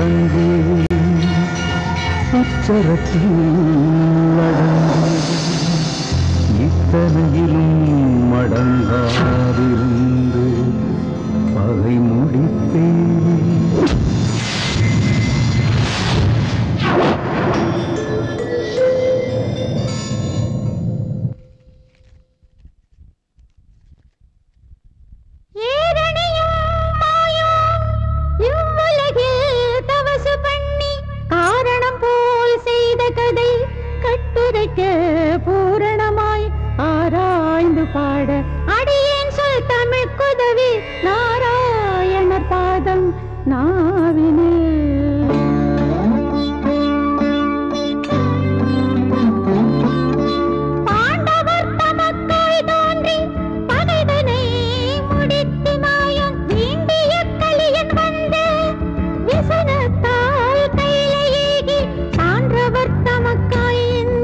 அடங்கு உச்சரத்தில் அடங்கு இத்தனையிலும் மடங்காதிருந்து பகை முடித்தேன். பூரணமாய் ஆராய்ந்து பாட அடியேன் சொல் தமிழ் குதவி நாராயணர் பாதம் நாவினில். பாண்டவர் தமக்காய் தோன்றி பகைதனை முடித்து மாயம் வேண்டிய கலியன் வந்து விசனத்தால் கையிலேகி சான்றவர் தமக்காய்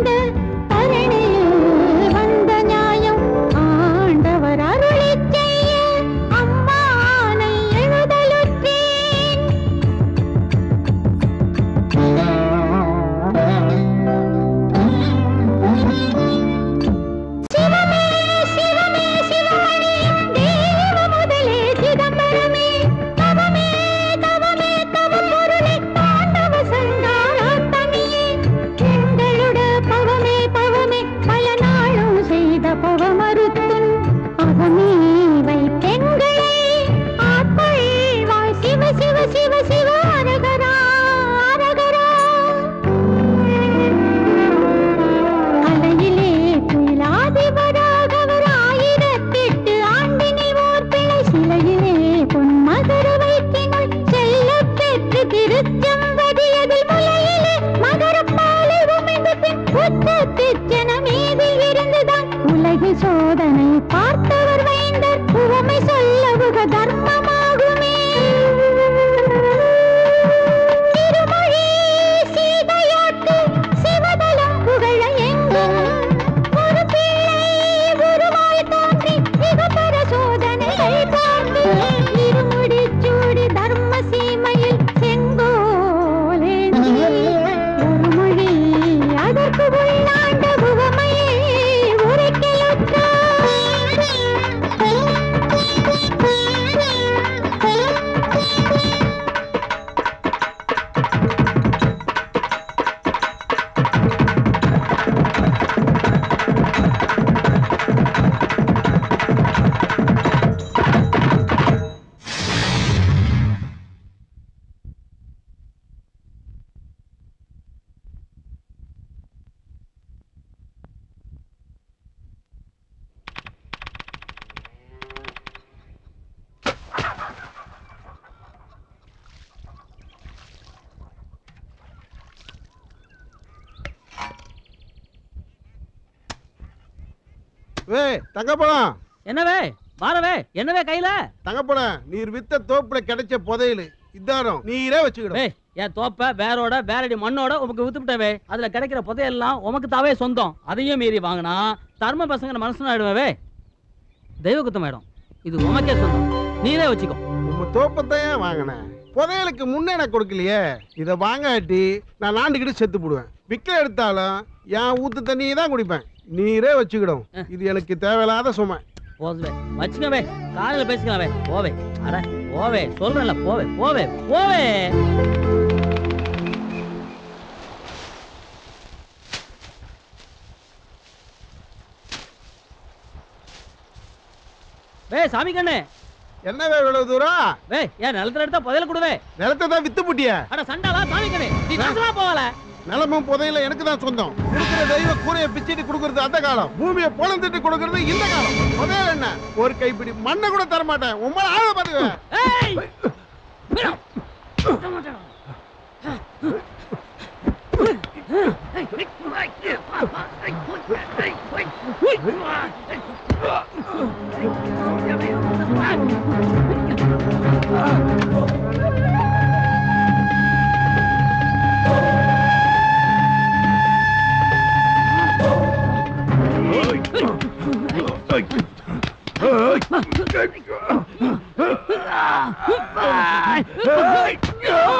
சோதனை பார்த்தவர் வைந்தர் உவமை சொல்லவுக தர்மமாகுமே. திருமொழி சீதையாக்கு சிவதலம் புகழ எங்கும் ஒரு பிள்ளை உருவாய் தோன்றி மிகப்பெற சோதனைகள் பார்த்து இருமுடி சூடி தர்ம சீமையில் செங்கோலேந்தி ஒரு மொழி அதற்கு உள்ளாண்ட உவமையை தங்கப்பழம் என்னவே வாரவே என்னவே கையில தங்கப்பழம் நீர் வித்த தோப்புல கிடைச்ச புதையல் இதாரம் நீரே வச்சுக்கிடும். என் தோப்ப வேரோட வேரடி மண்ணோட உமக்கு வித்துட்டவே அதுல கிடைக்கிற புதையெல்லாம் உமக்கு தாவே சொந்தம். அதையும் மீறி வாங்கினா தர்ம பசங்க மனசு ஆயிடுவே. தெய்வ குத்தம் ஆயிடும். இது உமக்கே சொந்தம், நீரே வச்சுக்கோ. உங்க தோப்பத்தையே வாங்கினேன், புதையலுக்கு முன்னே நான் கொடுக்கலையே. இதை வாங்காட்டி நான் நாண்டுக்கிட்டு செத்து போடுவேன். விக்க எடுத்தாலும் என் ஊத்து தண்ணியை தான் குடிப்பேன். நீரே வச்சுக்கிடும். இது எனக்கு தேவையில்லாத சுமை. போவே வச்சுக்கவே, காலையில பேசிக்கலாவே. போவே அட போவே சொல்றேன்ல, போவே போவே போவே. வே சாமி கண்ணு என்னவே இவ்வளவு தூரம்? வே ஏன் நிலத்துல எடுத்தா புதையல கொடுவே. நிலத்தை தான் வித்து புட்டிய. அட சண்டாவா சாமி கண்ணு, நீ நாசமா போவல. நிலமும் புதையில எனக்கு தான் சொந்தம். கொடுக்கிற தெய்வ கூரையை பிச்சிட்டு கொடுக்கறது அந்த காலம், பூமியை பொழந்துட்டு கொடுக்கறது இந்த காலம். புதையல் என்ன, ஒரு கைப்பிடி மண்ணை கூட தர மாட்டேன். உங்களை ஆள பாத்துக்குவேன்.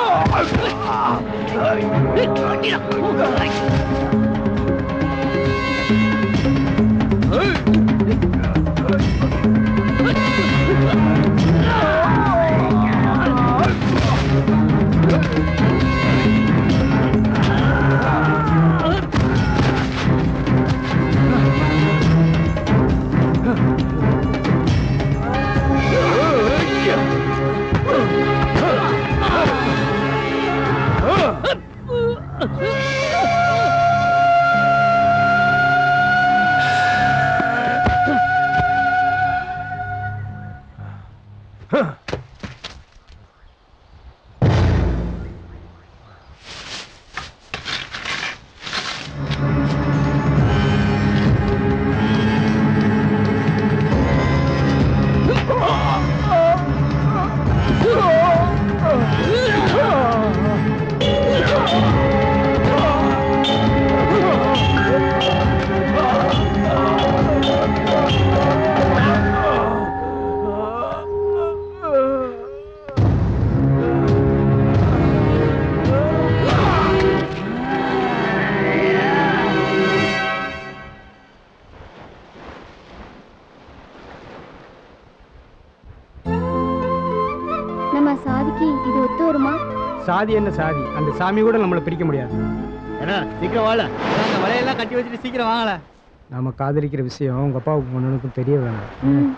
நம்ம சாதிக்கு இது ஒத்து வருமா? சாதி என்ன சாதி, அந்த சாமி கூட நம்மளை பிரிக்க முடியாது. சீக்கிரம் வாழ, வலையெல்லாம் கட்டி வச்சுட்டு சீக்கிரம் வாங்கல. நாம காதலிக்கிற விஷயம் உங்க அப்பாவுக்கு பொண்ணுக்கும் தெரிய வேணாம்.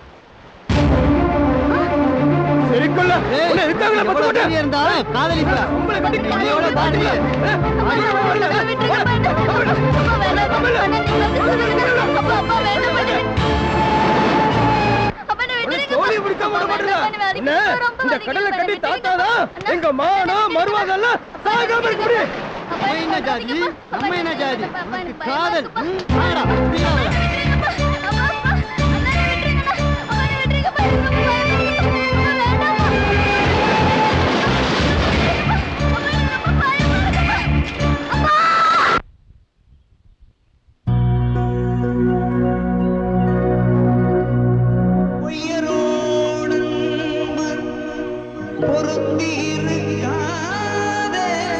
இந்த கடலை கட்டி தாத்தாதான் எங்க மானம் மருவாதெல்லாம் சாகாம இருக்க முடியும். என்ன ஜாதி, நம்ம என்ன ஜாதி, காதல்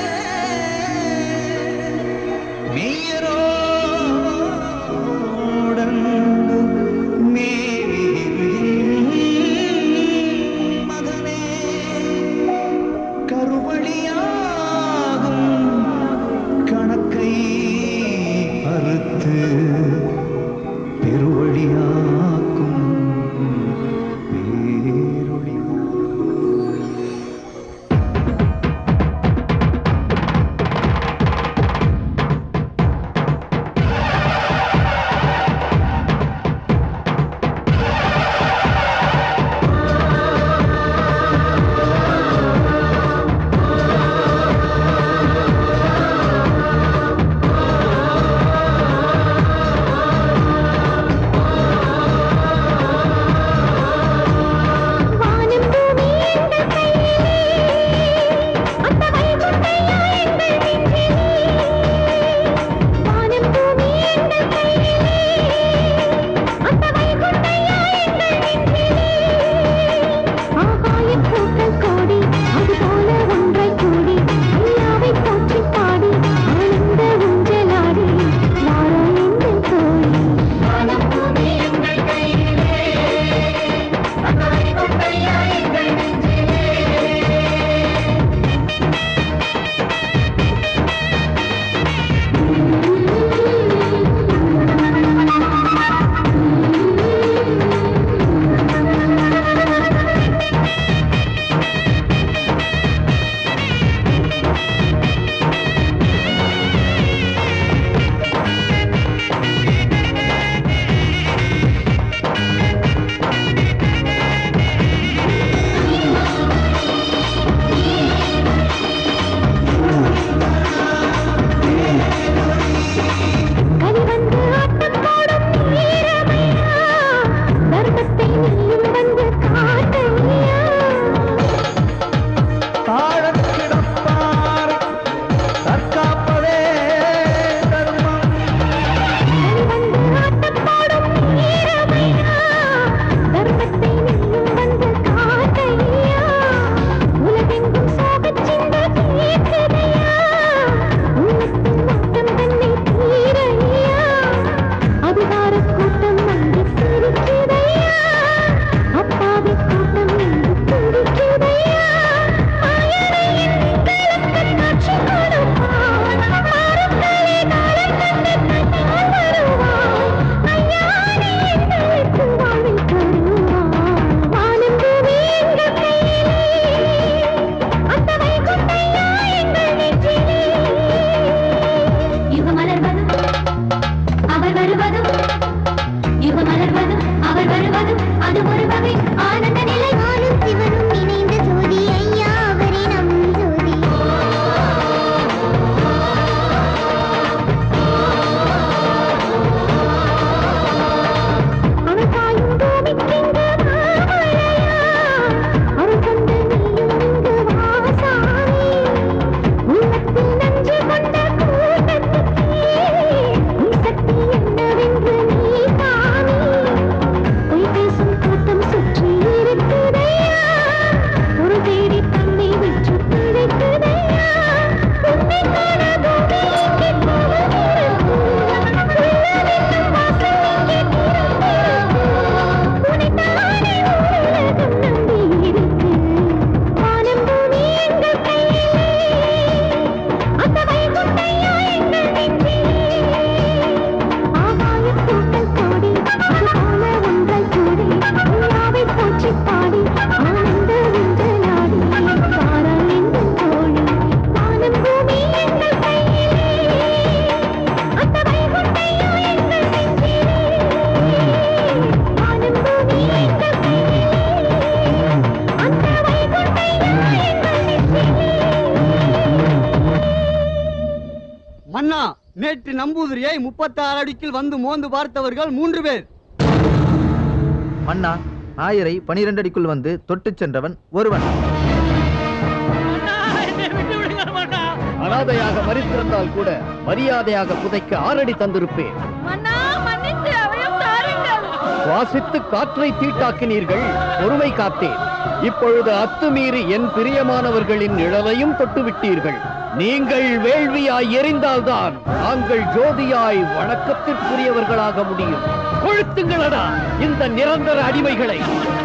பொருந்திருக்காதே மன்னா, நேற்று நம்பூதிரியை 36 அடிக்கில் வந்து மோந்து பார்த்தவர்கள் 3 பேர். மன்னா, ஆயரை 12 அடிக்குள் வந்து தொட்டு சென்றவன் ஒருவன். அனாதையாக மறித்திருந்தால் கூட மரியாதையாக புதைக்க 6 அடி தந்திருப்பேன். சுவாசித்து காற்றை தீட்டாக்கினீர்கள், பொறுமை காத்தேன். இப்பொழுது அத்துமீறி என் பிரியமானவர்களின் நிழலையும் தொட்டு விட்டீர்கள். நீங்கள் வேள்வியாய் எரிந்தால்தான் நாங்கள் ஜோதியாய் வணக்கத்திற்குரியவர்களாக முடியும். கொளுத்துங்களடா இந்த நிரந்தர அடிமைகளை.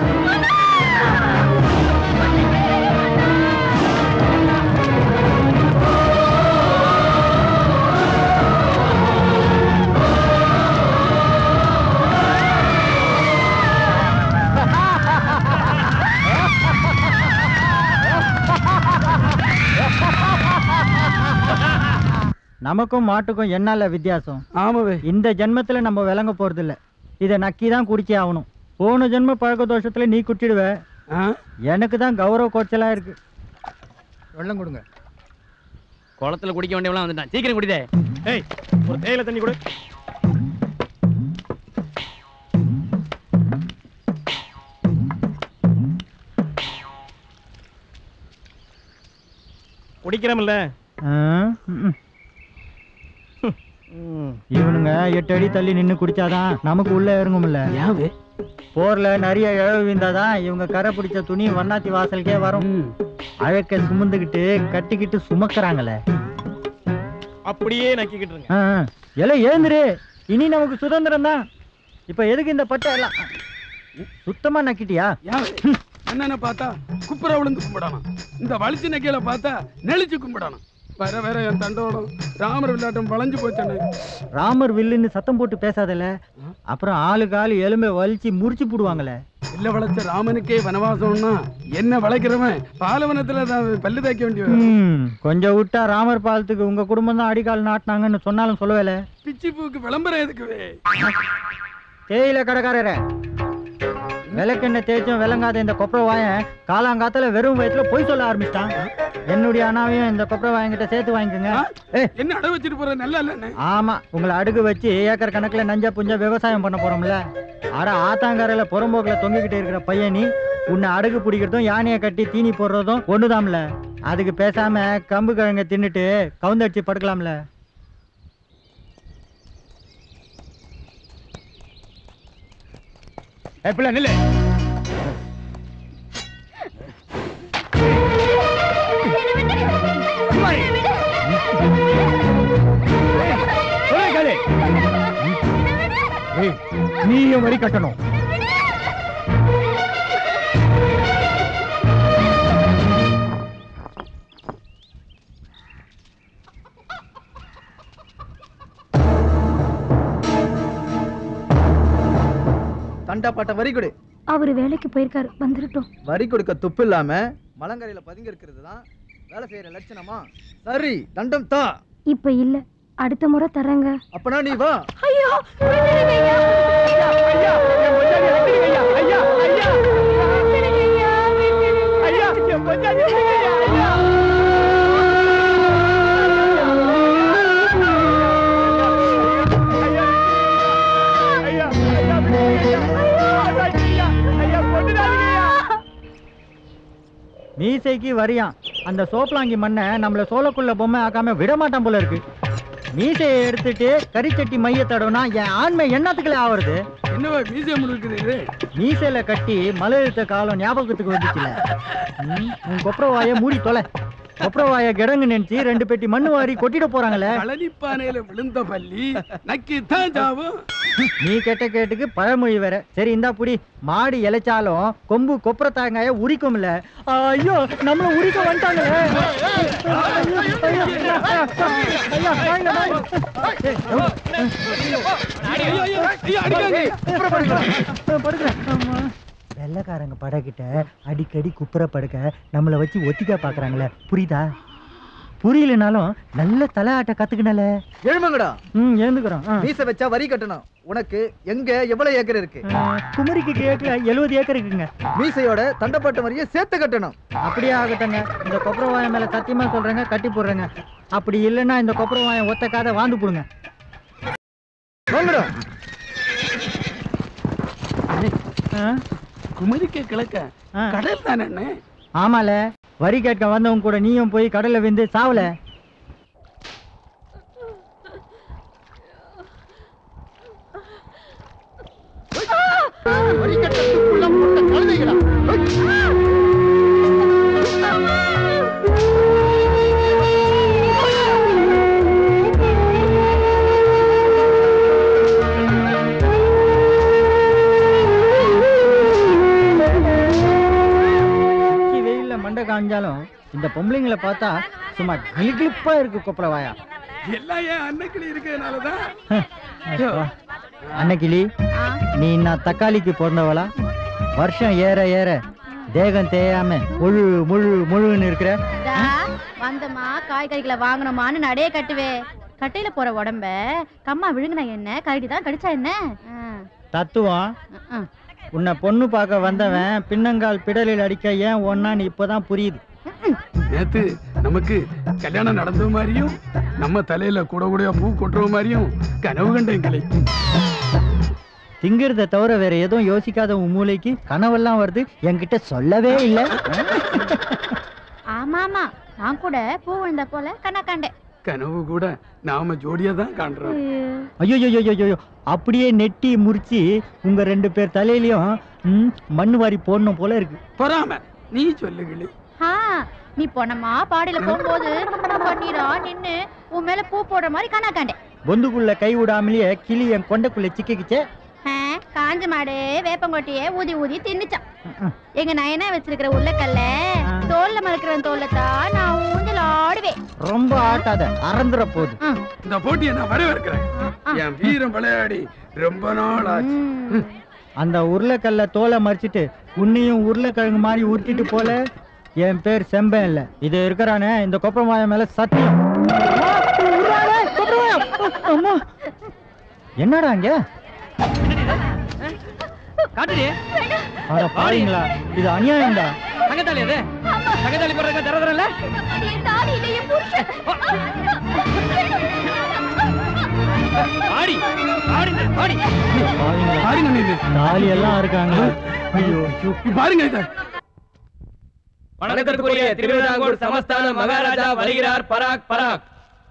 நமக்கும் மாட்டுக்கும் என்னால வித்தியாசம்? ஆமாவே. இந்த ஜென்மத்துல நம்ம விளங்க போறது இல்ல. இதை நக்கி தான் குடிச்சே ஆகணும். போன ஜென்ம பழக்க தோஷத்துல நீ குட்டிடுவ. எனக்கு தான் கௌரவ கோச்சலா இருக்கு. வெள்ளம் கொடுங்க. குளத்துல குடிக்க வேண்டியவெல்லாம் வந்துட்டான். சீக்கிரம் குடிதே. ஏய், ஒரு தேயிலை தண்ணி கொடு. குடிக்கிறோம்ல. இவனுங்க 8 அடி தள்ளி நின்னு குடிச்சாதான் நமக்கு உள்ள இறங்கும்ல. போர்ல நிறைய இழவு வீந்தாதான் இவங்க கரை பிடிச்ச துணி வண்ணாத்தி வாசலுக்கே வரும். அழக்க சுமந்துகிட்டு கட்டிக்கிட்டு சுமக்குறாங்களே. அப்படியே நக்கிக்கிட்டு இருங்க. எல்லாம் எழுந்துரு. இனி நமக்கு சுதந்திரம் தான். இப்ப எதுக்கு இந்த பட்டை எல்லாம் சுத்தமா நக்கிட்டியா? என்னென்ன பார்த்தா குப்புற விழுந்து கும்பிடணும். இந்த வலிச்சு நக்கையில பார்த்தா நெளிச்சு கும்பிடணும். வர வர என் தண்டோடம் ராமர் விளையாட்டம் வளைஞ்சு போச்சேன்னு. ராமர் வில்லுன்னு சத்தம் போட்டு பேசாதல. அப்புறம் ஆளுக்கு ஆளு எலும்பை வலிச்சு முறிச்சு போடுவாங்களே. இல்ல வளைச்ச ராமனுக்கே வனவாசம்னா என்ன வளைக்கிறவன் பாலவனத்துல பல்லு தேய்க்க வேண்டிய. கொஞ்சம் விட்டா ராமர் பாலத்துக்கு உங்க குடும்பம் தான் அடிக்கால் நாட்டினாங்கன்னு சொன்னாலும் சொல்லவேல. பிச்சி பூக்கு விளம்பரம் எதுக்குவே? தேயில கடைக்காரர விளக்கெண்ண தேய்ச்சும் விளங்காத இந்த கொப்பரை வாயன் காலாங்காத்துல வெறும் வயசுல போய் சொல்ல ஆரம்பிச்சிட்டான். என்னுடைய அண்ணாவையும் இந்த கொப்பரை வாயங்கிட்ட சேர்த்து வாங்கிக்கோங்க. என்ன அடை வச்சுட்டு போற? நல்லா இல்ல. ஆமா, உங்களை அடுக்கு வச்சு ஏக்கர் கணக்குல நஞ்சா புஞ்சா விவசாயம் பண்ண போறோம்ல. அட ஆத்தாங்கரையில புறம்போக்குல தொங்கிக்கிட்டு இருக்கிற பையனி உன்னை அடுக்கு பிடிக்கிறதும் யானையை கட்டி தீனி போடுறதும் ஒண்ணுதாம்ல. அதுக்கு பேசாம கம்பு கிழங்க தின்னுட்டு கவுந்தடிச்சு படுக்கலாம்ல. எப்பல நில்லு. நீயும் வரி கட்டணும். தண்டாப்பாட்ட வரி கொடு. அவரு வேலைக்கு போயிருக்காரு, வந்துட்டோம். வரி கொடுக்க துப்பு இல்லாம மலங்கரையில பதுங்கி இருக்கிறது தான் வேலை செய்யற லட்சணமா? சரி, தண்டம் தா. இப்ப இல்ல, அடுத்த முறை தரங்க. அப்பனா நீ வா. ஐயோ, மீசைக்கு வரியான். அந்த சோப்லாங்கி மண்ணை நம்மள சோளக்குள்ள பொம்மை ஆக்காம விட மாட்டான் போல இருக்கு. மீசையை எடுத்துட்டு கரிச்சட்டி மைய தடவுனா என் ஆண்மை என்னத்துக்குள்ள ஆவறது? என்னவா மீசை முழுக்குது? மீசையில கட்டி மலை எழுத்த காலம் ஞாபகத்துக்கு வந்துச்சுல. உன் கொப்பரவாய மூடி தொலை. கொப்பரவாய கிடங்கு நினைச்சு 2 பெட்டி மண்ணு வாரி கொட்டிட போறாங்களே. பழனிப்பானையில விழுந்த பள்ளி நக்கி தான் ஜாவும். நீ கெட்ட கேட்டுக்கு பழமொழி வேற. சரி, இந்தா புடி. மாடி இலைச்சாலும் கொம்பு கொப்பர தாங்காய உரிக்கும்ல. ஐயோ, நம்மள உரிக்க வந்துட்டாங்களே. வெள்ளக்காரங்க படகிட்ட அடிக்கடி குப்புற படுக்க நம்மளை வச்சு ஒத்திக்கா பாக்குறாங்களே. புரியுதா? புரியலனாலும் நல்ல தலையாட்ட கத்துக்கணல. எழுமங்கடா. எழுந்துக்கிறோம். மீசை வச்சா வரி கட்டணும். உனக்கு எங்க எவ்வளவு ஏக்கர் இருக்கு? குமரிக்கு கேட்கல 70 ஏக்கர் இருக்குங்க. மீசையோட தண்டப்பட்ட வரியை சேர்த்து கட்டணும். அப்படியே ஆகட்டங்க. இந்த கொப்பரவாய மேல சத்தியமா சொல்றேங்க, கட்டி போடுறேங்க. அப்படி இல்லைன்னா இந்த கொப்பரை வாயை ஒத்த காதை வாழ்ந்து போடுங்க. குமரிக்க கிழக்க கடல் தானே? ஆமால, வரி கேட்க வந்தவங்க கூட நீயும் போய் கடல்ல விந்து சாவல. மண்டை காஞ்சாலும் இந்த பொம்பளைங்களை பார்த்தா சும்மா கிளிப்பா இருக்கு கொப்பரை வாயா. எல்லாம் ஏன் அன்னக்கிளி இருக்கிறதுனாலதான். அன்னக்கிளி, நீ நான் தக்காளிக்கு பிறந்தவளா? வருஷம் ஏற ஏற தேகம் தேயாம முழு முழு முழுன்னு இருக்கிற. வந்தமா காய்கறிகளை வாங்கணுமான்னு நடைய கட்டுவே. கட்டையில போற உடம்ப கம்மா விழுங்கினா என்ன, கரடி தான் கடிச்சா என்ன? தத்துவம். உன்னை பொண்ணு பார்க்க வந்தவன் பின்னங்கால் பிடலில் அடிக்க ஏன் ஒன்னான்னு இப்பதான் புரியுது. நேத்து நமக்கு கல்யாணம் நடந்த மாதிரியும் நம்ம தலையில கூட கூட பூ கொட்டுற மாதிரியும் கனவு கண்டேன் கிளை. திங்கிறத தவிர வேற எதுவும் யோசிக்காத உன் மூளைக்கு கனவெல்லாம் வருது, என்கிட்ட சொல்லவே இல்லை. ஆமாமா, நான் கூட பூ விழுந்த போல கண்ணா கண்டேன். கனவு கூட நாம ஜோடியா தான் காண்றோம். ஐயோ, அப்படியே நெட்டி முறிச்சு உங்க 2 பேர் தலையிலயும் மண்ணு வாரி போடணும் போல இருக்கு. பொறாம நீ சொல்லுகளே. நீ போனமா பாடையில போகும்போது பன்னீரா நின்னு உன் மேல பூ போடுற மாதிரி கண்ணா கண்டேன். பொந்துக்குள்ள கை விடாமலேயே கிளி என் கொண்டைக்குள்ள சிக்கிக்கிச்சே. காஞ்ச மாடு வேப்பங்கொட்டிய ஊதி ஊதி தின்னுச்சான். எங்க நயனா வச்சிருக்கிற உருளைக்கல்ல தோல்ல மறுக்கிறவன் தோல்லத்தான் நான் ஊஞ்சல் ஆடுவேன். ரொம்ப ஆட்டாத, அறந்துற போகுது. இந்த போட்டியை நான் வரவேற்கிறேன். என் வீரம் விளையாடி ரொம்ப நாள் ஆச்சு. அந்த உருளைக்கல்ல தோலை மறிச்சிட்டு உன்னையும் உருளைக்கிழங்கு மாதிரி உருட்டிட்டு போல. என் பேர் செம்பன் இல்ல. இது இருக்கிறானே இந்த கொப்பரமாய மேல சத்தியம். என்னடா இங்க காட்டுடி. அட பாருங்களா, இது அநியாயம்டா. தங்கத்தாலி அது தங்கத்தாலி போடுறதுக்கு தரதரல. ஆடி ஆடி ஆடி பாருங்க நீங்க தாலி எல்லாம் இருக்காங்க. ஐயோ பாருங்க இத. வணக்கத்திற்குரிய திருவிதாங்கூர் சமஸ்தான மகாராஜா வருகிறார். பராக் பராக்.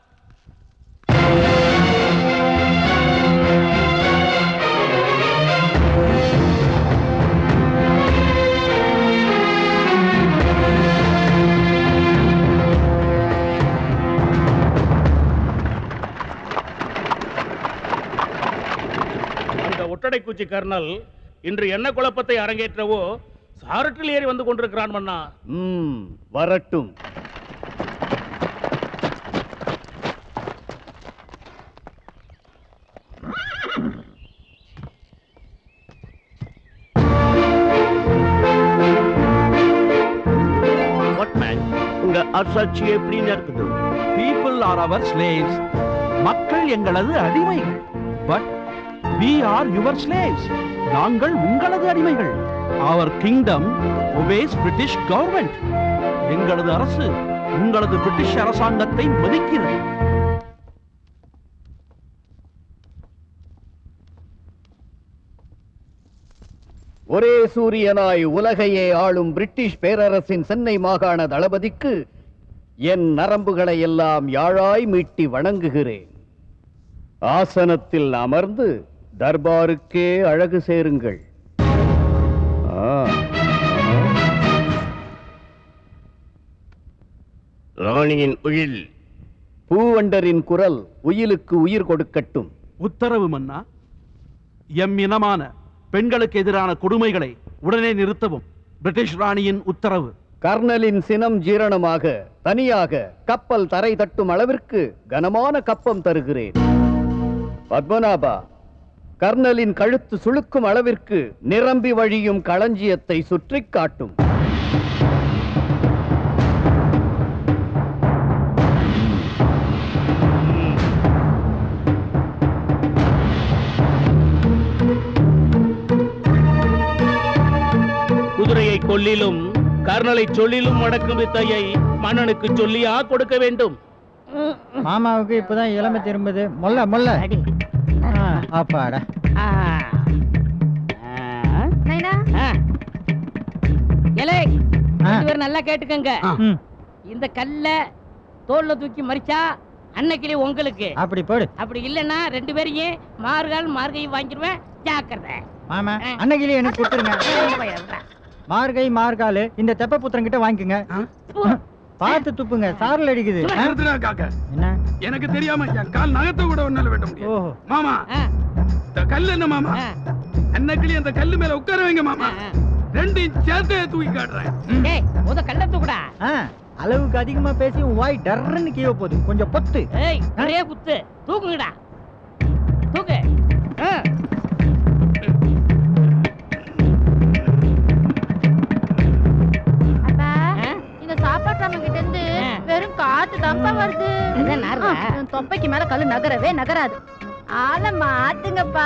ஒட்டடைக்குச்சி கர்னல் இன்று என்ன குழப்பத்தை அரங்கேற்றவோ சாரட்டில் ஏறி வந்து கொண்டிருக்கிறான் மன்னா. வரட்டும். உங்க அரசாட்சி எப்படி இருக்குது? People are our slaves. மக்கள் எங்களது அடிமைகள். But we are your slaves. நாங்கள் உங்களது அடிமைகள். Our kingdom obeys British government. எங்களது அரசு உங்களது பிரிட்டிஷ் அரசாங்கத்தை மதிக்கிறது. ஒரே சூரியனாய் உலகையே ஆளும் பிரிட்டிஷ் பேரரசின் சென்னை மாகாண தளபதிக்கு என் நரம்புகளை எல்லாம் யாழாய் மீட்டி வணங்குகிறேன். ஆசனத்தில் அமர்ந்து தர்பாருக்கே அழகு சேருங்கள். ராணியின் உயில், பூவண்டரின் குரல் உயிலுக்கு உயிர் கொடுக்கட்டும். உத்தரவு மன்னா. எம் இனமான பெண்களுக்கு எதிரான கொடுமைகளை உடனே நிறுத்தவும் பிரிட்டிஷ் ராணியின் உத்தரவு. கர்னலின் சினம் ஜீரணமாக தனியாக கப்பல் தரை தட்டும் அளவிற்கு கனமான கப்பம் தருகிறேன். பத்மநாபா, கர்னலின் கழுத்து சுளுக்கும் அளவிற்கு நிரம்பி வழியும் களஞ்சியத்தை சுற்றி காட்டும். குதிரையை கொல்லிலும் கர்னலை சொல்லிலும் அடக்கும் வித்தையை மன்னனுக்கு சொல்லியா கொடுக்க வேண்டும்? மாமாவுக்கு இப்பதான் இளமை திரும்புது. மொல்ல மொல்ல. அப்பாடா. நல்லா கேட்டுக்கங்க. இந்த கல்ல தோல்ல தூக்கி மறிச்சா அன்னைக்கிலே உங்களுக்கு. அப்படி போடு. அப்படி இல்லன்னா 2 பேரையும் மார்கையும் வாங்கிடுவேன். ஜாக்கிரதை. மாமா அன்னைக்கிலே எனக்கு கொடுத்துருங்க. மார்கை மார்காலு இந்த தெப்ப புத்திரன் கிட்ட வாங்கிக்கங்க. பார்த்து துப்புங்க, சாரல் அடிக்குது. என்ன எனக்கு தெரியாம கால் நகத்தை கூட ஒன்னால வெட்ட முடியும். மாமா கல் என்ன மாமா? அன்னைக்கிலே அந்த கல்லு மேல உட்கார வைங்க மாமா. 2 சேர்த்து தூக்கி காட்டுறேன். கல்ல தூக்குடா. அளவுக்கு அதிகமா பேசி வாய் டர்ன்னு கீழ போகுது. கொஞ்சம் பொத்து. நிறைய குத்து. தூக்குங்கடா. தூக்கு. இந்த சாப்பாட்டு கிட்ட இருந்து வெறும் காத்து தப்பா வருது. தொப்பைக்கு மேல கல்லு நகரவே நகராது. ஆள மாத்துங்கப்பா.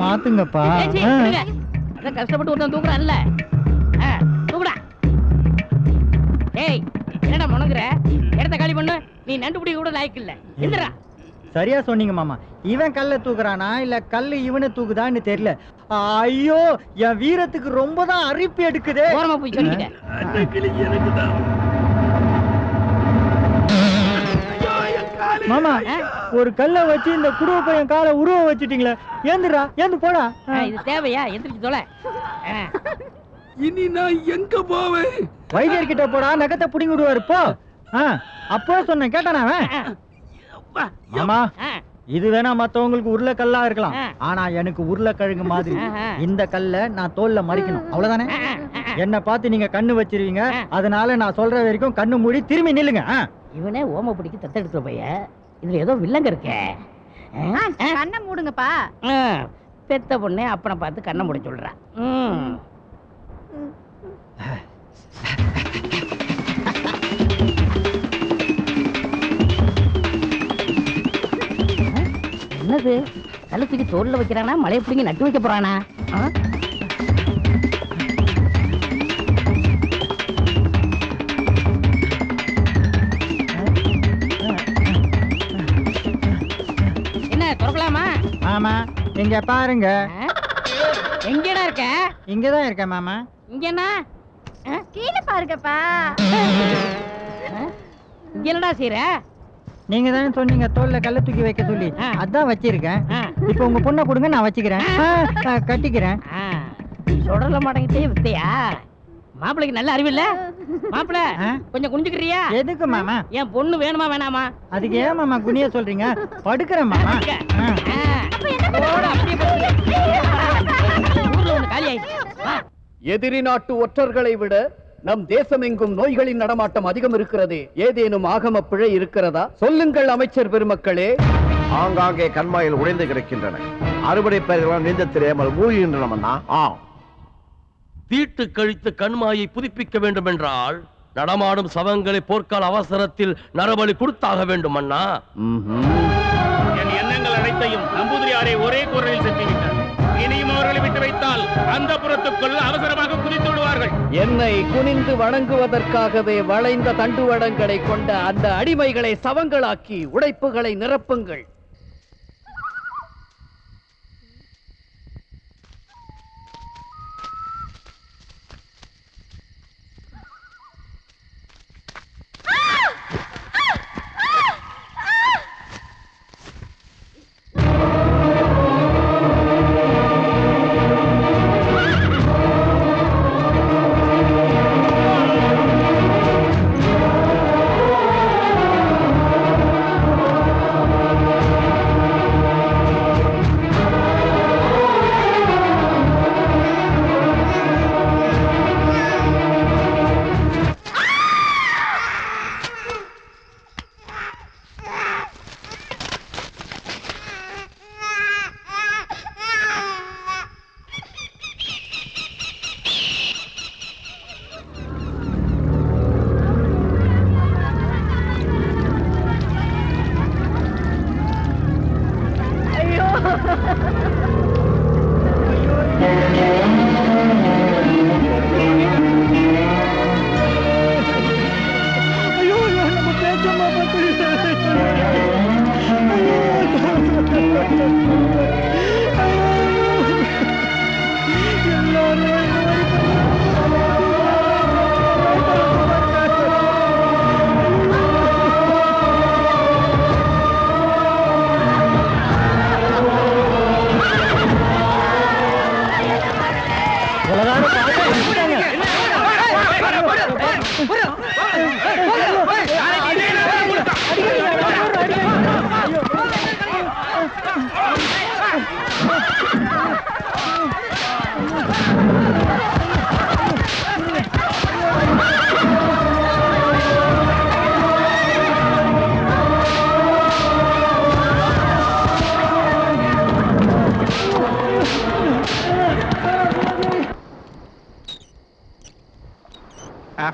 அதான் கஷ்டப்பட்டு ஒருத்தன் தூக்குறான்ல. தூக்குடா. ஏய் என்னடா முனங்குற? இடத்த காலி பண்ணு. நீ நண்டு பிடிக்க கூட லாய்க்கு இல்ல. எந்திரா. சரியா சொன்னீங்க மாமா. இவன் கல்ல தூக்குறானா இல்ல கல்லு இவனை தூக்குதான்னு தெரியல. ஐயோ என் வீரத்துக்கு ரொம்ப தான் அரிப்பு எடுக்குதே. ஓரமா போய் சொல்லிக்க. மாமா ஒரு கல்ல வச்சு இந்த குடுவ பையன் காலை உருவ வச்சுட்டீங்களே. ஏந்துடா, ஏந்து போடா. இது தேவையா? எந்திரிச்சு தொலை. இனி நான் எங்க போவேன்? வைத்தியர் கிட்ட போடா, நகத்தை புடிங்கி விடுவாரு. போ. அப்போ சொன்னேன், கேட்டானா மாமா? இது வேணா மத்தவங்களுக்கு உருளைக்கல்லா இருக்கலாம். ஆனா எனக்கு உருளைக்கிழங்கு மாதிரி இந்த கல்ல நான் தோல்ல மறிக்கணும். அவ்வளவுதானே? என்ன பார்த்து நீங்க கண்ணு வச்சிருவீங்க. அதனால நான் சொல்ற வரைக்கும் கண்ணு மூடி திரும்பி நில்லுங்க. இவனே ஓம பிடிக்க தத்தெடுக்கிற பையன். இதுல ஏதோ வில்லங்க இருக்கே. கண்ணை மூடுங்கப்பா. பெத்த பொண்ணே அப்பனை பார்த்து கண்ணை மூட சொல்றான். என்னது? கல்ல தூக்கி தோல்ல வைக்கிறானா? மலையை பிடிங்கி நட்டு வைக்க போறானா? என்ன திறக்கலாமா? மாமா இங்க பாருங்க. எங்கடா இருக்க? இங்கதான் இருக்க மாமா. இங்க என்ன? கீழே பாருங்கப்பா. இங்க என்னடா செய்யற? நீங்க தானே சொன்னீங்க தோல்ல கல்ல தூக்கி வைக்க சொல்லி. அதான் வச்சிருக்கேன். இப்ப உங்க பொண்ணை கொடுங்க, நான் வச்சுக்கிறேன். கட்டிக்கிறேன். சுடல மாட்டேங்கிட்டே வித்தையா? மாப்பிளைக்கு நல்ல அறிவில்ல? மாப்பிள கொஞ்சம் குனிஞ்சுக்கிறியா? எதுக்கு மாமா? என் பொண்ணு வேணுமா வேணாமா? அதுக்கு ஏன் மாமா குனிய சொல்றீங்க? படுக்கிறேன் மாமா. எதிரி நாட்டு ஒற்றர்களை விட நம் தேசமெங்கும் நோய்களின் நடமாட்டம் அதிகம் இருக்கிறது. ஏதேனும் ஆகம பிழை இருக்கிறதா? சொல்லுங்கள் அமைச்சர் பெருமக்களே. ஆங்காங்கே கண்மாயில் உடைந்து கிடக்கின்றன. அறுவடை பயிர்களால் நீந்த தெரியாமல் மூழ்கின்றன. தீட்டு கழித்து கண்மாயை புதுப்பிக்க வேண்டும் என்றால் நடமாடும் சவங்களை போர்க்கால அவசரத்தில் நரபலி கொடுத்தாக வேண்டும் அண்ணா. என் எண்ணங்கள் அனைத்தையும் நம்பூதிரியாரை ஒரே குரலில் சென்றுவிட்டார். இனியும் அவர்களை விட்டு வைத்தால் அந்த புறத்துக்குள் அவசரமாக குதித்து விடுவார்கள். என்னை குனிந்து வணங்குவதற்காகவே வளைந்த தண்டுவடங்களை கொண்ட அந்த அடிமைகளை சவங்களாக்கி உடைப்புகளை நிரப்புங்கள்.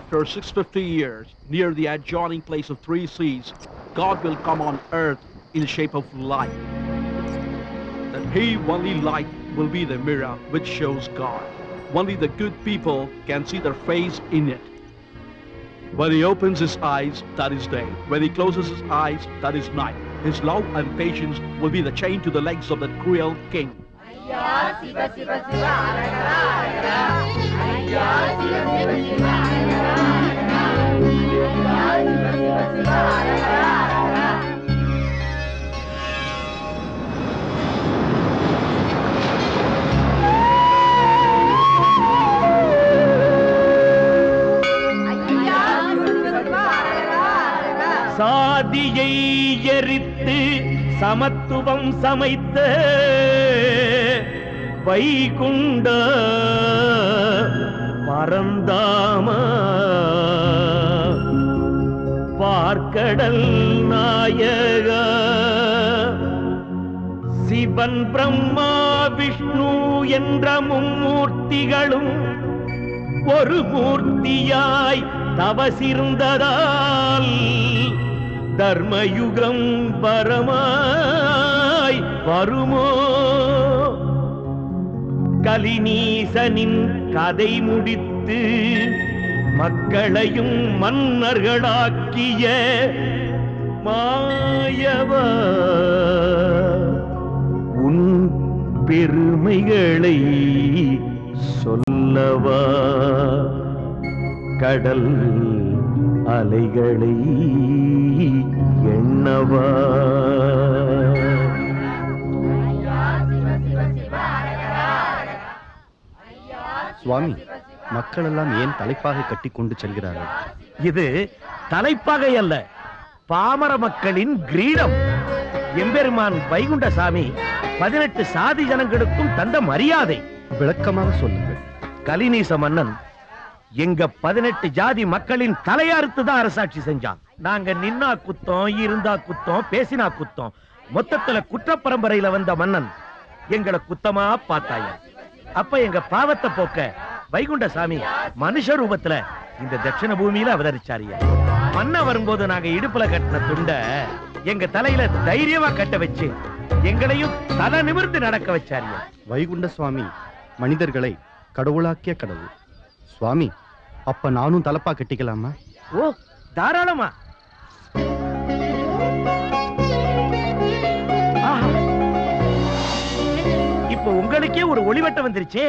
after 650 years, near the adjoining place of 3 seas, God will come on earth in the shape of light. That He, only light, will be the mirror which shows God. Only the good people can see their face in it. When He opens His eyes, that is day. When He closes His eyes, that is night. His love and patience will be the chain to the legs of that cruel king. சாதியை எரித்து சமத்துவம் சமைத்த வைகுண்ட பரந்தாம பார்க்கடல் நாயக சிவன் பிரம்மா விஷ்ணு என்ற மும்மூர்த்திகளும் ஒரு மூர்த்தியாய் தவசிருந்ததால் தர்மயுகம் பரமாய் வருமோ? கலிநீசனின் கதை முடித்து மக்களையும் மன்னர்களாக்கிய மாயவா, உன் பெருமைகளை சொல்லவா? கடல் அலைகளை எண்ணவா? சுவாமி, மக்கள் எல்லாம் ஏன் தலைப்பாகை கட்டி கொண்டு செல்கிறார்கள்? இது தலைப்பாகை அல்ல, பாமர மக்களின் கிரீடம். எம்பெருமான் வைகுண்டசாமி 18 சாதி ஜனங்களுக்கும் தந்த மரியாதை. விளக்கமாக சொல்லுங்கள். கலிநீச மன்னன் எங்க 18 ஜாதி மக்களின் தலையறுத்து தான் அரசாட்சி செஞ்சான். நாங்க நின்னா குத்தம், இருந்தா குத்தம், பேசினா குத்தம். மொத்தத்துல குற்ற பரம்பரையில வந்த மன்னன் எங்களை குத்தமா பார்த்தாய. அப்ப எங்க பாவத்தை போக்க வைகுண்டசாமி மனுஷ ரூபத்துல இந்த தட்சிண பூமியில அவதரிச்சாரியா. மன்ன வரும்போது நாங்க இடுப்புல கட்டின துண்ட எங்க தலையில தைரியமா கட்ட வச்சு எங்களையும் தலை நிமிர்ந்து நடக்க வச்சாரியா. வைகுண்ட சுவாமி மனிதர்களை கடவுளாக்கிய கடவுள். சுவாமி, அப்ப நானும் தலப்பா கட்டிக்கலாமா? ஓ, தாராளமா. இப்ப உங்களுக்கே ஒரு ஒளிவட்டம் வந்துருச்சே.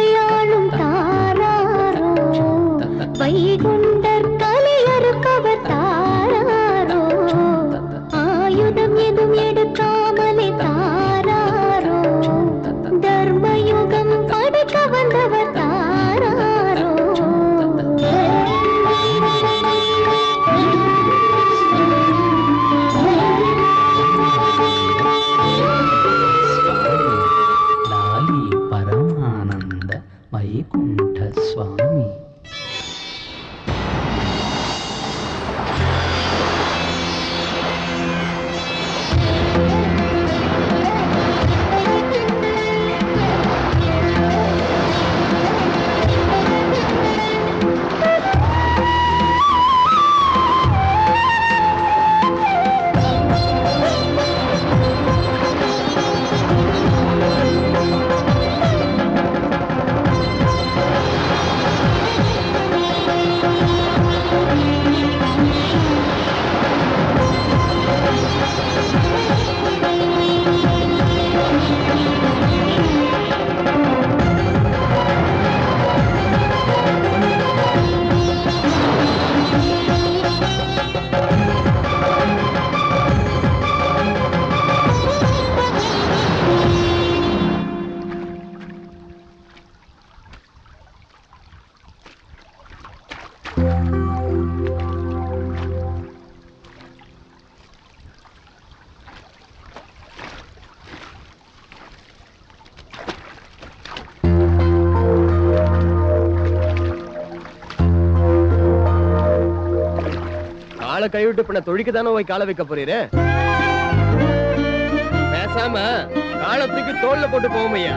வைகுண்டர் தலையறுக்கவர் ஆளை கைவிட்டு பின்ன தொழிக்கு தானே போய் காலை வைக்க போறீரு? பேசாம காலத்துக்கு தோல்ல போட்டு போவோம் ஐயா.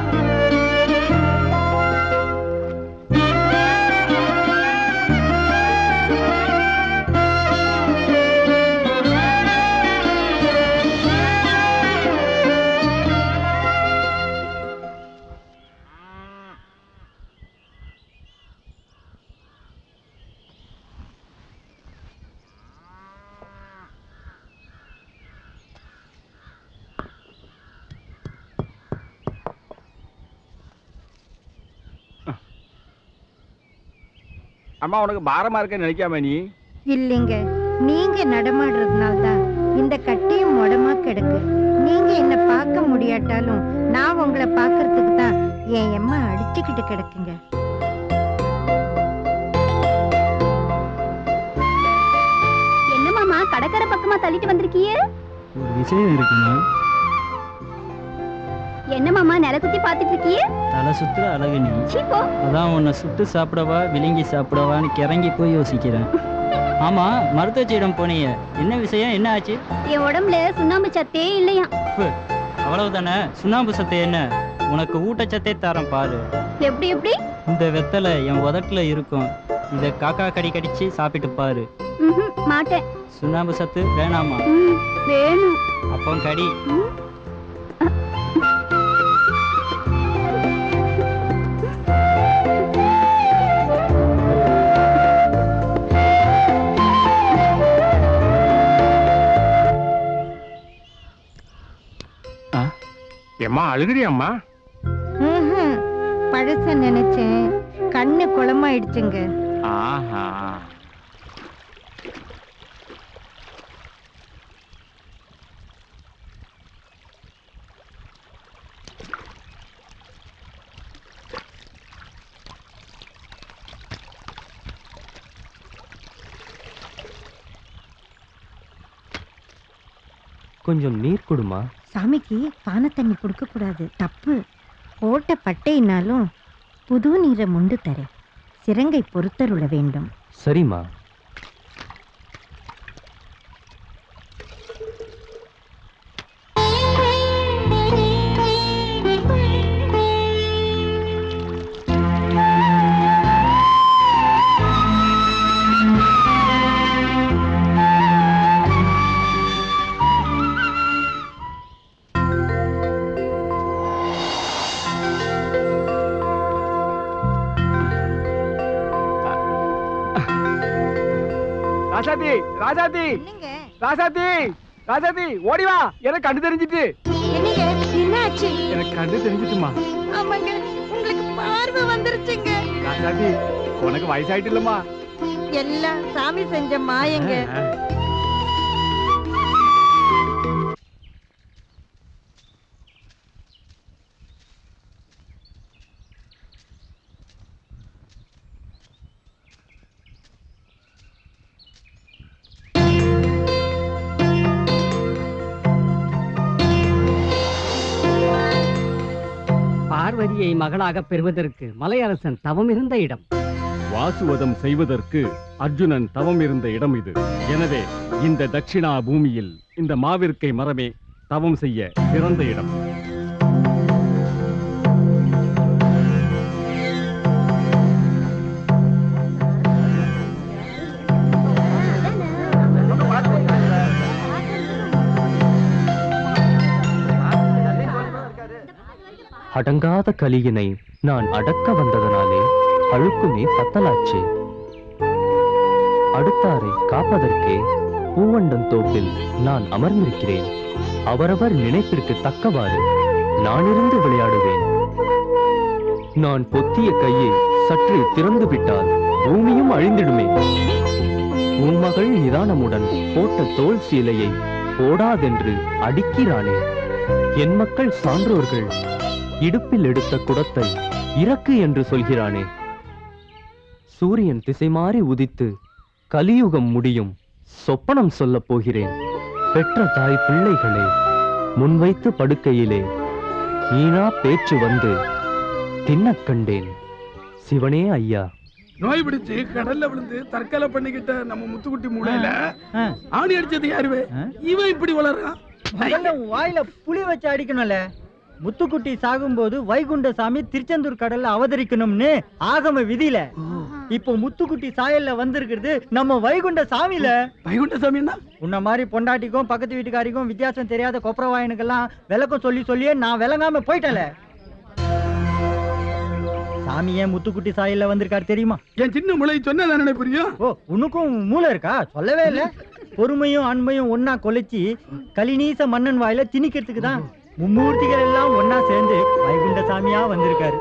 அம்மா உனக்கு பாரமா இருக்குன்னு நினைக்காம நீ? இல்லைங்க, நீங்க நடமாடுறதுனால தான் இந்த கட்டியும் உடமா கிடக்கு. நீங்க என்ன பார்க்க முடியாட்டாலும் நான் உங்களை பார்க்கறதுக்கு தான் என் அம்மா அடிச்சுக்கிட்டு கிடக்குங்க. என்ன மாமா கடற்கரை பக்கமா தள்ளிட்டு வந்திருக்கியே? ஒரு விஷயம் இருக்குங்க. என்ன மாமா நில குத்தி பாத்துட்டு இருக்கியே? தலை சுத்துற அழகு நீ. சீப்போ. அதான் உன்னை சுட்டு சாப்பிடவா விழுங்கி சாப்பிடவான்னு கிறங்கி போய் யோசிக்கிறேன். ஆமா, மருத்துவச்சியிடம் போனீங்க, என்ன விஷயம், என்ன ஆச்சு? என் உடம்புல சுண்ணாம்பு சத்தே இல்லையா? அவ்வளவுதானே? சுண்ணாம்பு சத்து என்ன? உனக்கு ஊட்டச்சத்தே தரேன் பாரு. எப்படி எப்படி? இந்த வெத்தலை என் உதட்டுல இருக்கும், இத காக்கா கடி கடிச்சு சாப்பிட்டு பாரு. மாட்டேன். சுண்ணாம்பு சத்து வேணாமா? வேணும். அப்போ கடி. அம்மா அழுகுறியம்மா? பழச நினைச்சேன், கண்ணு குளமாயிடுச்சுங்க. ஆஹா, கொஞ்சம் நீர் கொடுமா. சாமிக்கு பானை தண்ணி கொடுக்க கூடாது, தப்பு. போட்ட பட்டையினாலும் புது நீரை முண்டு தர சிரங்கை பொறுத்தருள வேண்டும். சரிம்மா. ராசாதி, ராசாதி, ராசாதி, ராசாதி, ஓடி வா, எனக்கு கண்டு தெரிஞ்சிட்டு. என்னாச்சு? எனக்கு கண்டு தெரிஞ்சிட்டுமா? ஆமாங்க, உங்களுக்கு பார்வை வந்துருச்சுங்க. ராசாதி, உனக்கு வயசாயிட்டு இல்லம்மா? எல்லாம் சாமி செஞ்ச மாயங்க. பார்வதியை மகளாக பெறுவதற்கு மலையரசன் தவம் இருந்த இடம். வாசுவதம் செய்வதற்கு அர்ஜுனன் தவம் இருந்த இடம் இது. எனவே இந்த தட்சிணா பூமியில் இந்த மாவிற்கை மரமே தவம் செய்ய சிறந்த இடம். அடங்காத கலியினை நான் அடக்க வந்ததனாலே அழுக்குமே பத்தலாச்சு. அடுத்தாரை காப்பதற்கே பூவண்டன் தோப்பில் நான் அமர்ந்திருக்கிறேன். அவரவர் நினைப்பிற்கு தக்கவாறு நானிருந்து விளையாடுவேன். நான் பொத்திய கையை சற்றே திறந்து விட்டால் பூமியும் அழிந்திடுமே. உன்மகள் நிதானமுடன் போட்ட தோல் சீலையை போடாதென்று அடிக்கிறானே. என் மக்கள் சான்றோர்கள் இடுப்பில் எடுத்த குடத்தை இறக்கு என்று சொல்கிறானே. சூரியன் திசை மாறி உதித்து கலியுகம் முடியும் சொப்பனம் சொல்லப் போகிறேன். பெற்ற தாய் பிள்ளைகளை முன்வைத்து படுக்கையிலே ஈனா பேச்சு வந்து தின்னக் கண்டேன். சிவனே ஐயா, நோய் பிடிச்சு கடல்ல விழுந்து தற்கொலை பண்ணிக்கிட்ட நம்ம முத்துக்குட்டி மூளையில ஆணி அடிச்சது யாருவே? இவன் இப்படி வளர்றான். வாயில புளி வச்சு அடிக்கணும்ல. முத்துக்குட்டி சாகும்போது வைகுண்டசாமி திருச்செந்தூர் கடல்ல அவதரிக்கணும்னு ஆகம விதியில. இப்போ முத்துக்குட்டி சாயல்ல வந்திருக்கிறது நம்ம வைகுண்ட சாமியில. வைகுண்ட சாமின்னா உன்ன மாதிரி பொண்டாட்டிக்கும் பக்கத்து வீட்டுக்காரிக்கும் வித்தியாசம் தெரியாத கொப்பரவாயனுக்கெல்லாம் விளக்கம் சொல்லியே நான் விளங்காம போயிட்டல. சாமி ஏன் முத்துக்குட்டி சாயல்ல வந்திருக்காரு தெரியுமா? என் சின்ன மூளை சொன்னதானே புரியும். ஓ, உனக்கும் மூளை இருக்கா? சொல்லவே இல்ல. பொறுமையும் அன்பையும் ஒன்னா கொலைச்சி கலிநீச மன்னன் வாயில திணிக்கிறதுக்கு தான் மும்மூர்த்திகள் எல்லாம் ஒன்னா சேர்ந்து வைகுண்ட சாமியா வந்திருக்காரு.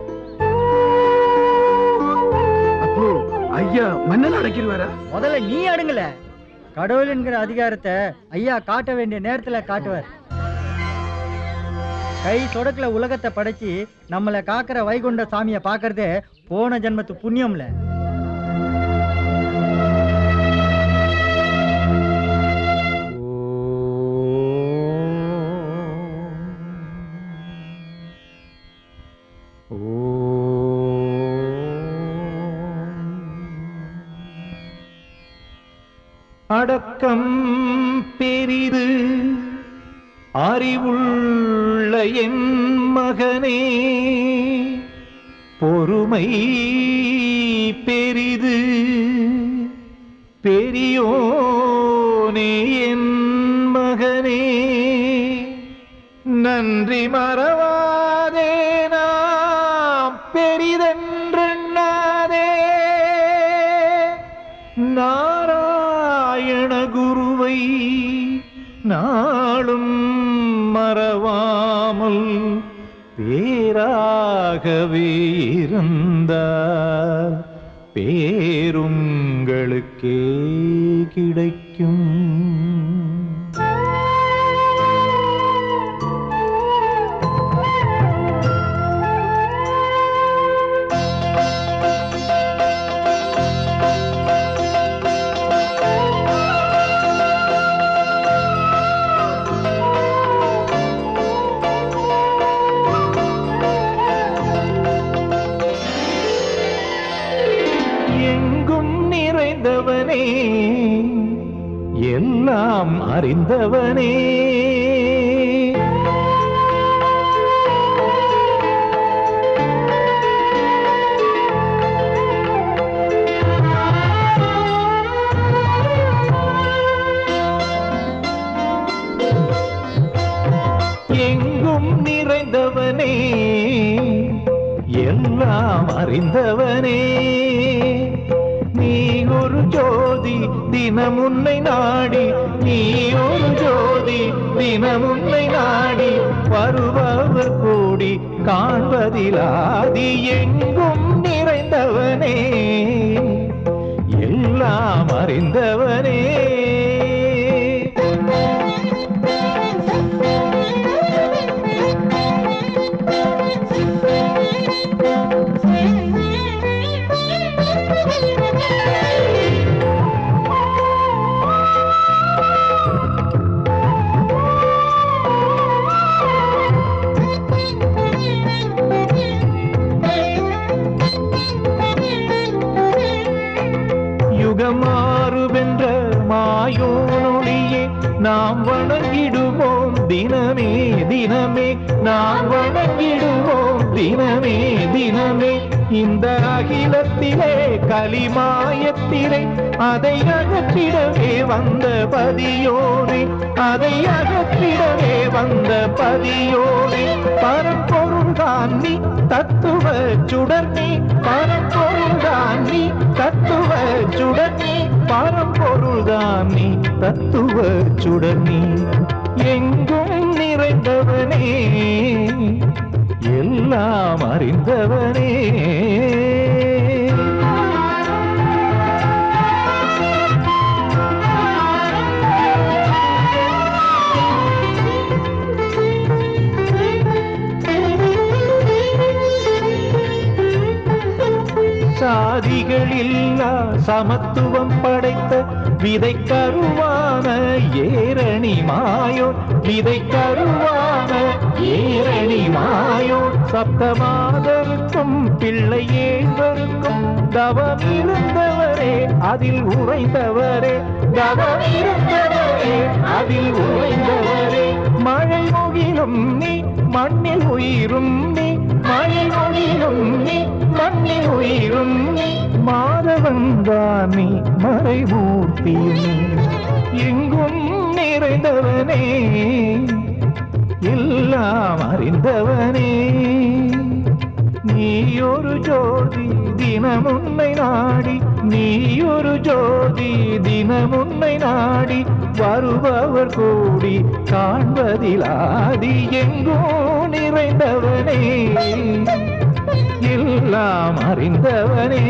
அப்போ ஐயா மன்னன் அடக்கிடுவாரா? முதல்ல நீ அடங்கல. கடவுள் என்கிற அதிகாரத்தை ஐயா காட்ட வேண்டிய நேரத்துல காட்டுவார். கை சொடக்குல உலகத்தை படைச்சு நம்மளை காக்கிற வைகுண்ட சாமியை பாக்குறதே போன ஜென்மத்து புண்ணியம்ல. அடக்கம் பெரிது அறிவுள்ள என் மகனே, பொறுமை பெரிது பெரியோனே என் மகனே, நன்றி மறவாதே நாம் பெரிதென்றெண்ணாதே, நாராயண குருவை நாளும் மறவாமல் பேராகவே இருந்தார் பேருங்களுக்கே கிடைக்கும். எல்லாம் அறிந்தவனே, எங்கும் நிறைந்தவனே, எல்லாம் அறிந்தவனே, நீ ஒரு ஜோதி தினமுன்னை நாடி, நீ ஒரு ஜோதி தினமுன்னை நாடி, வருபவர் கூடி காண்பதிலாதி, எங்கும் நிறைந்தவனே, எல்லாம் அறிந்தவனே. யுகமாறுவென்ற மாயோனொளியே நாம் வணங்கிடுவோம் தினமே தினமே, நாம் வணங்கிடுவோம் தினமே தினமே. இந்த அகிலத்திலே கலிமாயத்திலே அதை அகற்றிடவே வந்த பதியோனே, அதை அகற்றிடவே வந்த பதியோனே, பரம்பொருள்தான் நீ தத்துவ சுடர் நீ, பரம்பொருள்தான் நீ தத்துவ சுடர் நீ, பரம்பொருள்தான் நீ தத்துவ சுடர் நீ, எங்கும் நிறைந்தவனே, எல்லாம் அறிந்தவனே. சாதிகளில்லா சமத்துவம் படைத்த விதை கருவான ஏரணி மாயோ, விதை கருவான ஏரணி மாயோ, சப்தமாதருக்கும் பிள்ளை ஏழ்வருக்கும் தவம் இருந்தவரே அதில் உறைந்தவரே, தவம் இருந்தவரே அதில் உறைந்தவரே. மழை முகிலும் நீ மண்ணில் உயிரும் நீ, மழை முகிலும் நீ மண்ணில் உயிரும் நீ, மாதவன் தான் நீ மறைமூர்த்தியும் நீ, எங்கும் நிறைந்தவனே எல்லாம் அறிந்தவனே. நீ ஒரு ஜோதி தினமுன்னை நாடி, நீ ஒரு ஜோதி தினமுன்னை நாடி, வருபவர் கூடி காண்பதிலாதி, எங்கோ நிறைந்தவனே எல்லாம் அறிந்தவனே.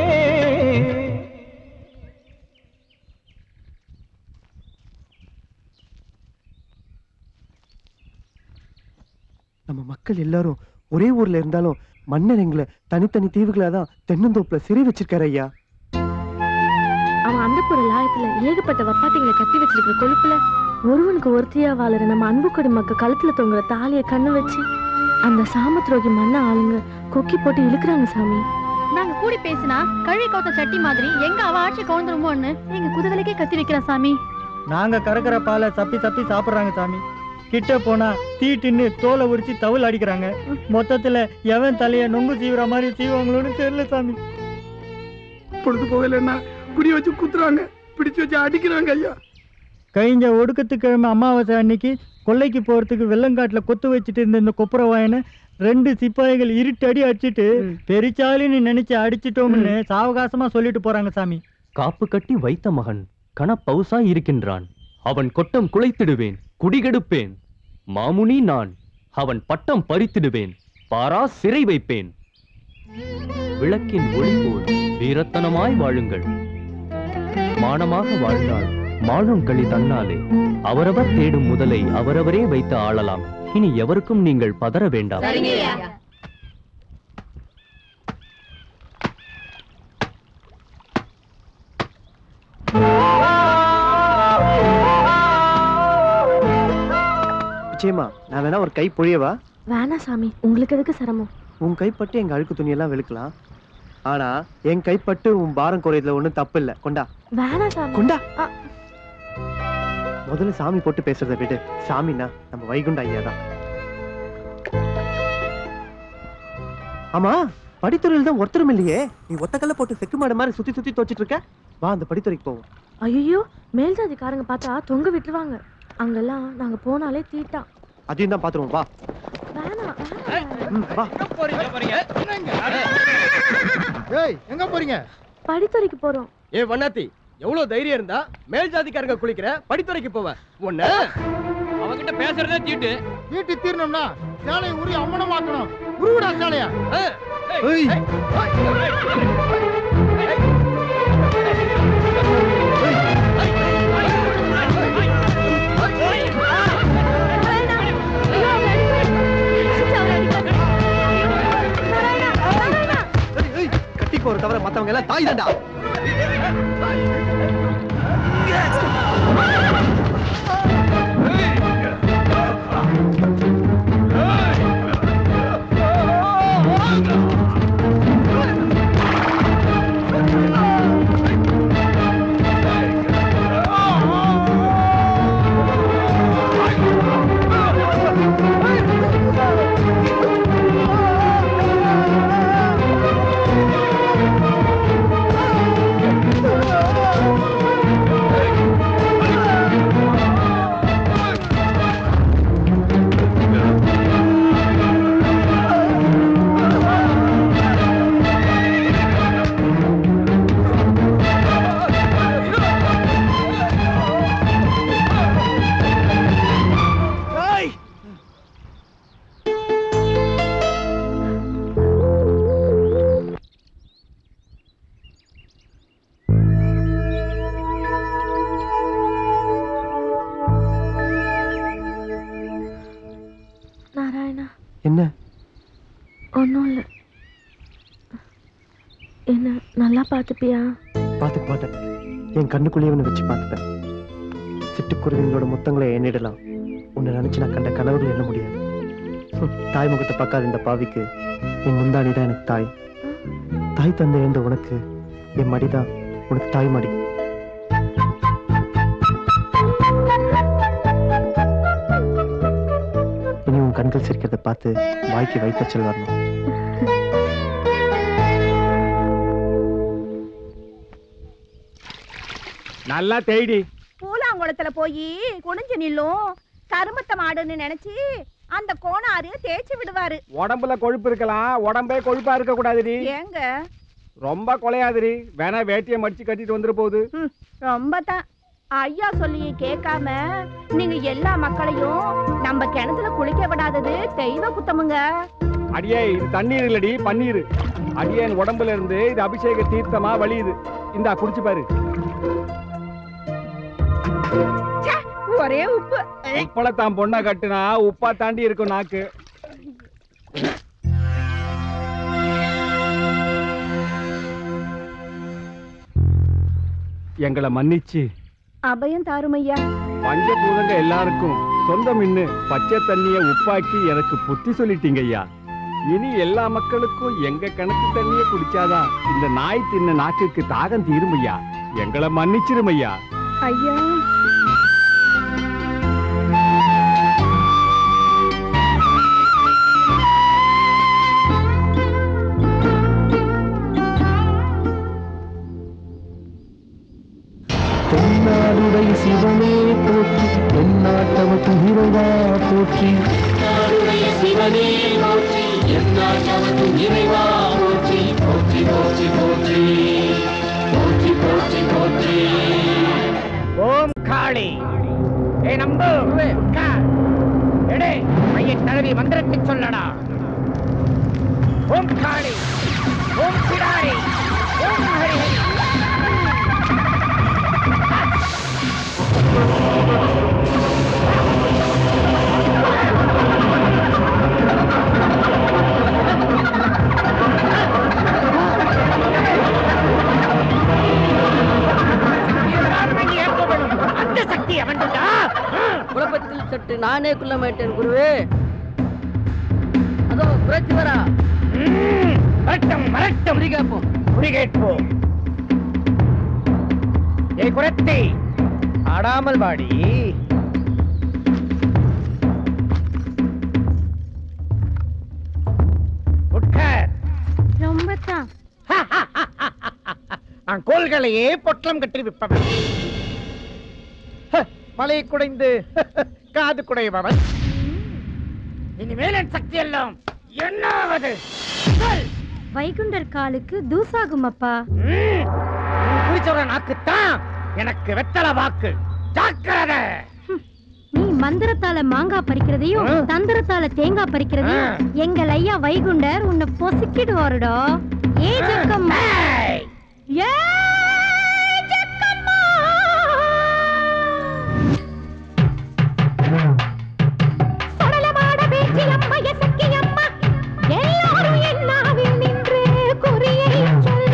நம்ம மக்கள் எல்லாரும் ஒரே ஊர்ல இருந்தாலும் மன்னர் எங்களை தனித்தனி தீவுகளாதான் தென்னந்தோப்புல சிறை வச்சிருக்காரு ஐயா. அவன் அந்த புற லாயத்துல ஏகப்பட்ட வப்பாட்டிகளை கட்டி வச்சிருக்கிற கொழுப்புல ஒருவனுக்கு ஒருத்தியா வாழற நம்ம அன்புக்கொடி மக்கள் கழுத்துல தொங்குற தாலிய கண்ணு வச்சு அந்த சாமத்ரோகி மண்ண ஆளுங்க கொக்கி போட்டு இழுக்கிறாங்க சாமி. நாங்க கூடி பேசினா கழுவி கவுத்த சட்டி மாதிரி எங்க அவ ஆட்சி கவுந்துருமோன்னு எங்க குதகலைக்கே கத்தி வைக்கிறா சாமி. நாங்க கறக்கிற பாலை தப்பி தப்பி சாப்பிடுறாங்க சாமி. கிட்ட போனா தீட்டுன்னு தோலை உரிச்சு தவுல் அடிக்கிறாங்க. மொத்தத்துல எவன் தலைய நொங்கு சீவுற மாதிரி சீவாங்களோன்னு தெரியல சாமி. பொழுது போகலன்னா குடி வச்சு குத்துறாங்க, பிடிச்சு வச்சு அடிக்கிறாங்க ஐயா. கழிஞ்ச ஒடுக்கத்துக்கிழமை அமாவாசை அன்னைக்கு கொல்லைக்கு போறதுக்கு வெள்ளங்காட்டுல கொத்து வச்சுட்டு இருந்த இந்த கொப்புரவாயனை 2 சிப்பாய்கள் இருட்டு அடி அடிச்சுட்டு பெரிச்சாலின்னு நினைச்சு அடிச்சிட்டோம்னு சாவகாசமா சொல்லிட்டு போறாங்க சாமி. காப்பு கட்டி வைத்த மகன் கணப்பவுசா இருக்கின்றான், அவன் கொட்டம் குலைத்திடுவேன், குடிகெடுப்பேன். மாமுனி நான், அவன் பட்டம் பறித்திடுவேன், பாரா சிறை வைப்பேன். விளக்கின் ஒளி போல் வீரத்தனமாய் வாழுங்கள், மானமாக வாழ்ந்தால் மானும் களி தன்னாலே. அவரவர் தேடும் முதலை அவரவரே வைத்து ஆளலாம், இனி எவருக்கும் நீங்கள் பதற வேண்டாம். நிச்சயமா நான் வேணா ஒரு கை பொழியவா? வேணா சாமி, உங்களுக்கு எதுக்கு சிரமம்? உன் கைப்பட்டு எங்க அழுக்கு துணியெல்லாம் வெளுக்கலாம், ஆனா என் கைப்பட்டு உன் பாரம் குறையதுல ஒண்ணும் தப்பு இல்ல. கொண்டா. வேணா சாமி. கொண்டா. முதல்ல சாமி போட்டு பேசுறதை விடு. சாமின்னா நம்ம வைகுண்ட ஐயா தான். ஆமா, படித்துறையில் தான் ஒருத்தரும் இல்லையே. நீ ஒத்தக்கல்ல போட்டு செக்கு மாடு மாதிரி சுத்தி சுத்தி தோச்சிட்டு இருக்க. வா அந்த படித்துறைக்கு போவோம். ஐயோ, மேல் ஜாதிக்காரங்க பார்த்தா தொங்க விட்டுருவாங்க. அங்கெல்லாம் நாங்க போனாலே தீட்டா. அதையும் தான் பாத்துருவோம். வா. வா. ஏய், எங்க போறீங்க? படித்துறைக்கு போறோம். ஏ வண்ணாத்தி, எவ்வளவு தைரியம் இருந்தா மேல் ஜாதிக்காரங்க குளிக்கிற படித்துறைக்கு போவேன். ஒண்ணு அவங்கிட்ட பேசுறதே தீட்டு. தீட்டு தீரணும்னா சாலையை உரி அம்மனமாக்கணும். உருவிடா சாலையா. கட்டி போற தவிர மத்தவங்க எல்லாம் தாய் தாண்டா. என்ன? ஒன்றும் இல்லை. என்ன நல்லா பார்த்துப்பியா? பார்த்துக்க மாட்டேன். என் கண்ணுக்குள்ளேயே வச்சு பார்த்துப்பேன். சிட்டுக்குருவிங்களோட முத்தங்களை எண்ணிடலாம். உன்னை நினைச்சு நான் கண்ட கனவுகள் எண்ண முடியாது. தாய் முகத்தை பார்க்காத இந்த பாவிக்கு என் முந்தாணி தான் எனக்கு தாய். தாய் தந்தை என்ற உனக்கு என் மடிதான் உனக்கு தாய் மடி. இனி உன் கண்கள் சிரிக்கிறத பார்த்து வாய்க்கு வைத்தச்சல் வரணும். நல்லா தேடி பூலாங்குளத்துல போய் குனிஞ்சு நில்லும் கருமத்த மாடுன்னு நினைச்சு அந்த கோணாரு தேய்ச்சி விடுவாரு. உடம்புல கொழுப்பு இருக்கலாம், உடம்பே கொழுப்பா இருக்க கூடாதுடி. ஏங்க ரொம்ப கொலையாதுடி. வேணா வேட்டியை மடிச்சு கட்டிட்டு வந்துட போகுது. ரொம்ப தான் ஐயா சொல்லி கேட்காம நீங்க எல்லா மக்களையும் நம்ம கிணத்துல குளிக்க விடாதது தெய்வ குத்தமுங்க. அடியே இது தண்ணீர் இல்லடி பன்னீர். அடியேன் உடம்புல இருந்து இது அபிஷேக தீர்த்தமா வழியுது. இந்தா குடிச்சு பாரு. ஒரே உப்பு. உப்பளத்தான் பொண்ணா கட்டுனா உப்பா தாண்டி இருக்கும் நாக்கு. எங்களை மன்னிச்சு அபயம் தாருமையா. பஞ்சபூதங்க எல்லாருக்கும் சொந்தம் இன்னு பச்சை தண்ணிய உப்பாக்கி எனக்கு புத்தி சொல்லிட்டீங்க ஐயா. இனி எல்லா மக்களுக்கும் எங்க கிணத்து தண்ணிய குடிச்சாதான் இந்த நாய் தின்ன நாக்குக்கு தாகம் தீருமையா. எங்களை மன்னிச்சிருமையா. ஐயா தென்னாடுடைய சிவனே போற்றி, எந்நாட்டவர்க்கு இறைவா போற்றி. சிவனே போற்றி, எந்நாட்டவர்க்கு இறைவா போற்றி. போற்றி போற்றி போற்றி போற்றி போற்றி போற்றி. ஓம் காளி ஏ நம்பு எடே மையத் தடவி மந்திரத்தை சொல்லடா. ஓம் காளி, ஓம் பிடாரி, ஓம் ஹரி ஹரி. குழப்பத்தில் சற்று நானே குள்ள மாட்டேன் குருவே. அதோ புரட்சி வரா. வரட்டும் வரட்டும். கேட்போம் கேட்போம். ஏ குரத்தி ஆடாமல் வாடி. ரொம்ப தான் நான் கோள்களையே பொட்டலம் கட்டி விற்பவன். மலை குடைந்து காது குடைபவன். இனிமேல் என் சக்தி எல்லாம் என்னாவது வைகுண்டர் காலுக்கு தூசாகும் அப்பா. குறிச்சவர நாக்குத்தான் எனக்கு வெத்தல வாக்கு. ஜாக்கிரதை. நீ மந்திரத்தால மாங்காய் பறிக்கிறதையும் தந்திரத்தால தேங்காய் பறிக்கிறதையும் எங்கள் ஐயா வைகுண்டர் உன்னை பொசுக்கிடுவாருடா. ஏ ஜக்கம்மா, ஏ ஜக்கம்மா. சடலமாட பேச்சி அம்மா எசக்கி அம்மா எல்லாரும் என்னாவில் நின்று குறியை சொல்ல.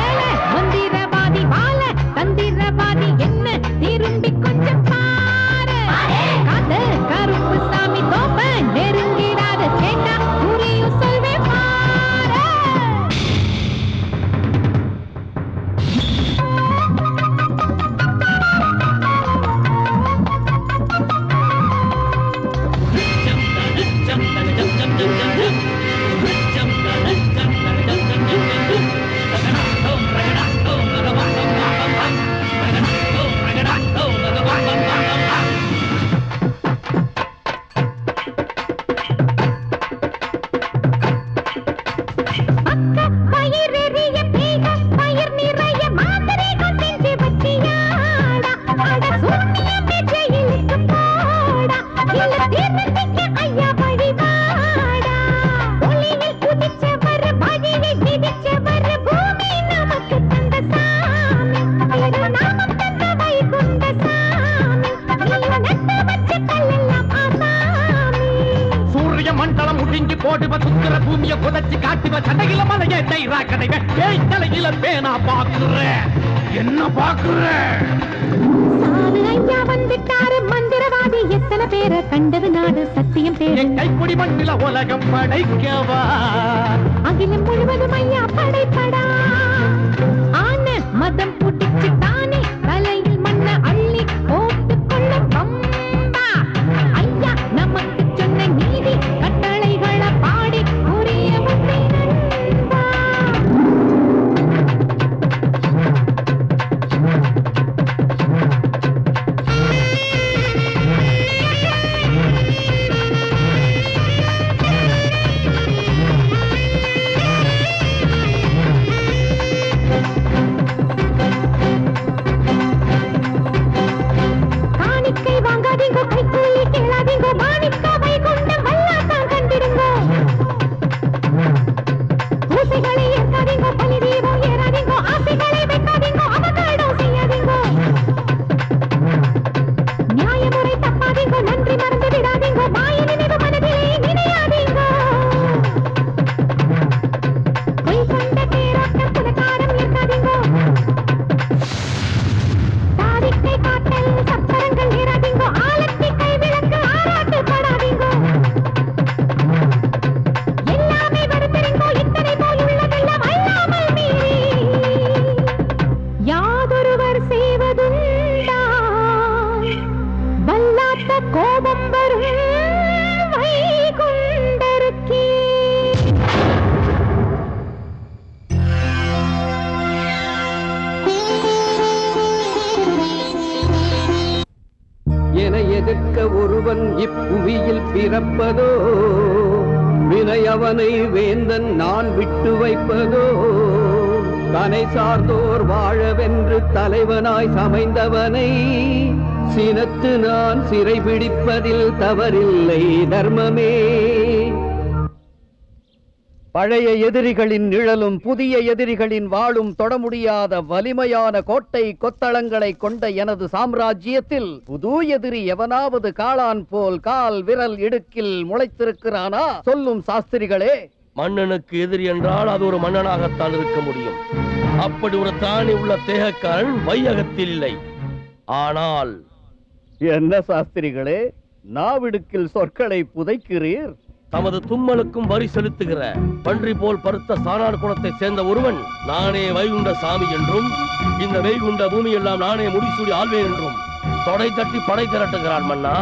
மந்திரவாதி வாழ தந்திரவாதி என்ன திரும்பி கொஞ்சம் பாரு. பார்த்த கருப்பு சாமி தோப்ப நெருங்கிடாத கேட்டா புரியும் சொல்வேன் பாரு. பூமியை புதைச்சி காட்டுவ சண்டையில மலையை தைரா கடைவ ஏய் தலையில பேனா பாக்குற என்ன பாக்குற சாது ஐயா வந்துட்டாரு மந்திரவாதி எத்தனை பேரை கண்டது நாடு சத்தியம் பேரு கைப்பொடி மண்ணில உலகம் படைக்கவா அகிலம் முழுவதும் ஐயா படைப்படா ஆன மதம் புடிச்சு தானே தலையில் மண்ண அள்ளி போட்டு கொள்ள பம்பா ஐயா நமக்கு சொன்ன நீதி கட்டளைகளை பாடி புரிய இப்புவியில் பிறப்பதோ வினையவனை வேந்தன் நான் விட்டு வைப்பதோ தனை சார்ந்தோர் வாழவென்று தலைவனாய் சமைந்தவனை சினத்து நான் சிறைபிடிப்பதில் தவறில்லை தர்மமே. பழைய எதிரிகளின் நிழலும் புதிய எதிரிகளின் வாளும் தொட முடியாத வலிமையான கோட்டை கொத்தளங்களை கொண்ட எனது சாம்ராஜ்யத்தில் புது எதிரி எவனாவது காளான் போல் கால் விரல் இடுக்கில் முளைத்திருக்கிறானா சொல்லும் சாஸ்திரிகளே. மன்னனுக்கு எதிரி என்றால் அது ஒரு மன்னனாகத்தான் இருக்க முடியும். அப்படி ஒரு திராணி உள்ள தேகக்காரன் வையகத்தில் இல்லை. ஆனால் என்ன சாஸ்திரிகளே நாவிடுக்கில் சொற்களை புதைக்கிறீர்? தமது தும்மலுக்கும் வரி செலுத்துகிற பன்றி போல் பருத்த சாணார் குலத்தை சேர்ந்த ஒருவன் நானே வைகுண்ட சாமி என்றும் இந்த வைகுண்ட பூமி எல்லாம் நானே முடிசூடி ஆள்வேன் என்றும் தொடை தட்டி படை திரட்டுகிறான் மன்னா.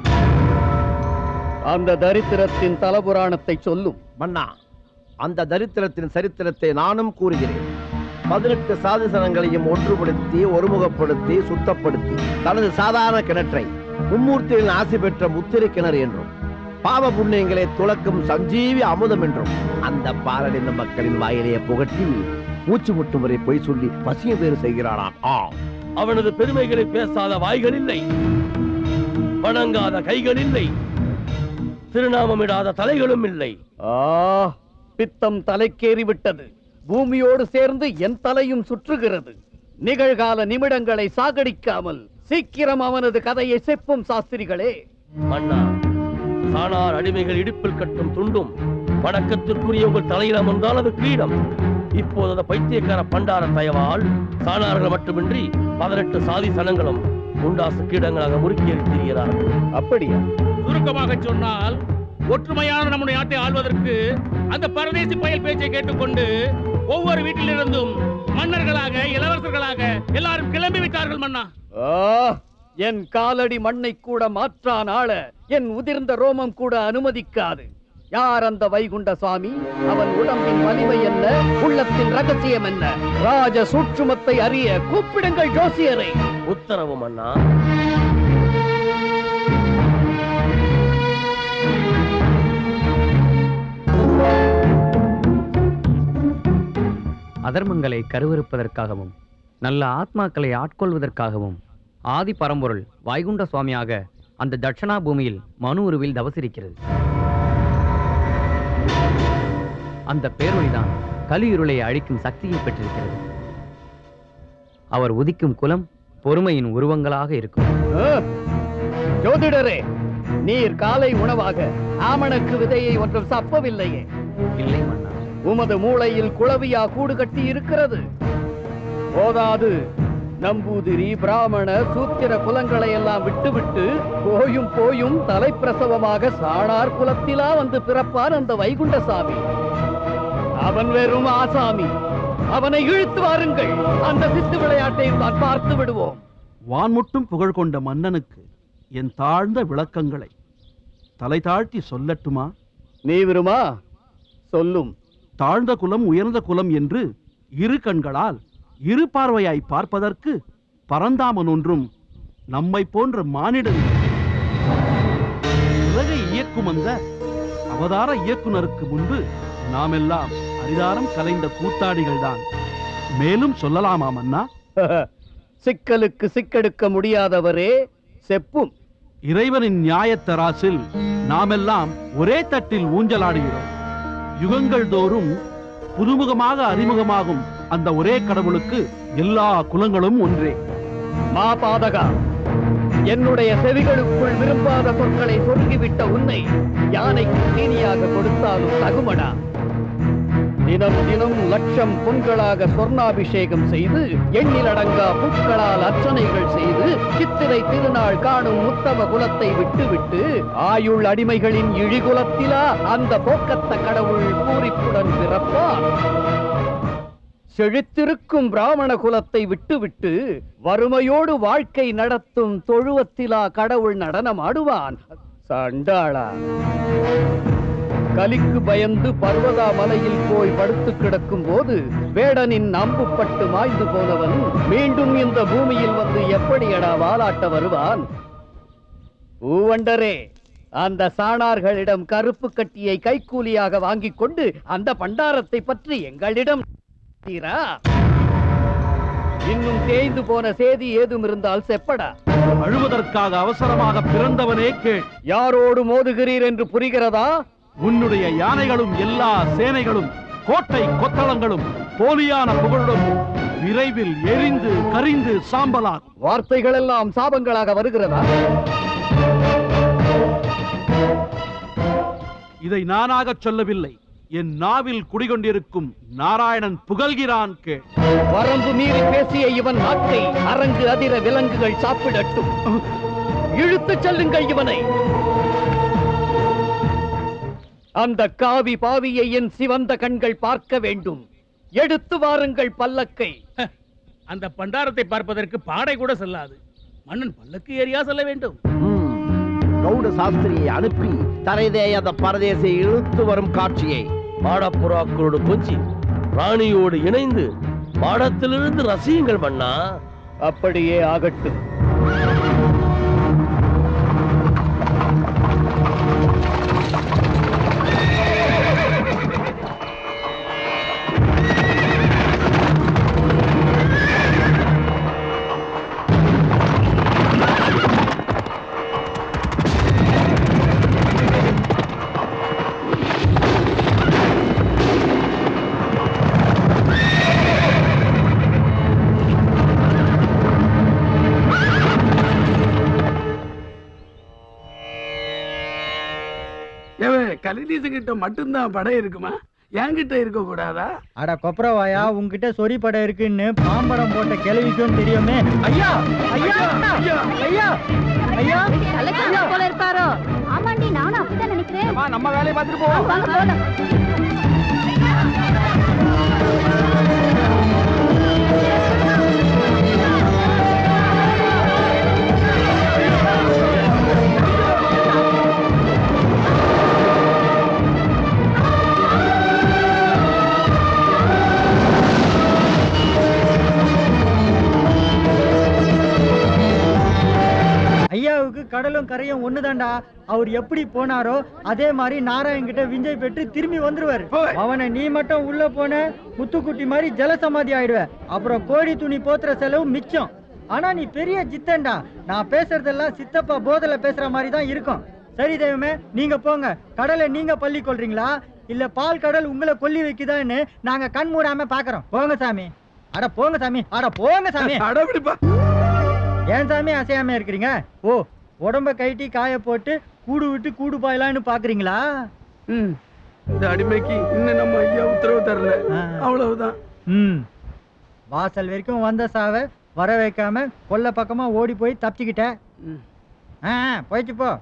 அந்த தரித்திரத்தின் தலபுராணத்தை சொல்லும் மன்னா. அந்த தரித்திரத்தின் சரித்திரத்தை நானும் கூறுகிறேன். 18 சாதிசனங்களையும் ஒன்றுபடுத்தி ஒருமுகப்படுத்தி சுத்தப்படுத்தி தனது சாதாரண கிணற்றை மும்மூர்த்திகளின் ஆசி பெற்ற முத்திரை கிணறு என்றும் பாவ புண்ணியங்களை துளக்கும் சஞ்சீவி அமுதம் என்றும் அந்த பாலடைந்த மக்களின் வாயிலேயே புகட்டி மூச்சு முட்டும் வரை பொய் சொல்லி பசிய பேறு செய்கிறானாம். அவனது பெருமைகளை பேசாத வாய்கள் இல்லை, வணங்காத கைகள் இல்லை, திருநாமமிடாத தலைகளும் இல்லை. பித்தம் தலைக்கேறிவிட்டது. பூமியோடு சேர்ந்து என் தலையும் சுற்றுகிறது. நிகழ்கால நிமிடங்களை சாகடிக்காமல் சீக்கிரம் அவனது கதையை செப்பும் சாஸ்திரிகளே. மன்னா, சாணார் அடிமைகள் இடுப்பில் கட்டும் துண்டும் வணக்கத்திற்குரிய உங்கள் தலையில் அமர்ந்தால் அது கிரீடம். இப்போது அந்த பைத்தியக்கார பண்டார தயவால் சாணார்கள் மட்டுமின்றி 18 சாதி சனங்களும் குண்டாசு கீடங்களாக முறுக்கி எறிகிறார்கள். அப்படியா? சுருக்கமாக சொன்னால் ஒற்றுமையான நம்முடைய நாட்டை ஆள்வதற்கு அந்த பரதேசி பயல் பேச்சை கேட்டுக்கொண்டு ஒவ்வொரு வீட்டிலிருந்தும் மன்னர்களாக இளவரசர்களாக எல்லாரும் கிளம்பி விட்டார்கள் மன்னா. என் காலடி மண்ணை கூட மாற்றான் ஆள என் உதிர்ந்த ரோமம் கூட அனுமதிக்காது. யார் அந்த வைகுண்ட சுவாமி? அவன் உடம்பின் வலிமை என்ன? உள்ளத்தின் ரகசியம் என்ன? ராஜ சூட்சுமத்தை அறிய கூப்பிடுங்கள் ஜோசியரை. உத்தரவு மன்னா. அதர்மங்களை கருவறுப்பதற்காகவும் நல்ல ஆத்மாக்களை ஆட்கொள்வதற்காகவும் ஆதி பரம்பொருள் வைகுண்ட சுவாமியாக அந்த தட்சணா பூமியில் மனு உருவில் தவசிருக்கிறது. அந்த பேரொழிதான் கலியுருளை அழிக்கும் சக்தியை பெற்றிருக்கிறது. அவர் உதிக்கும் குலம் பொறுமையின் உருவங்களாக இருக்கும். ஜோதிடரே, நீர் காலை உணவாக ஆமணக்கு விதையை ஒன்றும் சப்பவில்லையே? இல்லை மன்னா. உமது மூளையில் குளவியா கூடு கட்டி இருக்கிறது. போதாது, நம்பூதிரி பிராமண சூத்திர குலங்களை எல்லாம் விட்டுவிட்டு போயும் தலைப்பிரசவமாக சாணார் குலத்திலா வந்து பிறப்பார் அந்த வைகுண்ட சாமி. அவன் வெறும் ஆசாமி. அவனை இழுத்து வாருங்கள். அந்த சித்து விளையாட்டையும் தான் பார்த்து விடுவோம். வான்முட்டும் புகழ் கொண்ட மன்னனுக்கு என் தாழ்ந்த விளக்கங்களை தலை தாழ்த்தி சொல்லட்டுமா? நீ விருமா சொல்லும். தாழ்ந்த குலம் உயர்ந்த குலம் என்று இரு கண்களால் இரு பார்வையாய் பார்ப்பதற்கு பரந்தாமன் ஒன்றும் நம்மை போன்ற மானிடன் உலகை இயக்கும் அந்த அவதார இயக்குனருக்கு முன்பு நாமெல்லாம் அரிதாரம் கலைந்த கூத்தாடிகள் தான். மேலும் சொல்லலாமா மன்னா? சிக்கலுக்கு சிக்கெடுக்க முடியாதவரே செப்பும். இறைவனின் நியாயத்தராசில் நாமெல்லாம் ஒரே தட்டில் ஊஞ்சலாடுகிறோம். யுகங்கள் தோறும் புதுமுகமாக அறிமுகமாகும் அந்த ஒரே கடவுளுக்கு எல்லா குலங்களும் ஒன்றே. மாபாதகா, என்னுடைய செவிகளுக்குள் விரும்பாத சொற்களை சொருகிவிட்ட உன்னை யானைக்கு தீனியாக கொடுத்தாலும் தகுமடா. தினம் தினம் லட்சம் பொங்கலாக சொர்ணாபிஷேகம் செய்து எண்ணிலடங்கா பூக்களால் அர்ச்சனைகள் செய்து சித்திரை திருநாள் காணும் உத்தம குலத்தை விட்டுவிட்டு ஆயுள் அடிமைகளின் இழிகுலத்திலா அந்த போக்கத்த கடவுள் பூரிப்புடன் பிறப்பார். செழித்திருக்கும் பிராமண குலத்தை விட்டுவிட்டு வறுமையோடு வாழ்க்கை நடத்தும் தொழுவத்திலா கடவுள் நடனம் ஆடுவான். சண்டாளா, கலிக்கு பயந்து பர்வதா மலையில் போய் படுத்து கிடக்கும் போது வேடனின் அம்புப்பட்டு மாய்ந்து போனவன் மீண்டும் இந்த பூமியில் வந்து எப்படியடா வாலாட்ட வருவான்? பூவண்டரே, அந்த சாணார்களிடம் கருப்பு கட்டியை கைக்கூலியாக வாங்கிக் கொண்டு அந்த பண்டாரத்தை பற்றி எங்களிடம் இன்னும் தேய்ந்து போன சேதி ஏதும் இருந்தால் செப்படா. அழுவதற்காக அவசரமாக பிறந்தவனே கேள். யாரோடு மோதுகிறீர் என்று புரிகிறதா? உன்னுடைய யானைகளும் எல்லா சேனைகளும் கோட்டை கொத்தளங்களும் போலியான புகழுடன் விரைவில் எரிந்து கரிந்து சாம்பலாகும். வார்த்தைகள் எல்லாம் சாபங்களாக வருகிறதா? இதை நானாக சொல்லவில்லை. என் நாவில் குடிகொண்டிருக்கும் நாராயணன் புகழ்கிறான் கேள். வரம்பு மீறி பேசிய இவன் நாக்கை அரங்கு அதிர விலங்குகள் சாப்பிடட்டும். இழுத்துச் செல்லுங்கள் இவனை. அந்த காவி பாவியை என் சிவந்த கண்கள் பார்க்க வேண்டும். எடுத்து வாருங்கள் பல்லக்கை. அந்த பண்டாரத்தை பார்ப்பதற்கு பாடை கூட செல்லாது. மன்னன் பல்லக்கு ஏறியா செல்ல வேண்டும். கவுட சாஸ்திரியை அனுப்பி தரைதேய அந்த பரதேசை இழுத்து வரும் காட்சியை மாடப்புறாக்களோடு கொஞ்சி ராணியோடு இணைந்து மாடத்திலிருந்து ரசியுங்கள் மன்னா. அப்படியே ஆகட்டும். கலிதீசன் கிட்ட மட்டும்தான் படை இருக்குமா? என்கிட்ட இருக்க கூடாதா? அட கொப்பரவாயா, உங்ககிட்ட சொறி படம் இருக்குன்னு பாம்படம் போட்ட கிளவிக்கும் தெரியுமே. ஐயா ஐயா ஐயா ஐயா ஐயா தலைக்காம போல இருப்பாரோ? ஆமாண்டி, நானும் அப்படிதான் நினைக்கிறேன். நம்ம வேலையை பார்த்துட்டு போவோம். வாங்க போலாம். ஐயாவுக்கு கடலும் கரையும் ஒண்ணுதான்டா. அவர் எப்படி போனாரோ அதே மாதிரி நாராயண் கிட்ட விஞ்சை பெற்று திரும்பி வந்துருவாரு. அவனை நீ மட்டும் உள்ள போன முத்துக்குட்டி மாதிரி ஜலசமாதி ஆயிடுவ. அப்புறம் கோழி துணி போத்துற செலவு மிச்சம். ஆனா நீ பெரிய ஜித்தன்டா. நான் பேசுறதெல்லாம் சித்தப்பா போதல பேசுற மாதிரி தான் இருக்கும். சரி தெய்வமே, நீங்க போங்க. கடலை நீங்க பள்ளி கொள்றீங்களா இல்ல பால் கடல் உங்களை கொல்லி வைக்குதான்னு நாங்க கண் மூடாம பாக்குறோம். போங்க சாமி. அட போங்க சாமி. அட போங்க சாமி. ஏன் சாமி அசையாம இருக்கிறீங்க? ஓ, உடம்ப கைட்டி காய போட்டு கூடு விட்டு கூடு பாயலான்னு பாக்குறீங்களா? இந்த அடிமைக்கு இன்னும் நம்ம ஐயா உத்தரவு தரல, அவ்வளவுதான். வாசல் வரைக்கும் வந்த சாவ வர வைக்காம கொல்ல பக்கமா ஓடி போய் தப்பிச்சுக்கிட்ட. போயிட்டு போ.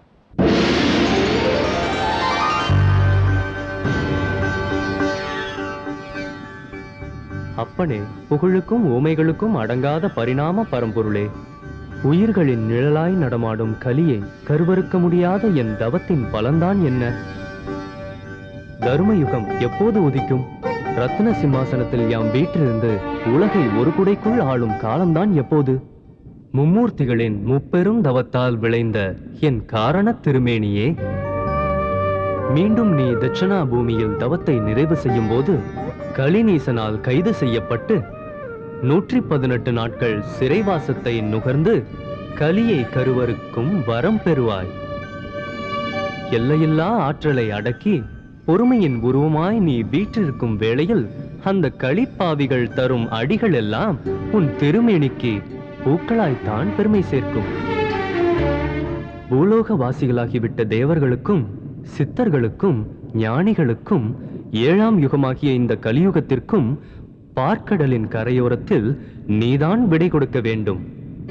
அப்பனே, புகழுக்கும் ஊமைகளுக்கும் அடங்காத பரிணாம பரம்பொருளே, உயிர்களின் நிழலாய் நடமாடும் கலியை கருவறுக்க முடியாத என் தவத்தின் பலன்தான் என்ன? தர்மயுகம் எப்போது உதிக்கும்? ரத்ன சிம்மாசனத்தில் யாம் வீற்றிருந்து உலகை ஒரு குடைக்குள் ஆளும் காலம்தான் எப்போது? மும்மூர்த்திகளின் முப்பெரும் தவத்தால் விளைந்த என் காரண திருமேனியே, மீண்டும் நீ தட்சணா பூமியில் தவத்தை நிறைவு செய்யும் போது கலிநீசனால் கைது செய்யப்பட்டு 118 நாட்கள் சிறைவாசத்தை நுகர்ந்து கலியை கருவறுக்கும் வரம் பெறுவாய். எல்லையில்லா ஆற்றலை அடக்கி பொறுமையின் உருவமாய் நீ வீற்றிருக்கும் வேளையில் அந்த களிப்பாவிகள் தரும் அடிகள் எல்லாம் உன் திருமேனிக்கு பூக்களாய்த்தான் பெருமை சேர்க்கும். பூலோக வாசிகளாகிவிட்ட தேவர்களுக்கும் சித்தர்களுக்கும் ஞானிகளுக்கும் 7ஆம் யுகமாகிய இந்த கலியுகத்திற்கும் பார்க்கடலின் கரையோரத்தில் நீதான் விடை கொடுக்க வேண்டும்.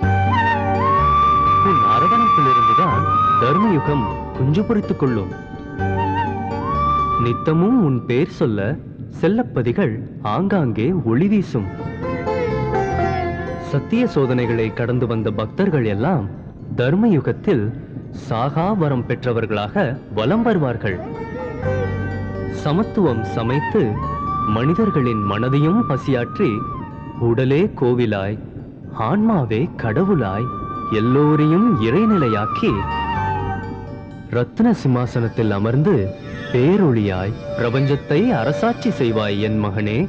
உன் அரவணைப்பிலிருந்துதான் தர்மயுகம் குஞ்சு பொறித்துக் கொள்ளும். நித்தமும் உன் பேர் சொல்ல செல்லப்பதிகள் ஆங்காங்கே ஒளி வீசும். சத்திய சோதனைகளை கடந்து வந்த பக்தர்கள் எல்லாம் தர்மயுகத்தில் சாகா வரம் பெற்றவர்களாக வலம் வருவார்கள். சமத்துவம் சமைத்து மனிதர்களின் மனதையும் பசியாற்றி உடலே கோவிலாய் ஆன்மாவே கடவுளாய் எல்லோரையும் இறைநிலையாக்கி ரத்ன சிம்மாசனத்தில் அமர்ந்து பேரொளியாய் பிரபஞ்சத்தை அரசாட்சி செய்வாய் என் மகனே.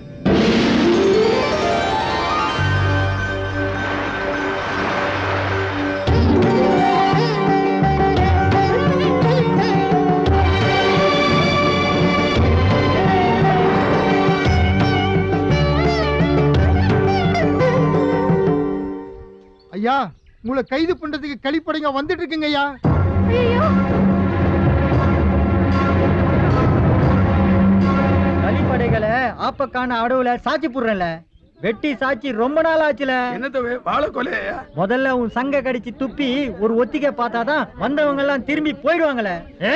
ஐயா, உங்களை கைது பண்றதுக்கு களிப்படைங்க வந்துட்டு இருக்குங்க ஐயா. களிப்படைகளை ஆப்பக்கான அடவுல சாட்சி போடுறல. வெட்டி சாட்சி ரொம்ப நாள் ஆச்சுல. என்னத்தவே வாழை கொலையா? முதல்ல உன் சங்க கடிச்சு துப்பி ஒரு ஒத்திகை பார்த்தாதான் வந்தவங்க எல்லாம் திரும்பி போயிடுவாங்களே.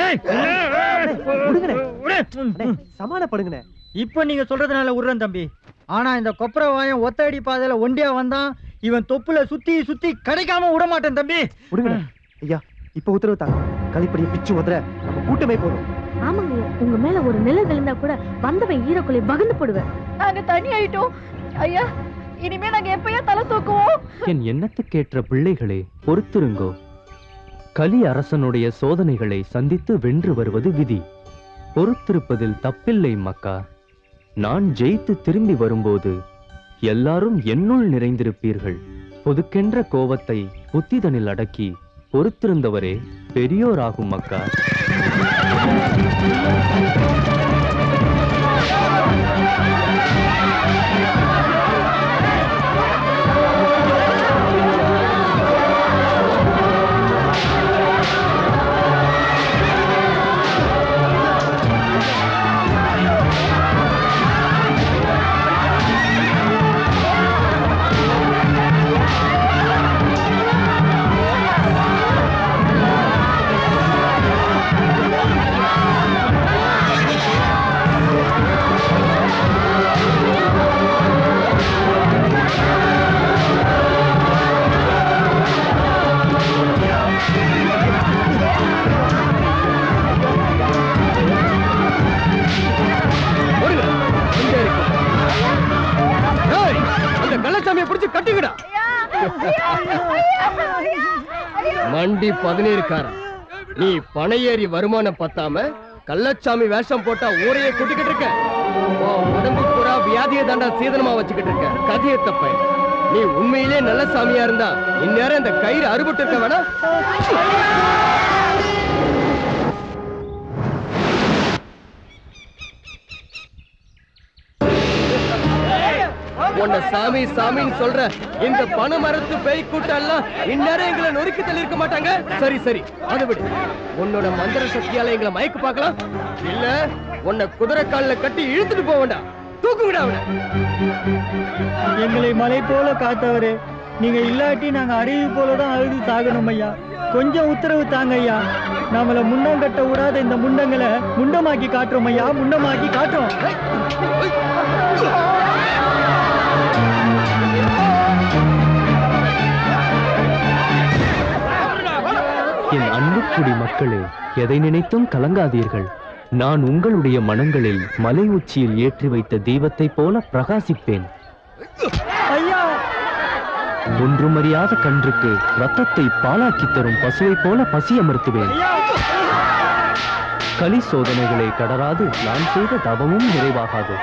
சமாளப்படுங்க. இப்ப நீங்க சொல்றதுனால விடுறேன் தம்பி. ஆனா இந்த கொப்பரவாயம் ஒத்தடி பாதையில ஒண்டியா வந்தான். இவன் தொப்புல சுத்தி சுத்தி கிடைக்காம விட மாட்டேன் தம்பி. ஐயா, இப்ப உத்தரவு தாங்க. களிப்படியை பிச்சு உதற நம்ம கூட்டமே போதும். ஆமாங்க, உங்க மேல ஒரு நிழல் விழுந்தா கூட வந்தவன் ஈரக்குலை பகிர்ந்து போடுவேன். நாங்க தனி ஆயிட்டோம் ஐயா. இனிமே நாங்க எப்பயா தலை தூக்குவோம்? என் எண்ணத்துக்கேற்ற பிள்ளைகளே, பொறுத்திருங்கோ. கலி அரசனுடைய சோதனைகளை சந்தித்து வென்று வருவது விதி. பொறுத்திருப்பதில் தப்பில்லை மக்கா. நான் ஜெயித்து திரும்பி வரும்போது எல்லாரும் என்னுள் நிறைந்திருப்பீர்கள். பொதுக்கென்ற கோபத்தை புத்திதனில் அடக்கி பொறுத்திருந்தவரே பெரியோராகும் மக்கா. மண்டி 17 நீ பனையேறி வருமானம் பத்தாம கள்ளச்சாமி வேஷம் போட்டா ஊரையே கூட்டிக்கிட்டு இருக்க. உடம்பு பூரா வியாதியை தாண்டா சீதனமா வச்சுக்கிட்டு இருக்க. கதையை தப்ப நீ உண்மையிலே நல்ல சாமியா இருந்தா இந்நேரம் இந்த கயிறு அறுபட்டு இருக்க வேணா. உன்னை சாமி சாமின்னு சொல்ற இந்த பனை மரத்து பேய் கூட்டம் எல்லாம் இந்நேரம் எங்களை நொறுக்கி தள்ளி இருக்க மாட்டாங்க. சரி சரி அதை விடு. உன்னோட மந்திர சக்தியால எங்களை மயக்க பார்க்கலாம். இல்ல உன்னை குதிரை காலில் கட்டி இழுத்துட்டு போக வேண்டாம். தூக்குங்கடா அவனை. எங்களை மலை போல காத்தவரே, நீங்க இல்லாட்டி நாங்க அருவி போலதான் அழுது சாகணும் ஐயா. கொஞ்சம் உத்தரவு தாங்க ஐயா. நம்மள முண்டம் கட்ட விடாத இந்த முண்டங்களை முண்டமாக்கி காட்டுறோம் ஐயா. முண்டமாக்கி காட்டுறோம். என் அன்புக்குடி மக்களே, எதை நினைத்தும் கலங்காதீர்கள். நான் உங்களுடைய மனங்களில் மலை உச்சியில் ஏற்றி வைத்த தெய்வத்தை போல பிரகாசிப்பேன். ஒன்றுமறியாத கன்றுக்கு ரத்தத்தை பாலாக்கி தரும் பசுவை போல பசி அமர்த்துவேன். கலி சோதனைகளை கடராது நான் செய்த தவமும் நிறைவாகாது.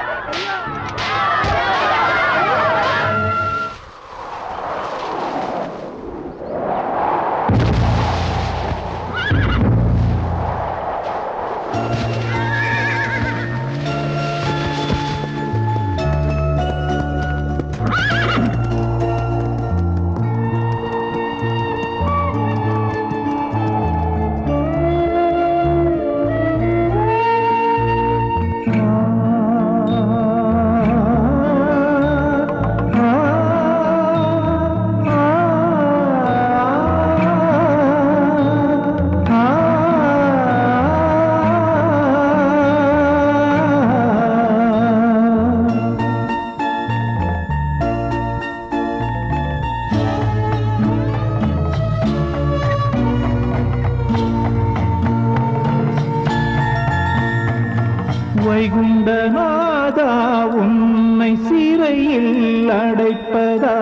வைகுண்டநாதா உன்னை சிறையில் அடைப்பதா,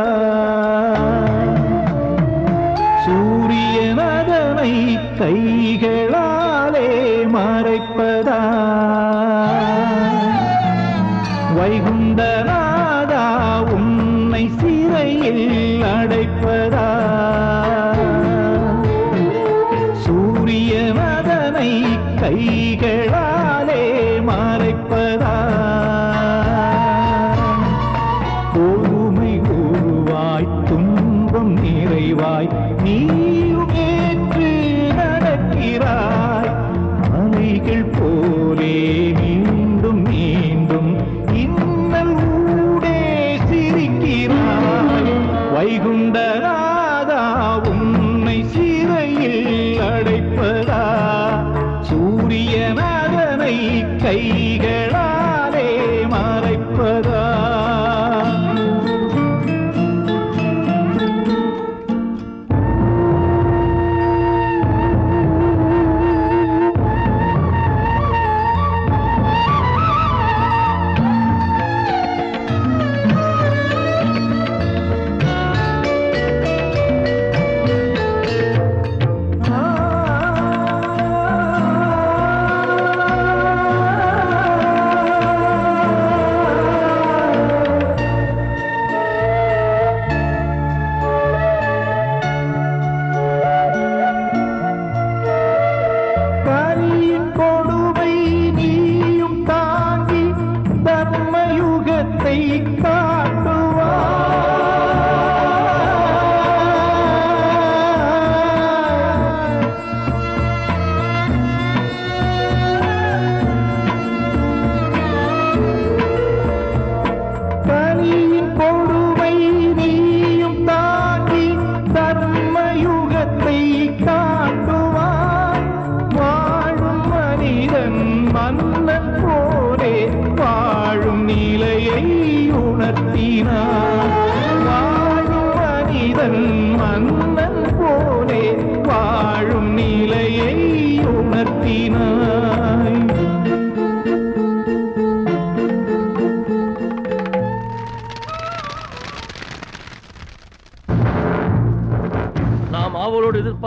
சூரியனதனை கைகளாலே மறைப்பதா. வைகுண்டநாதா உன்னை சிறையில் அடைப்பதா, சூரியனதனை கைகளாலே மறைப்பதா. பொறுமை உருவாய் துன்பம் நிறைவாய் நீயும் ஏற்று நடக்கிறாய். மலைகள் போலே மீண்டும் மீண்டும் இன்னல் ஊடே சிரிக்கிறாய். வைகுண்டநாதா உன்னை சிறையில் அடைப்பதா, சூரியனதனை கைகளாலே மறைப்பதா.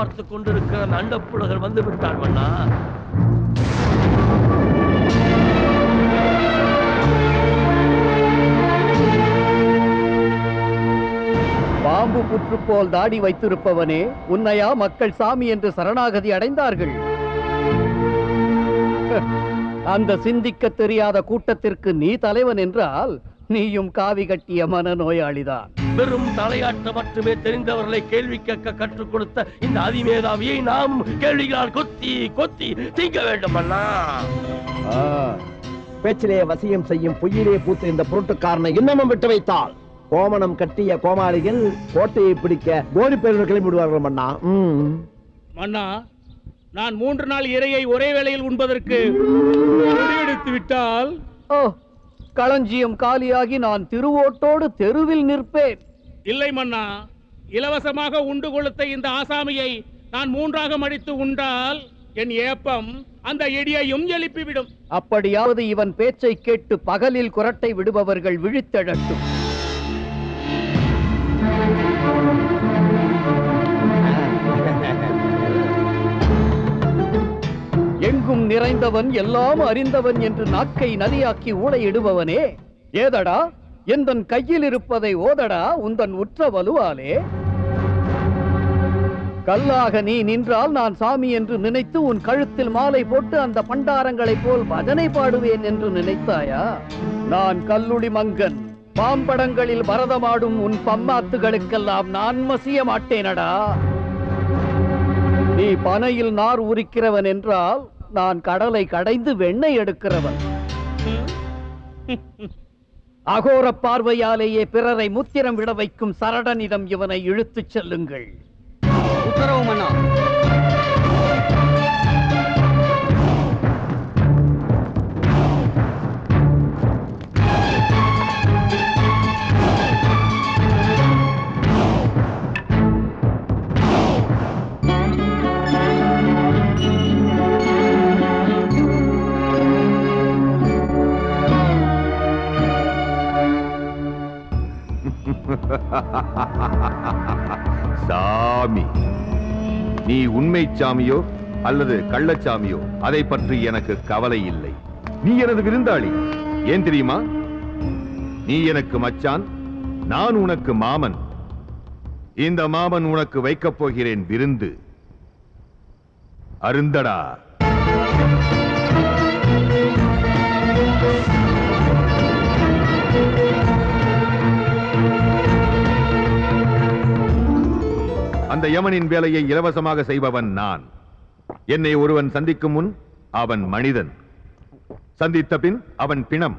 எதிர்பார்த்து கொண்டிருக்கிற அண்டப்புலகர் வந்து விட்டார் மன்னா. பாம்பு புற்று போல் தாடி வைத்திருப்பவனே, உன்னையா மக்கள் சாமி என்று சரணாகதி அடைந்தார்கள்? அந்த சிந்திக்க தெரியாத கூட்டத்திற்கு நீ தலைவன் என்றால் நீயும் காவி கட்டிய மனநோயாளிதான். வெறும் தலையாட்ட மட்டுமே தெரிந்தவர்களை கேள்வி கேட்க கற்றுக் கொடுத்த இந்த அதிமேதாவியை நாம் கேள்விகளால் கொத்தி கொத்தி தீங்க வேண்டும் அண்ணா. பேச்சிலே வசியம் செய்யும் பொய்யிலே பூத்த இந்த பொருட்டுக்காரனை இன்னமும் விட்டு வைத்தால் கோமணம் கட்டிய கோமாளிகள் கோட்டையை பிடிக்க கோடி பேர்கள் கிளம்பி விடுவார்கள் மன்னா. மன்னா, நான் 3 நாள் இரையை ஒரே வேளையில் உண்பதற்கு முடிவெடுத்து விட்டால் களஞ்சியம் காலியாகி நான் திருவோட்டோடு தெருவில் நிற்பேன். இல்லை மன்னா, இலவசமாக உண்டு கொளுத்த இந்த ஆசாமியை நான் 3ஆக மடித்து உண்டால் என் ஏப்பம் அந்த இடியையும் எழுப்பிவிடும். அப்படியாவது இவன் பேச்சை கேட்டு பகலில் குரட்டை விடுபவர்கள் விழித்தெழட்டும். எங்கும் நிறைந்தவன் எல்லாம் அறிந்தவன் என்று நாக்கை நதியாக்கி ஊடையிடுபவனே, ஏதடா எந்தன் கையில் இருப்பதை ஓதடா உந்தன் உற்ற வலுவாலே. கல்லாக நீ நின்றால் நான் சாமி என்று நினைத்து உன் கழுத்தில் மாலை போட்டு அந்த பண்டாரங்களைப் போல் பஜனை பாடுவேன் என்று நினைத்தாயா? நான் கல்லுளி மங்கன். பாம்படங்களில் பரதமாடும் உன் பம்மாத்துகளுக்கெல்லாம் நான் மசிய மாட்டேனடா. நீ பனையில் நார் உரிக்கிறவன் என்றால் நான் கடலை கடைந்து வெண்ணெய் எடுக்கிறவன். அகோர பார்வையாலேயே பிறரை முத்திரம் விட வைக்கும் சரடனிடம் இவனை இழுத்துச் செல்லுங்கள். உத்தரவு மன்னா. சாமி, நீ உண்மை சாமியோ அல்லது கள்ளச்சாமியோ அதை பற்றி எனக்கு கவலை இல்லை. நீ எனது விருந்தாளி. ஏன் தெரியுமா? நீ எனக்கு மச்சான், நான் உனக்கு மாமன். இந்த மாமன் உனக்கு வைக்கப் போகிறேன் விருந்து. அருந்தடா. அந்த யமனின் வேலையை இலவசமாக செய்பவன் நான். என்னை ஒருவன் சந்திக்கும் முன் அவன் மனிதன், சந்தித்த பின் அவன் பிணம்.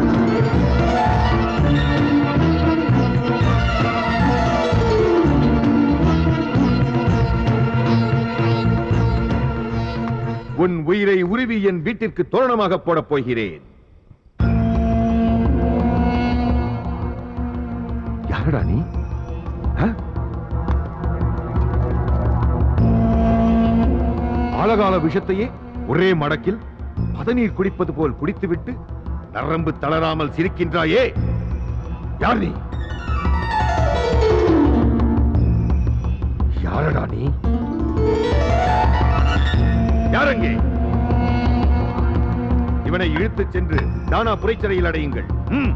உன் உயிரை உருவி என் வீட்டிற்கு தோரணமாக போடப் போகிறேன். யாரடா நீ? ஆழகால விஷத்தையே ஒரே மடக்கில் பதநீர் குடிப்பது போல் குடித்துவிட்டு நரம்பு தளராமல் சிரிக்கின்றாயே, யார் நீ? யாரடா நீ? யாரங்கே? இவனை இழுத்துச் சென்று தானா புரைச்சிறையில் அடையுங்கள்.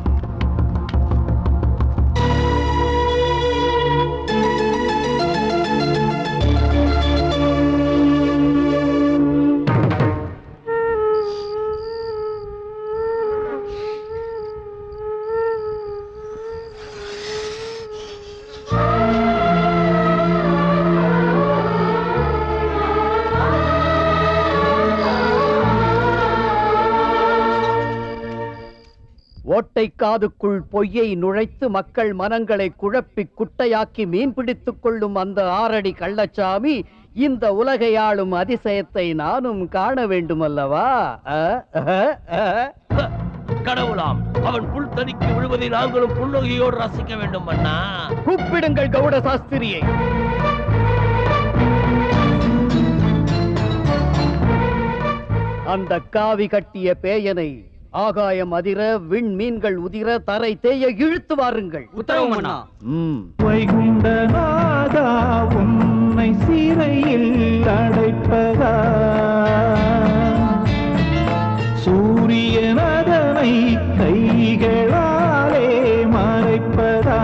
ஓட்டை காதுக்குள் பொய்யை நுழைத்து மக்கள் மனங்களை குழப்பி குட்டையாக்கி மீன் பிடித்துக் கொள்ளும் அந்த 6 அடி கள்ளச்சாமி இந்த உலகை ஆளும் அதிசயத்தை நானும் காண வேண்டும் அல்லவா? கடவுளாம், அவன் புல் தடிக்கு விழுவதை நாங்களும் புன்னகையோடு ரசிக்க வேண்டும் அண்ணா. கூப்பிடுங்கள் கவுட சாஸ்திரியை. அந்த காவி கட்டிய பேயனை ஆகாயம் அதிர, விண்மீன்கள் உதிர, தரை தேய இழுத்து வாருங்கள். உத்தரவு மன்னா. வைகுண்டநாதா உன்னை உன்னை சிறையில் அடைப்பதா சூரியன் அதனை கைகளாலே மறைப்பதா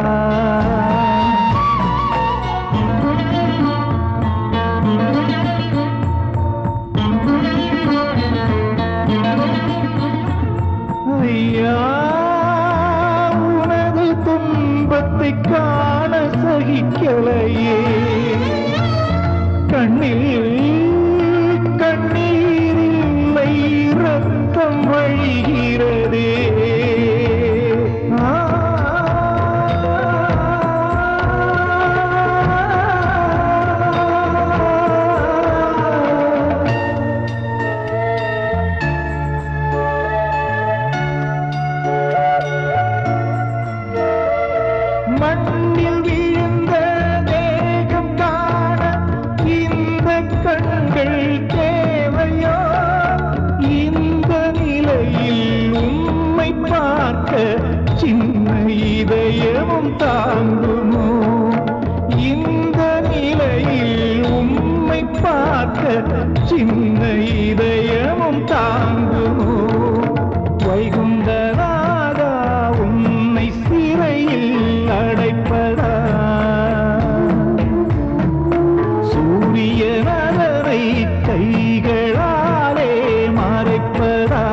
ஐயா உனது துன்பத்தை காண சகிக்கலையே கண்ணில் கண்ணீரில்லை ரத்தம் வழிகிறதே மண்ணில் விழுந்த தேகம் காண இந்த கண்கள் தேவையோ இந்த நிலையில் உம்மை பார்க்க சின்ன இதயமும் தாங்குமோ இந்த நிலையில் உம்மை பார்க்க சின்ன இதயமும் தாங்குமோ வைகுண்டநாதா உன்னை சிறையில் அடைப்பதா சூரியனரை கைகளாலே மறைப்பதா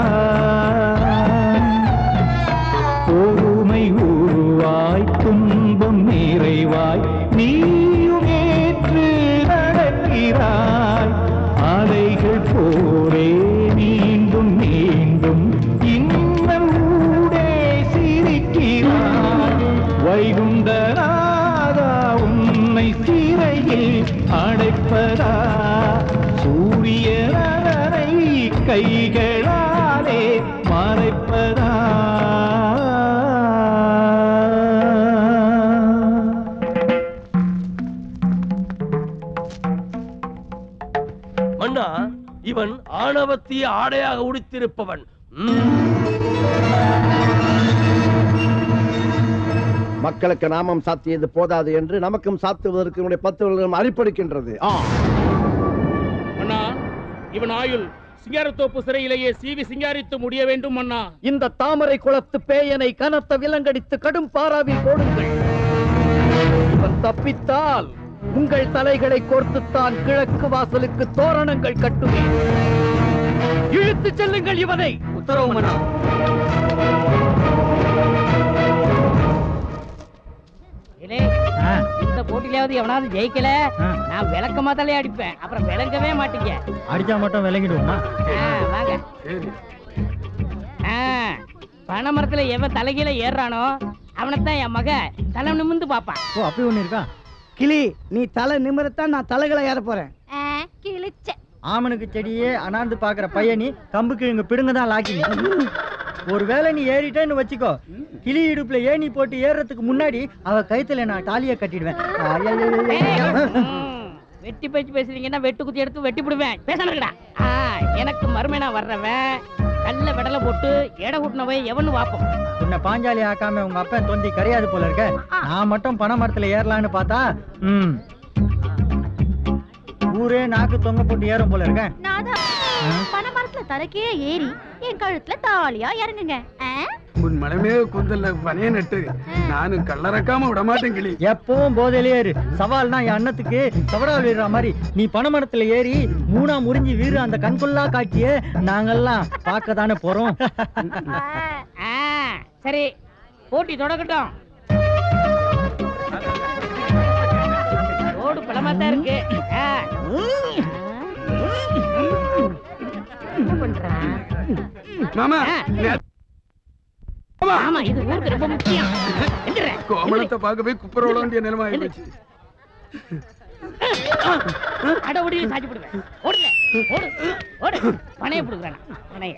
பொறுமை உருவாய் துன்பம் நிறைவாய் நீயும் ஏற்று நடக்கிறாய் அலைகள் போரே மீண்டும் மீண்டும் இன்னும் ஊடே சிரிக்கிறாய் வைகுண்டநாதா உன்னை சிறையில் அடைப்பதா சூரியனரை கைகளாலே மறைப்பதா மன்னா இவன் ஆணவத்திய ஆடையாக உடுத்திருப்பவன் மக்களுக்கு நாமம் சாத்தியது போதாது என்று நமக்கும் சாத்துவதற்கு நம்முடைய 10 வருடம் அரிப்படுகின்றது. அண்ணா இவன் ஆயுள் சிங்காரத்தோப்பு சிறையிலேயே சீவி சிங்காரித்து முடிய வேண்டும் அண்ணா. இந்த தாமரை குளத்து பேயனை கனத்த விலங்கடித்து கடும் பாராவில் போடுங்கள். இவன் தப்பித்தால் உங்கள் தலைகளை கோர்த்துத்தான் கிழக்கு வாசலுக்கு தோரணங்கள் கட்டுவேன். இழுத்துச் செல்லுங்கள் இவனை. உத்தரவு மன்னா. இந்த போட்டியிலாவது எவனாவது ஜெயிக்கல நான் விளக்கமா தலையை அடிப்பேன். அப்புறம் விளங்கவே மாட்டீங்க. அடிச்சா மட்டும் விளங்கிடுவோமா? வாங்க. பனைமரத்துல எவன் தலைகீழ ஏறானோ அவனைத்தான் என் மக தலை நிமிந்து பாப்பான். ஓ அப்படி ஒண்ணு இருக்கா? கிளி நீ தலை நிமிரத்தான் நான் தலைகளை ஏற போறேன். கிழிச்ச ஆமனுக்கு செடியே அனாந்து பாக்குற பையனி கம்பு கிழங்கு பிடுங்க தான் லாக்கிங்க. ஒருவேளை நீ ஏறிட்டேன்னு வச்சுக்கோ, கிளி இடுப்புல ஏணி போட்டு ஏறதுக்கு முன்னாடி அவ கைத்துல நான் தாலியை கட்டிடுவேன். வெட்டி பேச்சு பேசுறீங்கன்னா வெட்டு குத்தி எடுத்து வெட்டி விடுவேன். பேசணுங்கடா. எனக்கு மறுமைனா வர்றவன் கல்ல விடல போட்டு எடை கூட்டினவை எவனு வாப்போம். உன்னை பாஞ்சாலி ஆக்காம உங்க அப்பா தொந்தி கிடையாது போல இருக்க. நான் மட்டும் பனை மரத்துல ஏறலான்னு பார்த்தா ஊரே நாக்கு தொங்க போட்டு ஏறும் போல இருக்கேன். பனைமரத்துல தலைக்கே ஏறி என் கழுத்துல தாலியா இறங்குங்க. உன் மனமே கூந்தல்ல பனைய நட்டு நானும் கல்லறக்காம விட மாட்டேன் கிளி. எப்பவும் போதையிலே ஏறு. சவால்னா என் அண்ணத்துக்கு சவடால் வீடுற மாதிரி நீ பனைமரத்துல ஏறி மூணா முறிஞ்சி வீறு அந்த கண்கொள்ளா காட்சியே நாங்கெல்லாம் பார்க்க தானே போறோம். சரி போட்டி தொடக்கட்டும். ரோடு பலமா தான் இருக்கு. என்ன பண்றான் மாமா? ஆமா இது ஊருக்கு ரொம்ப முக்கியம். கோமளத்தை பார்க்க போய் குப்பரோட வேண்டிய நிலைமை ஆயிடுச்சு. அட ஓடி சாட்சி போடுவேன். ஓடுங்க ஓடு ஓடு. பனைய புடுக்குறான் பனைய.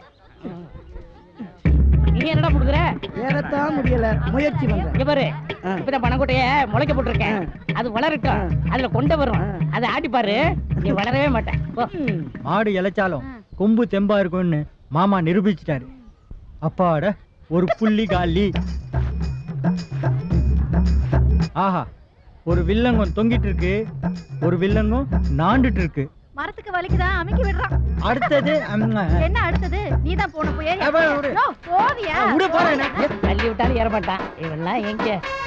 நீ என்னடா புடுக்குற? ஏறத்தான் முடியல, முயற்சி பண்றேன். இங்க பாரு, இப்பதான் பனங்கொட்டைய முளைக்க போட்டிருக்கேன். அது வளரட்டும், அதுல கொண்ட வரும். அதை ஆட்டி பாரு, நீ வளரவே மாட்டேன். மாடு இழைச்சாலும் கொம்பு தெம்பா இருக்கும்னு மாமா நிரூபிச்சிட்டாரு. அப்பாட ஒரு புள்ளி காலி. ஆஹா ஒரு வில்லங்கம் தொங்கிட்டு இருக்கு, ஒரு வில்லங்கம் நாண்டுட்டு இருக்கு. மரத்துக்கு வலிக்குதா அமைக்கி விடுறான். அடுத்தது என்ன அடுத்தது? நீதான் போன போய் போவியா? தள்ளி விட்டாலும் ஏற மாட்டான். இவெல்லாம் எங்க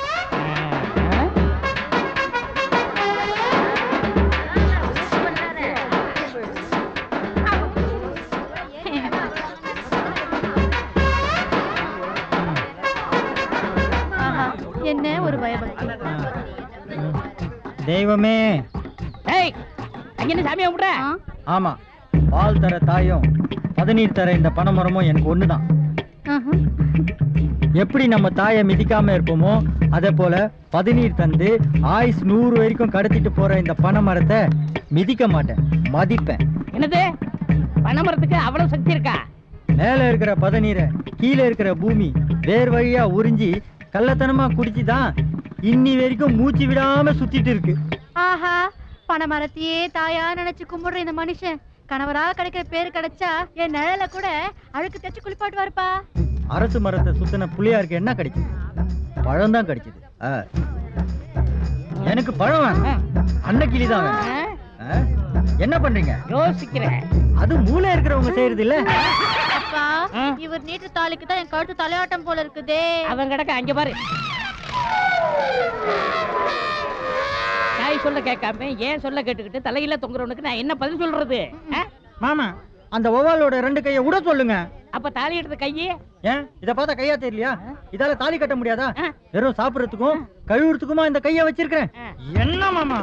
என்ன ஒரு பயபக்தி. தெய்வமே. ஏய், அங்க என்ன சாமியை கும்பிடுற? ஆமா, பால் தர தாயும் பதநீர் தர இந்த பனைமரமும் எனக்கு ஒண்ணுதான். எப்படி நம்ம தாயை மிதிக்காம இருப்போமோ அதே போல பதநீர் தந்து ஆயுஸ் 100 வரைக்கும் கடத்திட்டு போற இந்த பனைமரத்தை மிதிக்க மாட்டேன், மதிப்பேன். என்னது? பனைமரத்துக்கு அவ்வளவு சக்தி இருக்கா? மேல இருக்கிற பதநீரை கீழே இருக்கிற பூமி வேர் வழியா உறிஞ்சி கள்ளத்தனமா குடிச்சுதான் இன்னி வரைக்கும் மூச்சு விடாம சுத்திட்டு இருக்கு. ஆஹா, பனைமரத்தையே தாயா நினைச்சு கும்பிடுற இந்த மனுஷன் கணவரா கிடைக்கிற பேரு கிடைச்சா என் நிழல கூட அழுக்கு தச்சு குளிப்பாட்டுவாருப்பா. அரசு மரத்தை சுத்தின புளியாருக்கு என்ன கிடைக்குது? பழம் தான் கிடைக்குது. எனக்கு பழம் வேணும், அன்னக்கிளிதான் வேணும். என்ன பண்றீங்க? யோசிக்கிறேன். அது மூளை இருக்கிறவங்க செய்யறது இல்ல. அப்பா, இவர் நீட்டு தாலிக்கு தான் என் கழுத்து தலையாட்டம் போல இருக்குதே. அவன் கிடக்க அங்க பாரு. தாய் சொல்ல கேட்காம ஏன் சொல்ல கேட்டுக்கிட்டு தலையில தொங்குறவனுக்கு நான் என்ன பதில் சொல்றது? மாமா, அந்த ஒவாலோட 2 கையை விட சொல்லுங்க. அப்ப தாலி எடுத்த கையே ஏன் இத பார்த்தா கையா தெரியலையா? இதால தாலி கட்ட முடியாதா? வெறும் சாப்பிடுறதுக்கும் கழுவுறதுக்குமா இந்த கையை வச்சிருக்கிறேன். என்ன மாமா?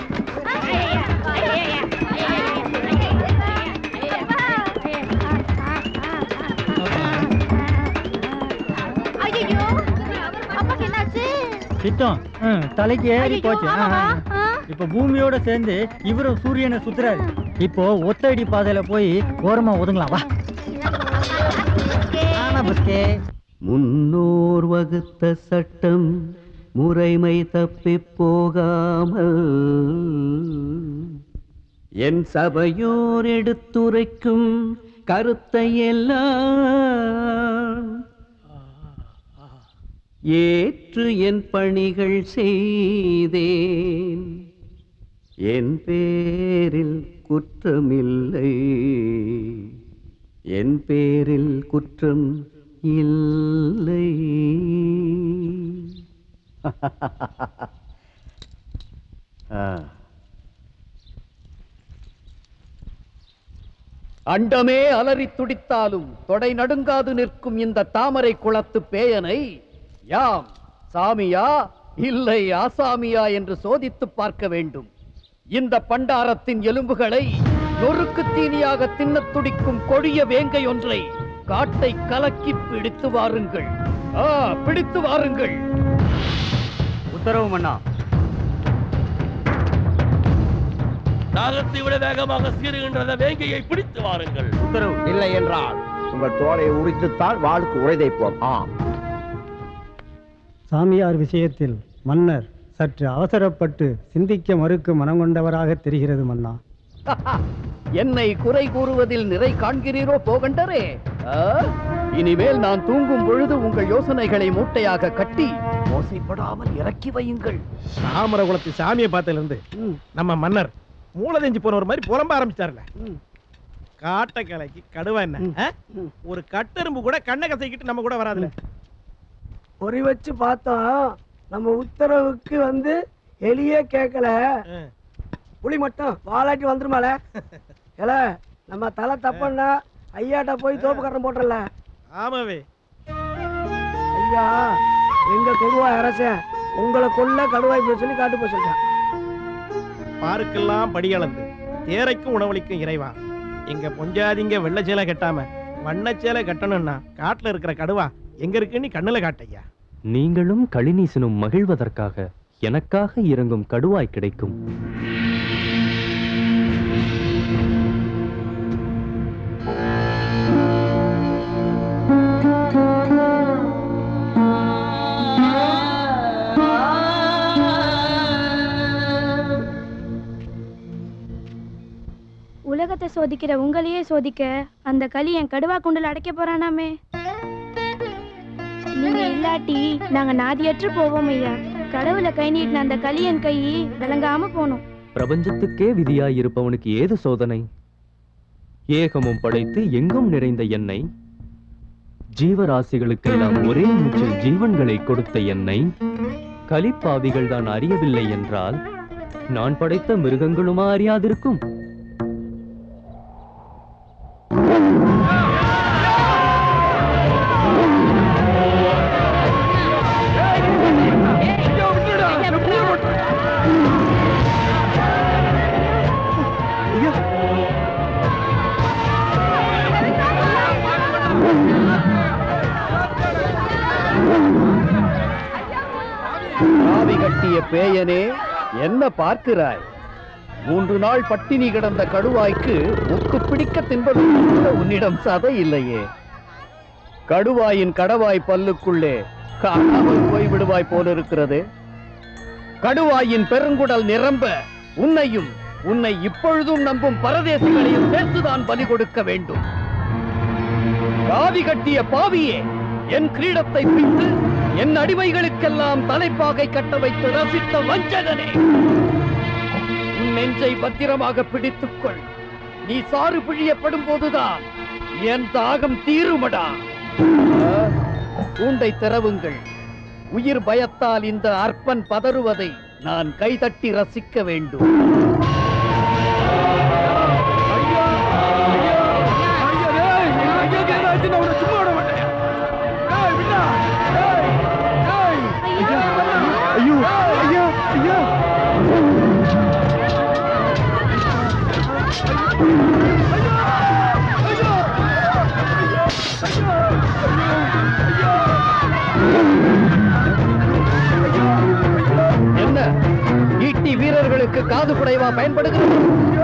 ஐயோ, அப்பாக்கு என்னாச்சு? சித்தம் தலைக்கு ஏறி போச்சு. இப்ப பூமியோட சேர்ந்து இவரும் சூரியனை சுத்துறாரு. இப்போ ஒத்தடி பாதையில போய் ஓரமா ஒதுங்கலாம். வா. முன்னோர் வகுத்த சட்டம் முறைமை தப்பி போகாமல் என் சபையோர் எடுத்துரைக்கும் கருத்தை எல்லாம் ஏற்று என் பணிகள் செய்தேன். என் பேரில் குற்றமில்லை, என் பேரில் குற்றம் இல்லை. அண்டமே அலறி துடித்தாலும் தொடை நடுங்காது நிற்கும் இந்த தாமரை குளத்து பேயனை யாம் சாமியா இல்லை ஆசாமியா என்று சோதித்து பார்க்க வேண்டும். இந்த பண்டாரத்தின் எலும்புகளை நொறுக்கு தீனியாக தின்னத் துடிக்கும் கொடிய வேங்கை ஒன்றை காட்டை கலக்கி பிடித்து வாருங்கள். பிடித்து வாருங்கள். உத்தரவு மன்னா. நாகத்தை விட வேகமாக சீறுகின்ற வேங்கையை பிடித்து வாருங்கள். உத்தரவு. இல்லை என்றால் உங்கள் தோலை உரித்துத்தான் வாளுக்கு உரைதைப்போம். சாமியார் விஷயத்தில் மன்னர் சற்று அவசரப்பட்டு சிந்திக்க மறுக்கும் மனம் கொண்டவராக தெரிகிறது மன்னா. என்னை குறை கூறுவதில் நிறை காண்கிறீரோ போகண்டரே? இனிமேல் நான் தூங்கும் பொழுது உங்கள் யோசனைகளை மூட்டையாக கட்டி மோசைப்படாமல் இறக்கி வையுங்கள். தாமரகுளத்து சாமியை பார்த்ததுல இருந்து நம்ம மன்னர் மூலதெஞ்சு போன ஒரு மாதிரி புலம்ப ஆரம்பிச்சாருல. காட்டை கலைக்கு கடுவா என்ன? ஒரு கட்டெரும்பு கூட கண்ணை கசைக்கிட்டு நம்ம கூட வராதுல. பொறி வச்சு பார்த்தோம், நம்ம உத்தரவுக்கு எலியே கேட்கல, புலி மட்டும் வாலாட்டி வந்துருமால. ஏல நம்ம தலை தப்பன்னா ஐயாட்ட போய் தோப்பு கட்டம் போட்டுறல. ஆமாவே ஐயா, எங்க கொடுவாய் அரசன் உங்களை கொல்ல கடுவாய் போய் சொல்லி காட்டு போய் சொல்லிட்டான். பாருக்கெல்லாம் படியளந்து தேரைக்கும் உணவளிக்கும் இறைவா, எங்க பொஞ்சாதிங்க வெள்ளை சேலை கட்டாம வண்ணச்சேலை கட்டணும்னா காட்டுல இருக்கிற கடுவா எங்க இருக்குன்னு கண்ணுல காட்டையா. நீங்களும் களிநீசனும் மகிழ்வதற்காக எனக்காக இறங்கும் கடுவாய் கிடைக்கும். உலகத்தை சோதிக்கிற உங்களையே சோதிக்க அந்த களி என் கடுவா குண்டில் அடைக்க போறானாமே. நீங்க இல்லாட்டி நாங்க நாதியற்று போவோம் ஐயா. கடவுளை கை நீட்டின அந்த கலியன் கை விளங்காம போனோம். பிரபஞ்சத்துக்கே விதியாயிருப்பவனுக்கு ஏது சோதனை? ஏகமும் படைத்து எங்கும் நிறைந்த என்னை, ஜீவராசிகளுக்கெல்லாம் ஒரே மூச்சில் ஜீவன்களை கொடுத்த என்னை கலிப்பாவிகள் தான் அறியவில்லை என்றால் நான் படைத்த மிருகங்களுமா அறியாதிருக்கும்? காவி கட்டிய பேயனே, என்ன பார்க்கிறாய்? 3 நாள் பட்டினி கிடந்த கடுவாய்க்கு முக்கு பிடிக்க தின்பது உன்னிடம் சதை இல்லையே. கடுவாயின் கடவாய் பல்லுக்குள்ளே காணாமல் போய்விடுவாய் போலிருக்கிறது. கடுவாயின் பெருங்குடல் நிரம்ப உன்னையும் உன்னை இப்பொழுதும் நம்பும் பரதேசிகளையும் சேர்த்துதான் பலி கொடுக்க வேண்டும். காவி கட்டிய பாவியே, என் கிரீடத்தை பிடித்து என் அடிமைகளுக்கெல்லாம் தலைப்பாகை கட்ட வைத்து ரசித்த வஞ்சகனே, உன் நெஞ்சை பத்திரமாக பிடித்துக்கொள். நீ சாறு பிழியப்படும் போதுதான் என் தாகம் தீருமடா. கூண்டை திறவுங்கள். உயிர் பயத்தால் இந்த அற்பன் பதறுவதை நான் கைதட்டி ரசிக்க வேண்டும். என்ன ஈட்டி வீரர்களுக்கு காது புடைவா பயன்படுகிறது?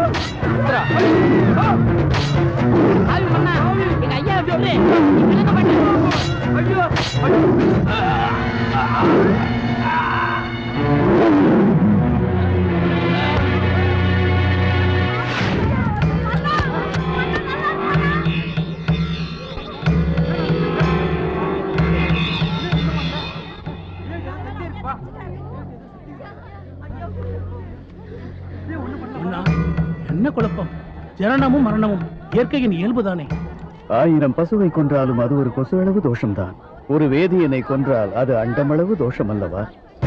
என்ன குழப்பம்? ஜனனமும் மரணமும் இயற்கையின் இயல்புதானே. 1000 பசுவை கொன்றாலும் அது ஒரு கொசுவளவு தோஷம்தான். ஒரு வேதியனை கொன்றால் அது அண்டமளவு தோஷம் அல்லவா?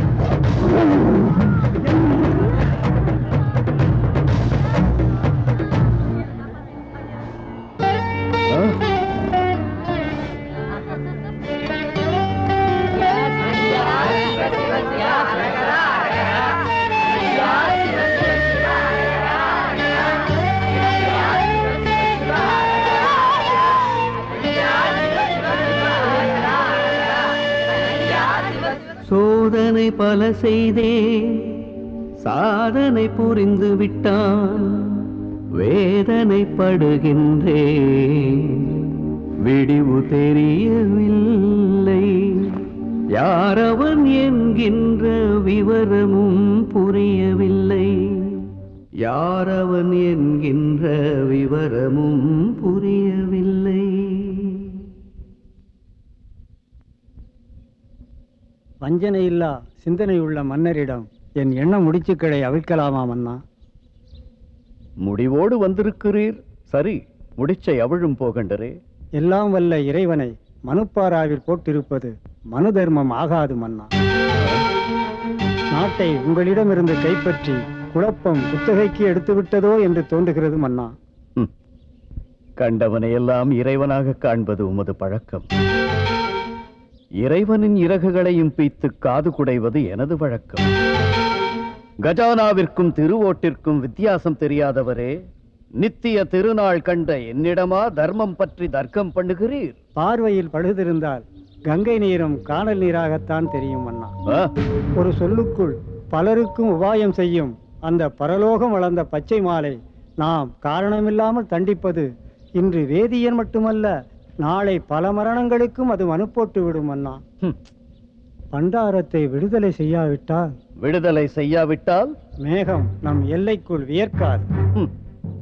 சோதனை பல செய்தே சாதனை புரிந்து விட்டான், வேதனைப்படுகின்றே விடிவு தெரியவில்லை. யாரவன் என்கின்ற விவரமும் புரியவில்லை, யாரவன் என்கின்ற விவரமும் புரியவில்லை. வஞ்சனையில்லா சிந்தனையுள்ள மன்னரிடம் என் எண்ண முடிச்சுக்களை அவிழ்க்கலாமா மன்னா? முடிவோடு வந்திருக்கிறீர். சரி, முடிச்சை அவிழும் போகண்டரே. எல்லாம் வல்ல இறைவனை மனுப்பாராவில் போட்டிருப்பது மனு தர்மம் ஆகாது மன்னா. நாட்டை உங்களிடமிருந்து கைப்பற்றி குழப்பம் குத்தகைக்கு எடுத்துவிட்டதோ என்று தோன்றுகிறது மன்னா. கண்டவனை எல்லாம் இறைவனாக காண்பது உமது பழக்கம். இறைவனின் இறகுகளையும் பீத்து காது குடைவது எனது வழக்கம். கஜானாவிற்கும் திருவோட்டிற்கும் வித்தியாசம் தெரியாதவரே, நித்திய திருநாள் கண்ட என்னிடமா தர்மம் பற்றி தர்க்கம் பண்ணுகிறீர்? பார்வையில் பழுதிருந்தால் கங்கை நீரும் காணல் நீராகத்தான் தெரியும் மன்னா. ஒரு சொல்லுக்குள் பலருக்கும் உபாயம் செய்யும் அந்த பரலோகம் வளர்ந்த பச்சை மாலை நாம் காரணமில்லாமல் தண்டிப்பது இன்று வேதியன் மட்டுமல்ல, நாளை பல மரணங்களுக்கும் அது மனு போட்டு விடும் அண்ணா. பண்டாரத்தை விடுதலை செய்யாவிட்டால் மேகம் நம் எல்லைக்குள் வியர்க்காது,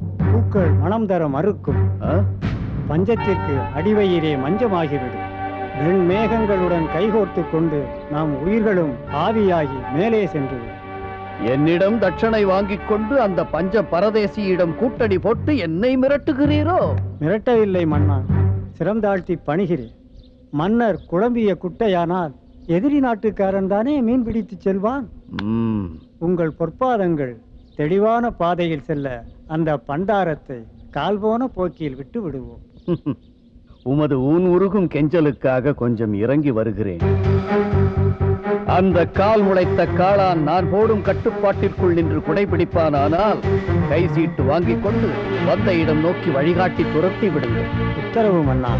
பூக்கள் மனம் தர மறுக்கும், பஞ்சத்திற்கு அடிவயிறே மஞ்சமாகிவிடும், மேகங்களுடன் கைகோர்த்து கொண்டு நம் உயிர்களும் ஆவியாகி மேலே சென்று என்னிடம் தட்சணை வாங்கிக் கொண்டு அந்த பஞ்ச பரதேசியிடம் கூட்டணி போட்டு என்னை மிரட்டுகிறீரோ? மிரட்டவில்லை மன்னா, சிரம்தாழ்த்தி பணிகிறேன். மன்னர் குழம்பிய குட்டையானால் எதிரி நாட்டுக்காரன் தானே மீன் பிடித்து செல்வான். உங்கள் பொற்பாதங்கள் தெளிவான பாதையில் செல்ல அந்த பண்டாரத்தை கால்போன போக்கில் விட்டு விடுவோம். உமது ஊன் உருகும் கெஞ்சலுக்காக கொஞ்சம் இறங்கி வருகிறேன். அந்த கால் முளைத்த காளான் நான் போடும் கட்டுப்பாட்டிற்குள் நின்று குடைபிடிப்பானால் கை சீட்டு வாங்கிக் கொண்டு வந்த இடம் நோக்கி வழிகாட்டி துரத்தி விடுங்கள். உத்தரவு மன்னா.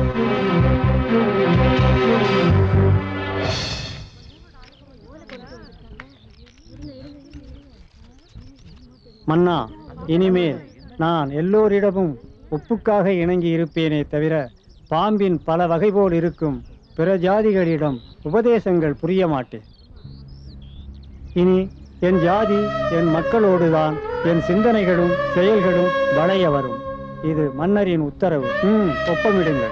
மன்னா, இனிமேல் நான் எல்லோரிடமும் ஒப்புக்காக இணங்கி இருப்பேனே தவிர பாம்பின் பல வகை போல் இருக்கும் பிற ஜாதிகளிடம் உபதேசங்கள் புரிய மாட்டேன். இனி என் ஜாதி என் மக்களோடுதான் என் சிந்தனைகளும் செயல்களும் வளைய வரும். இது மன்னரின் உத்தரவு. ஒப்பமிடுங்கள்.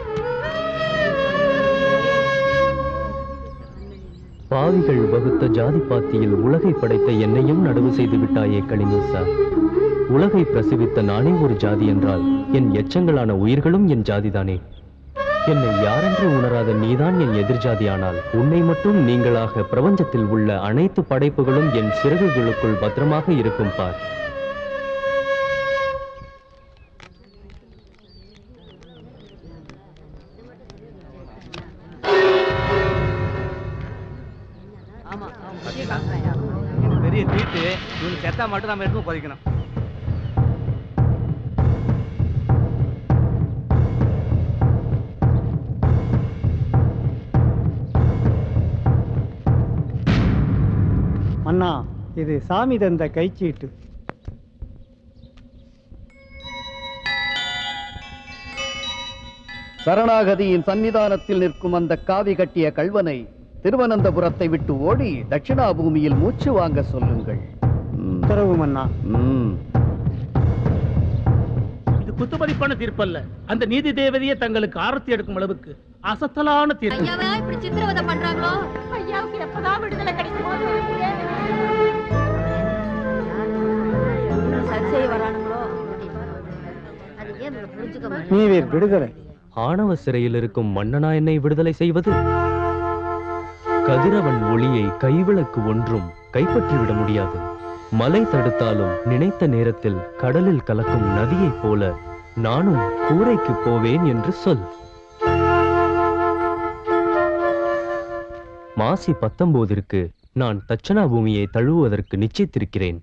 பாவிகள் வகுத்த ஜாதி பாத்தியில் உலகை படைத்த என்னையும் நடுவு செய்து விட்டாயே கலிமூசா. உலகை பிரசவித்த நானே ஒரு ஜாதி என்றால் என் எச்சங்களான உயிர்களும் என் ஜாதிதானே. என்னை யாரென்று உணராத நீதான் என் எதிர்ஜாதியானால் உன்னை மட்டும் நீங்களாக பிரபஞ்சத்தில் உள்ள அனைத்து படைப்புகளும் என் சிறகுகளுக்குள் பத்திரமாக இருக்கும் பார். பெரிய தீட்டு இவங்க செத்தா மட்டும் நம்ம எடுத்து பதிக்கணும். மன்னா, இது சாமி தந்த கைச்சீட்டு. சரணாகதியின் சன்னிதானத்தில் நிற்கும் அந்த காவி கட்டிய கள்வனை திருவனந்தபுரத்தை விட்டு ஓடி தட்சிணா பூமியில் மூச்சு வாங்க சொல்லுங்கள். உத்தரவு மன்னா. இது குத்துமதிப்பான தீர்ப்பல்ல. அந்த நீதி தேவதையை தங்களுக்கு ஆரத்தி எடுக்கும் அளவுக்கு அசத்தலான தீர்ப்பு. இப்படி சித்திரவதை பண்றாங்களோ ஐயாவுக்கு எப்பதான் விடுதலை கிடைக்குமோ? சரி வரானுங்களோ அது ஏன் புரிஞ்சுக்க மாட்டேன். நீர் விடுதலை. ஆணவ சிறையில் இருக்கும் மன்னனா என்னை விடுதலை செய்வது? கதிரவன் ஒளியை கைவிளக்கு ஒன்றும் கைப்பற்றிவிட முடியாது. மலை தடுத்தாலும் நினைத்த நேரத்தில் கடலில் கலக்கும் நதியைப் போல நானும் கூரைக்கு போவேன் என்று சொல். மாசி 19 நான் தட்சணா பூமியை தழுவுவதற்கு நிச்சயித்திருக்கிறேன்.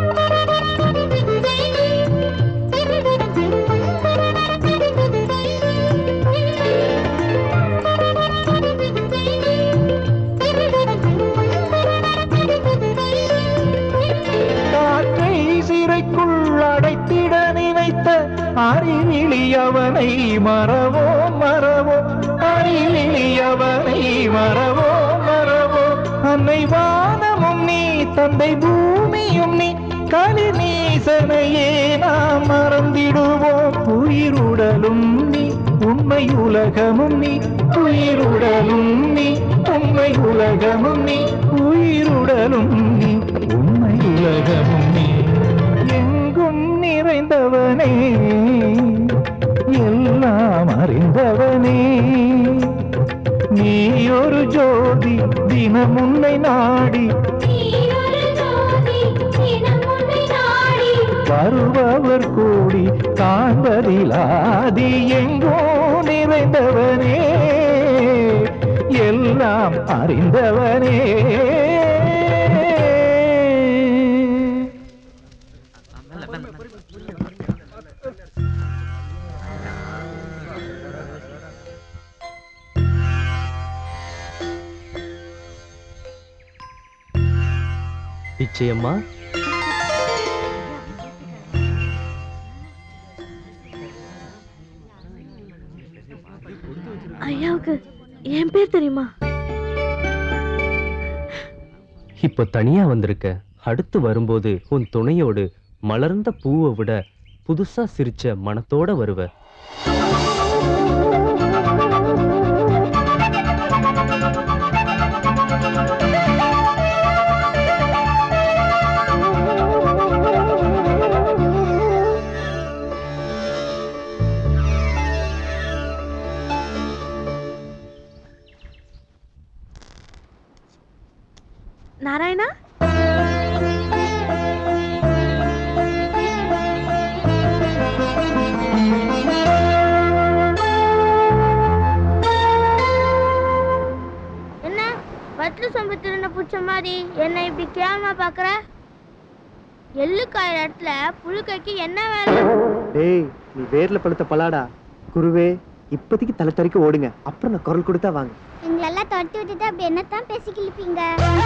அடைத்திட நினைத்த அறிவிலியவனை மறவோ மறவோ, அறிவிலியவனை மறவோ மறவோ. அன்னை வானமும் நீ தந்தை பூமியும் நீ கலிநீசனையே நாம் மறந்திடுவோம். உயிருடலும் நீ உண்மை உலகமும் நீ, உயிருடலும் நீ உண்மை உலகமும் நீ, உயிருடலும் நீ உண்மை உலகமும் நீ. எங்கும் நிறைந்தவனே எல்லாம் அறிந்தவனே, நீ ஒரு ஜோதி தினம் உன்னை நாடி வருபவர் கூடி காண்பதிலாதி. எங்கோ நிறைந்தவனே எல்லாம் அறிந்தவனே. நிச்சயமா ஐயாவுக்கு என் பேர் தெரியுமா? இப்ப தனியா வந்திருக்க. அடுத்து வரும்போது உன் துணையோடு மலர்ந்த பூவை விட புதுசா சிரிச்ச மனத்தோட வருவ. நாராயணா என்ன வட்டில் சொம்பு திருந்த பிடிச்ச மாதிரி என்ன இப்படி கேமரா பாக்குற? எள்ளு காயிற இடத்துல புழுக்கைக்கு என்ன வேலை? டேய் நீ வேர்ல பழுத்த பலாடா. குருவே இப்போதைக்கு தலை தறிக்க ஓடுங்க, அப்புறம் நான் குரல் கொடுத்தா வாங்க. எங்களெல்லாம் தொட்டி விட்டுட்டு அப்படி என்னத்தான் பேசி கிழிப்பீங்க?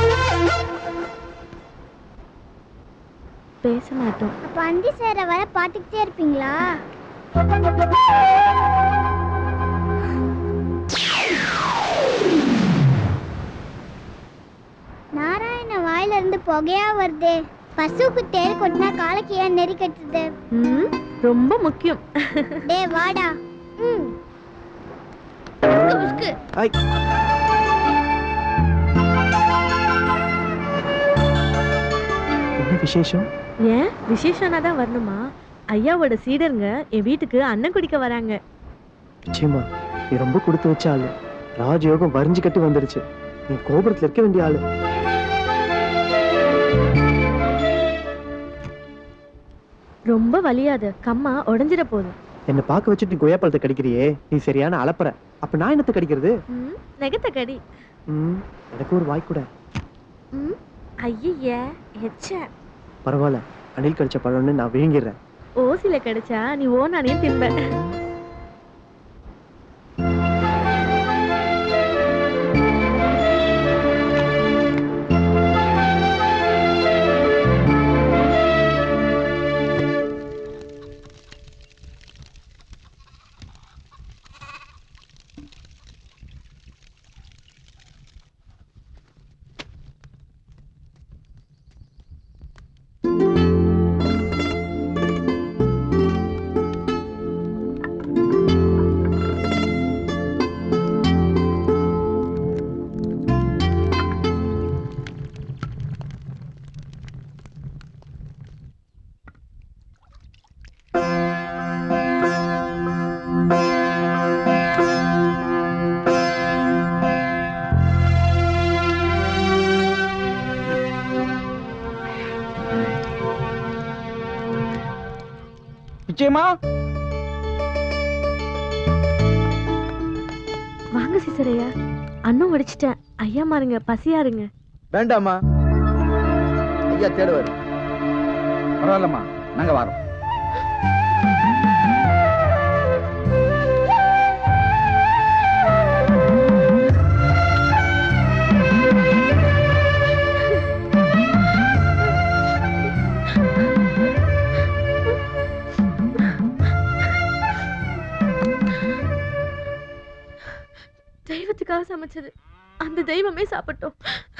பேச மாட்டோம். அப்ப அந்தி சேர வர பாத்துக்கிட்டே இருப்பீங்களா? நாராயண வாயில இருந்து புகையா வருதே. பசுக்கு தேல் கொட்டினா காலைக்கு ஏன் நெறி கட்டுது? ரொம்ப முக்கியம். டேய் வாடா. என்ன விசேஷம்? ஏன் விசேஷம்னா தான் வரணுமா? ஐயாவோட சீடருங்க என் வீட்டுக்கு அண்ணன் குடிக்க வராங்க. நிச்சயமா நீ ரொம்ப கொடுத்து வச்ச ஆளு. ராஜயோகம் வரிஞ்சு கட்டி வந்துருச்சு. நீ கோபுரத்துல இருக்க வேண்டிய ஆளு. ரொம்ப வலியாது, கம்மா உடைஞ்சிட போதும். என்ன பார்க்க வச்சுட்டு நீ கொய்யாப்பழத்தை கடிக்கிறியே, நீ சரியான அலப்பற. அப்ப நான் என்னத்தை கடிக்கிறது? நெகத்த கடி. எனக்கு ஒரு வாய் கூட. ஐய எச்ச. பரவாயில்ல, அணில் கடிச்ச பழம்னு நான் விழுங்கிடுறேன். ஓசில கிடைச்சா நீ ஓனானே திம்ப. நிச்சயமா வாங்க சிசரையா. அண்ணன் உடைச்சிட்டேன். ஐயா மாருங்க, பசியாருங்க. வேண்டாமா, ஐயா தேடுவாரு. பரவாயில்லம்மா, நாங்க வரோம். தெய்வத்துக்காக சமைச்சது, அந்த தெய்வமே சாப்பிட்டோம்.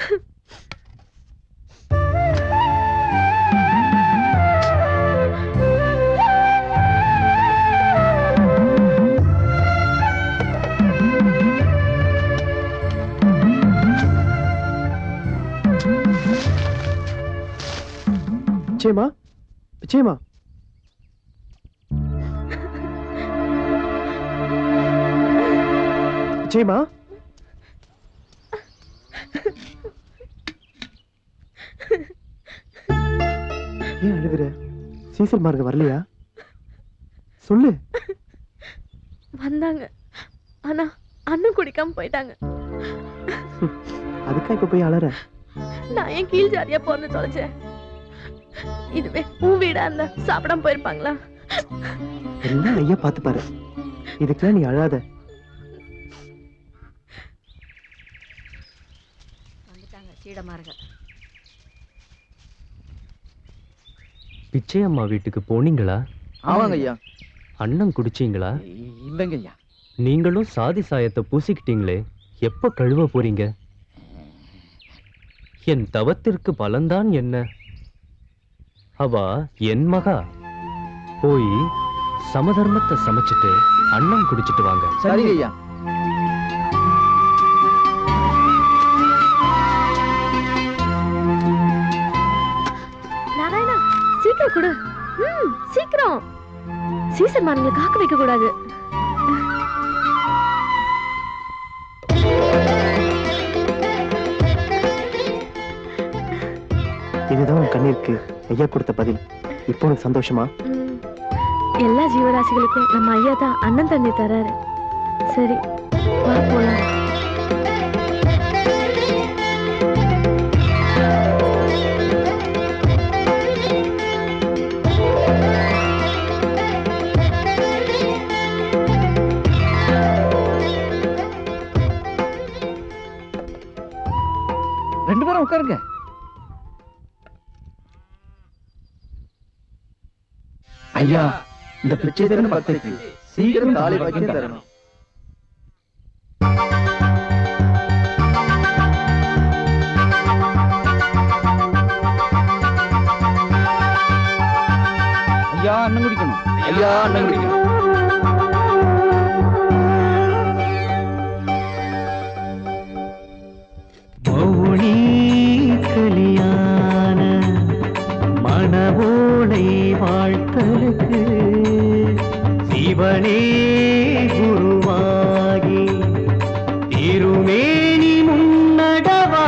நிச்சயமா நிச்சயமா நிச்சயமா. ஏன் அழுகுற? சீசர் மார்க்க வரலையா? சொல்லு. வந்தாங்க, ஆனா அண்ணன் குடிக்காம போயிட்டாங்க. அதுக்கா இப்ப போய் அழற? நான் ஏன் கீழ் ஜாதியா போறது தொலைச்சேன். இதுவே உன் வீடா இருந்தா சாப்பிடாம போயிருப்பாங்களா? எல்லாம் ஐயா பார்த்து பாரு. இதுக்கெல்லாம் நீ அழாத. பிச்சை அம்மா வீட்டுக்கு போனீங்களா? ஆமாங்க ஐயா. அண்ணன் குடிச்சீங்களா? இல்லைங்க ஐயா. நீங்களும் சாதி சாயத்தை பூசிக்கிட்டீங்களே, எப்ப கழுவ போறீங்க? என் தவத்திற்கு பலன்தான் என்ன? அவ என் மகா. போய் சமதர்மத்தை சமைச்சிட்டு அண்ணன் குடிச்சிட்டு வாங்க. சரிங்க ஐயா. நாராயணா, சீக்கிரம் கொடு. சீக்கிரம். சீசர் மானுங்களை காக்க வைக்க கூடாது. கண்ணீருக்கு ஐயா கொடுத்த பதில் இப்போ உனக்கு சந்தோஷமா? எல்லா ஜீவராசிகளுக்கும் நம்ம ஐயா தான் அண்ணன் தண்ணி தராரு. சரி வா போலாம். ரெண்டு பேரும் உட்காருங்க. ஐயா, இந்த பிச்சை தரணும் பக்தைக்கு சீக்கிரம் தாலி வாங்கி தரணும். ஐயா அண்ணன் குடிக்கணும். ஐயா அண்ணன் குடிக்கணும். மௌனி கலியான மணவோலை வாழ்த்தலுக்கு சிவனே குருவாகி திருமேனி முன்னடவா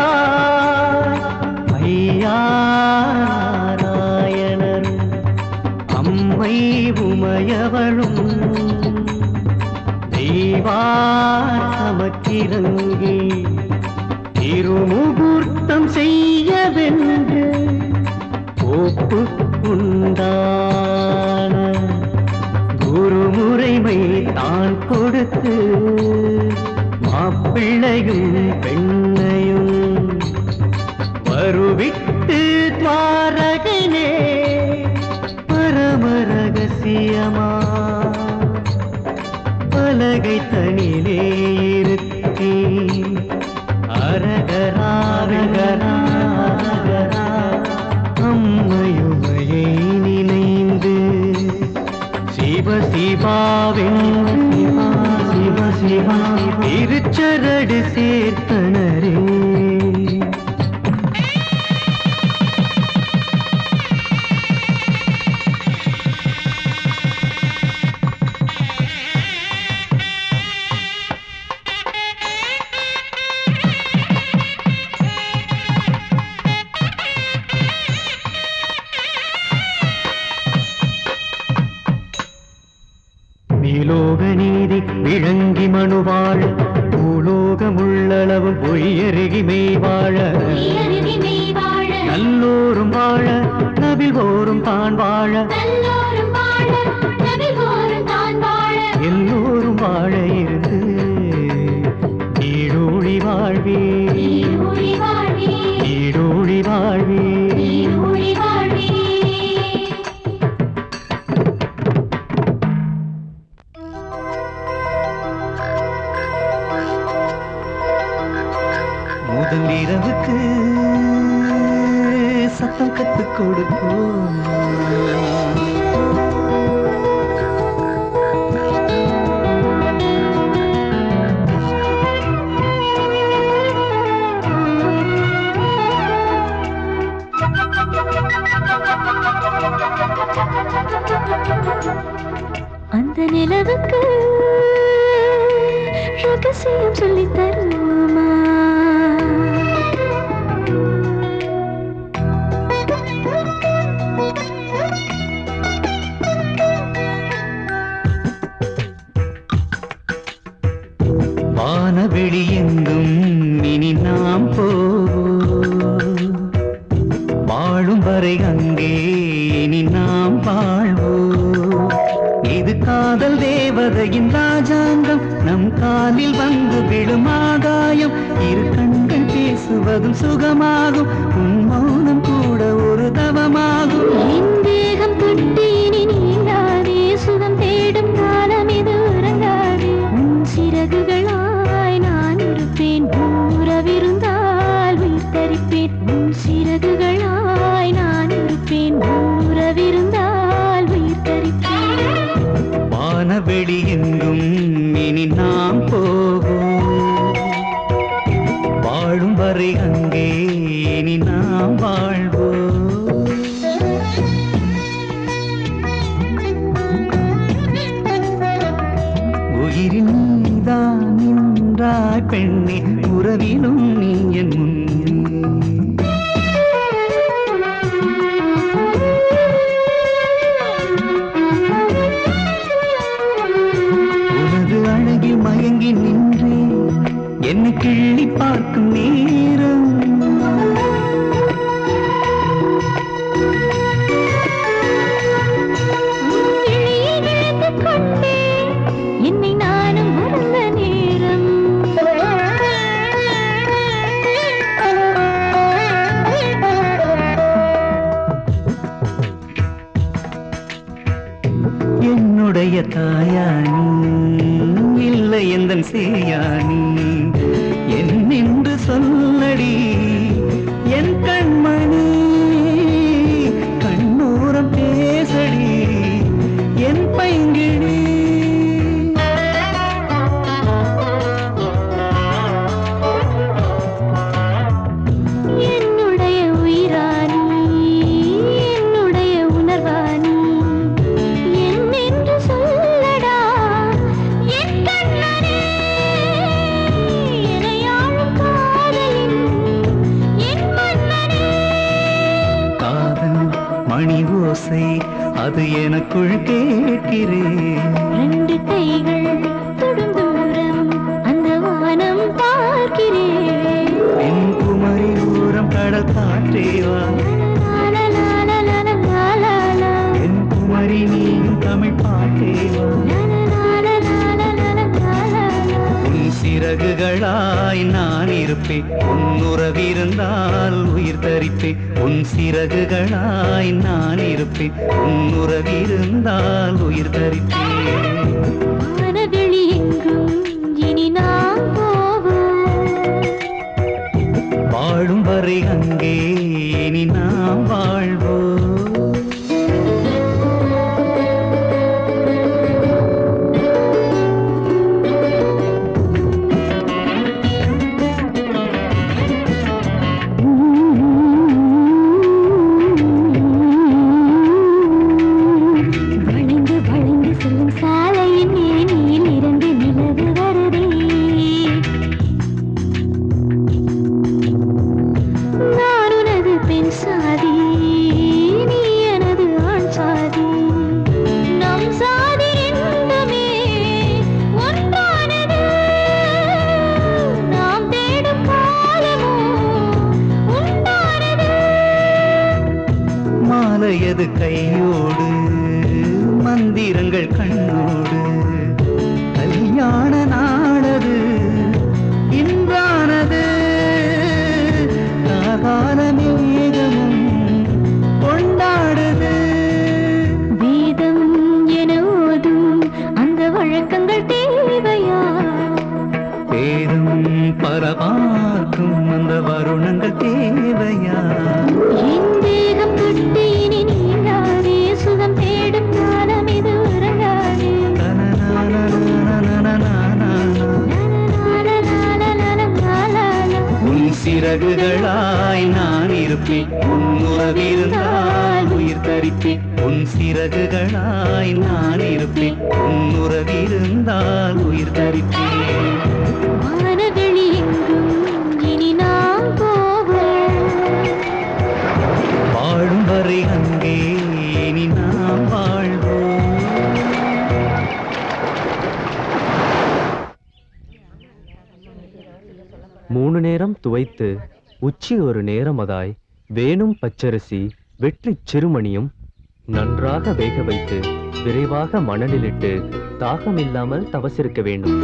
ஐயா நாராயணர் அம்மை உமையவளும் தெய்வாசமக்கிறங்கி திருமுகூர்த்தம் செய்யவென்று ஒப்பு உண்டான குருமுறைமை தான் கொடுத்து மாப்பிள்ளையும் பெண்ணையும் வருவிட்டு துவாரகனே பரமரகசியமா பலகை தனிலே இருக்கி அரகராரகராரகரா அம்மையுமையை நினைந்து சிவ சிவாவென்று சிவா சிவ சிவா திருச்சரடு சேர்த்தனரே. நீதி விளங்கி மனுவாழ பூலோகமுள்ளளவும் பொய்யருகி மெய்வாழ நல்லோரும் வாழ நபில்வோரும் தான் வாழ எல்லோரும் வாழ இருந்து நீடோழி வாழ்வே நீடோழி வாழ்வே. முதல் இரவுக்கு சத்தம் கத்துக் கொடுப்போம். அந்த நிலவுக்கு ரகசியம் சொல்லி தருமா? வானவெளி எங்கும் இனி நாம் போவோம், வாழும் வரை அங்கே இனி நாம் வாழ்வோம். இது காதல் தேவதையின் ராஜாங்கம், நம் காலில் வந்து விழும் ஆகாயம். இரு கண்கள் பேசுவதும் சுகமாகும், உன் மௌனம் கூட ஒரு தவமாகும். என் தேகம் தொட்டு இனி நீங்காதே, சுகம் தேடும் காலம் இது உறங்காதே. உன் சிறகுகளாய் நான் இருப்பேன், உறவிருந்தால் உயிர்த்தரிப்பேன். உன் சிறகுகளாய் நான் இருப்பேன், உறவிருந்தால் உயிர்த்தரிப்பேன். வானவெளி எங்கும் இனி நாம் போவோம், வாழும் வரை அங்கே இனி நாம் வாழ்வோம். உயிரின் நீதான் நின்றாய் பெண்ணே, உறவிலும் நீ என் முன்னே. மயங்கி நின்றேன் என்னை கிள்ளி பார்க்கும் நேரம் என்னை நானும் மறந்த நேரம் என்னுடைய தாயானி இல்லை எந்தன் சேயானி என்னென்று சொல்லடி என் கண்மணி கண்ணோரம் பேசடி என் பைங்கிடி என்னுடைய உயிரானி என்னுடைய உணர்வானி என்னென்று சொல்லடா என் கண்ணனே எனையாளும் காதலின் என் மன்னனே காதல் மணி ஓசை அது எனக்குள் கேட்கிறேன் ரெண்டு கைகள் தொடும் தூரம் அந்த வானம் பார்க்கிறேன் என் குமரி ஊரம் கடல் காற்றேவா என் குமரி நீயும் தமிழ் பாட்டேவா உன் சிறகுகளாய் நான் இருப்பேன் உன் உறவிருந்தால் உயிர் தரிப்பேன் உன் சிறகுகளாய் நான் இருப்பேன் உன் உறவிருந்தால் உயிர் தரிப்பேன் மனவெளி எங்கும் இனி நாம் போவோம் வாழும் வரை அங்கே இனி நாம் வாழ்வோம் வளைந்து வளைந்து செல்லும் சாலையின் மேனியில் இருந்து நிலவு வருதே நான் உனது பெண் சாதி நீ எனது ஆண் சாதி நம் சாதி ரெண்டுமே ஒன்றானது நாம் தேடும் காலமோ உண்டானது மாலையது கையோடு மந்திரங்கள் கண்ணோடு கல்யாண நாளது இன்றானது காகால மேகமும் கொண்டாடுது வேதம் என ஓதும் அந்த வழக்கங்கள் தேவையா பேரும் பரபார்க்கும் அந்த வருணங்கள் தேவையா என் தேகம் தொட்டு இனி நீங்காதே சுகம் தேடும் காலம் இது உறங்காதே உன் சிறகுகளாய் நான் இருப்பேன் உன் உறவிருந்தால் உயிர் தரிப்பேன் உன் சிறகுகளாய் நான் இருப்பேன் உன் உறவிருந்தால் உயிர் தரிப்பேன் வானவெளி எங்கும் இனி நாம் போவோம் வாழும் வரை அங்கே இனி நாம் வாழ்வோம் 3 நேரம் துவைத்து உச்சி ஒரு நேரமதாய் வேணும் பச்சரிசி வெற்றிச் சிறுமணியும் நன்றாக வேக வைத்து விரைவாக மணலிலிட்டு தாகமில்லாமல் தவசிருக்க வேண்டும்.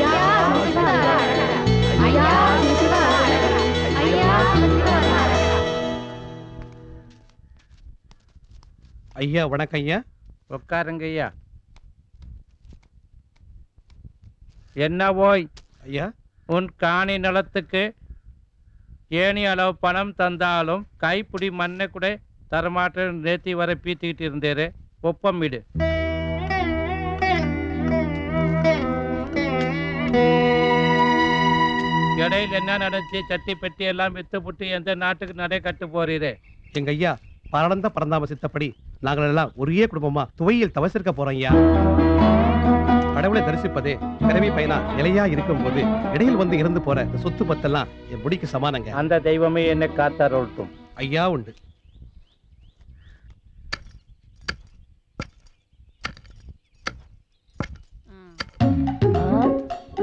ஐயா வணக்கம் ஐயா. உட்காருங்க ஐயா. என்ன ஓய் ஐயா, உன் காணி நிலத்துக்கு ஏணி அளவு பணம் தந்தாலும் கைப்பிடி மண்ணை கூட தரமாட்டேன் நேத்தி வரை பீத்திக்கிட்டு இருந்தேரு. ஒப்பமிடு. இடையில் என்ன நடந்துச்சு? சட்டி பெட்டி எல்லாம் வித்து புட்டு எந்த நாட்டுக்கு நடை கட்டு போறீரே? எங்க ஐயா பரந்த பரந்தாம சித்தப்படி நாங்கள் எல்லாம் ஒரே குடும்பமா துவையில் தவசிருக்க போறோம் ஐயா. கடவுளை தரிசிப்பதே பிறவி பயனா நிலையா இருக்கும் போது இடையில் வந்து இறந்து போற சொத்து பத்தெல்லாம் என் முடிக்கு சமானங்க. அந்த தெய்வமே என்னை காத்தாரோட்டும். ஐயா உண்டு.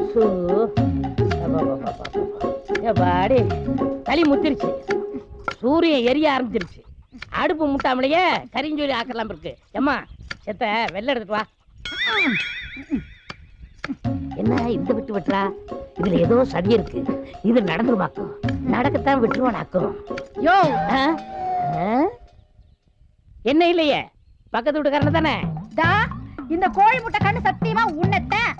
பாடி களி முத்திருச்சு, சூரியன் எரிய ஆரம்பிச்சிருச்சு, அடுப்பு முட்டாமலையே கரிஞ்சொலி ஆக்கலாம் இருக்கு. ஏம்மா செத்த வெள்ளை எடுத்துட்டு வா. என்ன இந்த விட்டு விட்டுறா? இதுல ஏதோ சதி இருக்கு. இது நடந்துருவாக்கும், நடக்கத்தான் விட்டுருவானாக்கும். யோ என்ன இல்லையே, பக்கத்து வீட்டுக்காரன தானே? இந்த கோழி முட்டை கண்ணு சத்தியமா உன்னத்தான்.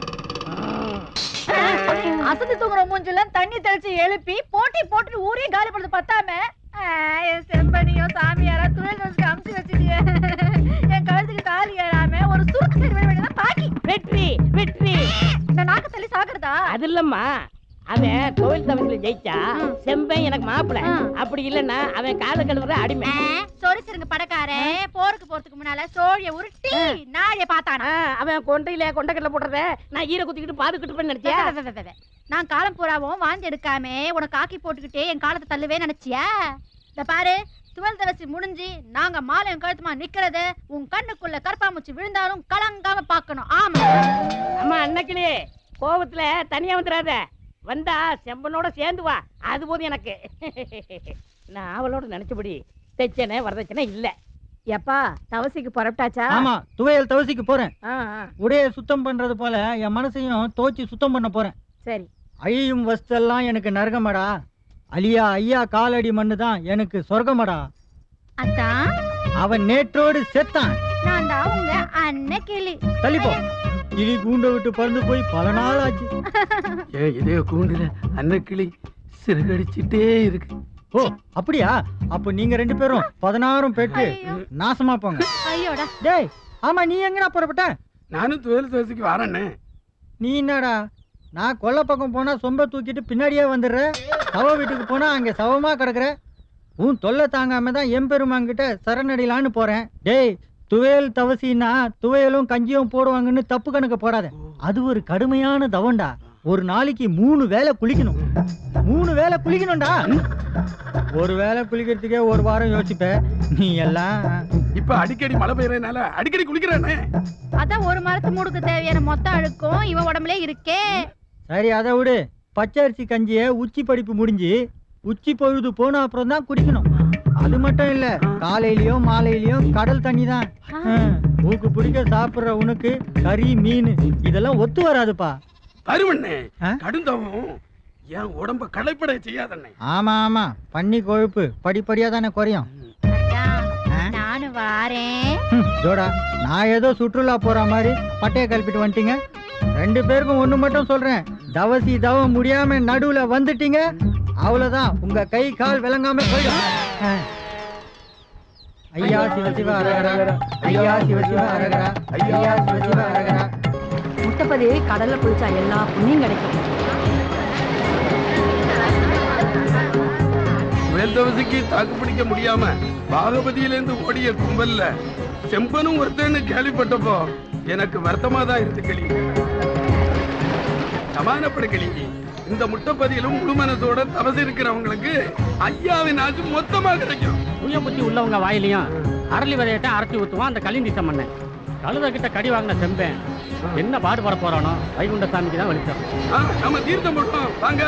அசந்து தூங்குற மூஞ்செல்லாம் தண்ணி தெளிச்சு எழுப்பி போட்டி போட்டு ஊரையும் காலி படுத்து பத்தாம செம்பனியோ சாமியாரா துணில் வச்சு அமுச்சு வச்சுட்டிய. என் கழுத்துக்கு காலி ஏறாம ஒரு சுருக்கு சரி வேண்டியதான் பாக்கி. வெற்றி வெற்றி. இந்த நாக்கு தள்ளி சாக்குறதா? அது இல்லம்மா, அவன் கோவில் தவசில ஜெயிச்சா செம்பன் எனக்கு மாப்பிள, அப்படி இல்லன்னா அவன் கால கழுவுற அடிமை. சொரி சிறுங்க படக்காரே போருக்கு போறதுக்கு முன்னால சோழிய உருட்டி நாழிய பார்த்தானா? அவன் கொண்டையில கொண்டைக்கடல போடுறத நான் ஈர குத்திக்கிட்டு பாதுகிட்டு நினைச்சியா? நான் காலம் பூராவும் வாந்தி எடுக்காம உனக்கு காக்கி போட்டுக்கிட்டே என் காலத்தை தள்ளுவே நினைச்சியா? இந்த பாரு, 12 தவசி முடிஞ்சு நாங்க மாலையும் கழுத்துமா நிக்கிறத உன் கண்ணுக்குள்ள கற்பாமூச்சி விழுந்தாலும் கலங்காம பாக்கணும். ஆமா அம்மா, அன்னைக்கிலே கோபத்துல தனியா வந்துடாத, வந்தா செம்பனோட சேர்ந்து வா, அது போதும் எனக்கு. நான் அவளோட நினைச்சபடி தைச்சனே வரதட்சணை இல்ல. எப்பா தவசிக்கு புறப்பட்டாச்சா? ஆமா, துவையல் தவசிக்கு போறேன். உடைய சுத்தம் பண்றது போல என் மனசையும் தோச்சி சுத்தம் பண்ண போறேன். சரி. அழியும் வஸ்தெல்லாம் எனக்கு நரகமடா, அலியா ஐயா காலடி மண்ணுதான் எனக்கு சொர்க்கமடா. அதான் அவன் நேற்றோடு செத்தான். நான் தான் உங்க அண்ணன் கிளி. தள்ளிப்போ, கிளி கூண்டை விட்டு பறந்து போய் பல நாள் ஆச்சு. இதே கூண்டுல அன்னக்கிளி சிறுகடிச்சிட்டே இருக்கு. ஓ அப்படியா? அப்ப நீங்க 2 பேரும் 16 பெற்று நாசமா போங்க. ஐயோடா. டேய், ஆமா நீ எங்கடா புறப்பட்ட? நானும் துவையல் தவசிக்கு வரேன்னு. நீ என்னடா, நான் கொல்லை பக்கம் போனா சொம்ப தூக்கிட்டு பின்னாடியே வந்துடுற, சவ வீட்டுக்கு போனா அங்க சவமா கிடக்குற. உன் தொல்லை தாங்காம தான் எம்பெருமாங்கிட்ட சரணடையலான்னு போறேன். டேய், துவையல் தவசின்னா துவையலும் கஞ்சியும் போடுவாங்கன்னு தப்பு கணக்கு போடாத. அது ஒரு கடுமையான தவண்டா. ஒரு நாளைக்கு 3 வேளை குளிக்கணும். 3 வேளை குளிக்கணும்டா. ஒரு வேளை குளிக்கிறதுக்கே ஒரு வாரம் யோசிப்ப. நீ எல்லாம் இப்ப அடிக்கடி மழை பெய்யறதுனால அடிக்கடி குளிக்கிறேனே. அதான் ஒரு மரத்து மூடுக்கு தேவையான மொத்த அழுக்கும் இவன் உடம்புல இருக்கே. சரி, அதை விடு. பச்சரிசி கஞ்சிய உச்சி படிப்பு முடிஞ்சு உச்சி பொழுது போன அப்புறம் தான் குடிக்கணும். அது மட்டும் இல்ல, காலையிலயும் மாலையிலயும் கடல் தண்ணி தான். மூக்கு பிடிக்க சாப்பிடுற உனக்கு கறி மீன் இதெல்லாம் ஒத்து வராதுப்பா. வருவண்ணே, கடுந்தவும் என் உடம்ப களைப்படை செய்யாதண்ணே. ஆமா ஆமா, பண்ணி கொழுப்பு படிப்படியா தானே குறையும். நானும் வாரேன். ஜோடா, நான் ஏதோ சுற்றுலா போற மாதிரி பட்டைய கல்பிட்டு வந்துட்டீங்க. 2 பேருக்கும் ஒண்ணு மட்டும் சொல்றேன், தவசி தவம் முடியாம நடுவுல வந்துட்டீங்க, அவ்வளவுதான், உங்க கை கால் விளங்காம போயிடும். ஐயா சிவசிவ அரகரா, ஐயா சிவசிவ அரகரா, ஐயா சிவசிவ அரகரா. முட்டைப்பதி கடல்ல குளிச்சா எல்லா புண்ணியம் கிடைக்கும். துவையல் தவசிக்கு தாக்கு பிடிக்க முடியாம பாகவதியிலிருந்து ஓடிய கும்பல்ல செம்பனும் ஒருத்தன்னு கேள்விப்பட்டப்போ எனக்கு வருத்தமா தான் இருந்து கிளி. சமானப்பட கிளி, இந்த முட்டைப்பதியிலும் முழுமனத்தோட தவசி இருக்கிறவங்களுக்கு ஐயாவின் ஆச்சு மொத்தமா கிடைக்கும். சுய புத்தி உள்ளவங்க வாயிலையும் அரளி விதையிட்ட அரைச்சி ஊத்துவான் அந்த களிந்தி சம்மண்ண. கழுத கிட்ட கடி வாங்கின செம்பேன் என்ன பாடுபட போறானோ, வைகுண்ட சாமிக்கு தான் வெளிச்சம். நம்ம தீர்த்தம் போட்டோம் வாங்க.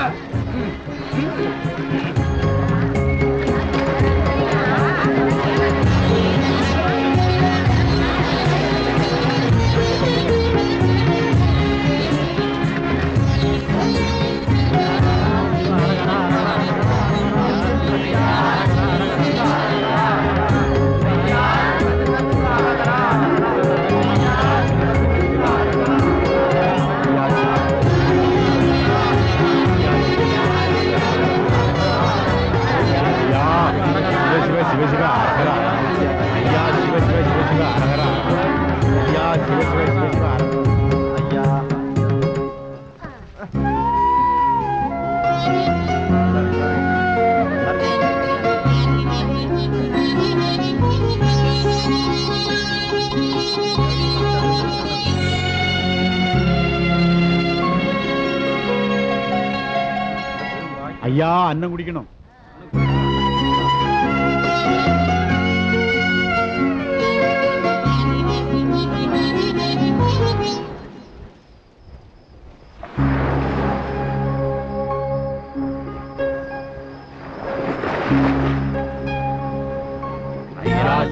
ஐயா, அன்னம் குடிக்கணும்.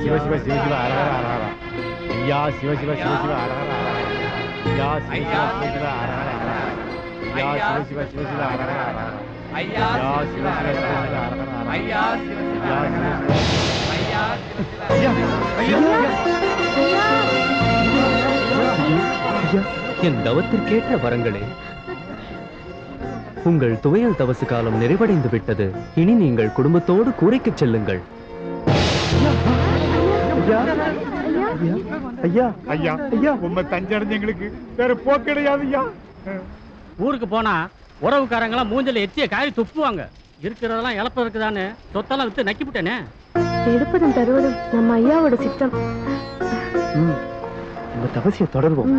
சிவ சிவ சிவ சிவ அரஹர அரஹர ஐயா சிவ சிவ சிவ சிவ அரஹர அரஹர ஐயா சிவ சிவ சிவ சிவ அரஹர அரஹர ஐயா சிவ சிவ சிவ சிவ அரஹர அரஹர ஐயா சிவ சிவ சிவ சிவ அரஹர அரஹர ஐயா சிவ என் தவத்திற்கேற்ற வரங்களே, உங்கள் துவையல் தவசு காலம் நிறைவடைந்து விட்டது. இனி நீங்கள் குடும்பத்தோடு கூரைக்கு செல்லுங்கள். ஐயா ஐயா ஐயா உண்மை தஞ்சடைஞ்சு எங்களுக்கு வேற போக்கு கிடையாது ஐயா. ஊருக்கு போனா உறவுக்காரங்களாம் மூஞ்சல எச்சிய காரி துப்புவாங்க. இருக்கிறதெல்லாம் இழப்ப இருக்குதான்னு சொத்தெல்லாம் வித்து நக்கி விட்டேனே. எடுப்பதும் தருவதும் நம்ம ஐயாவோட சித்தம். இந்த தவசியை தொடர்வோம்.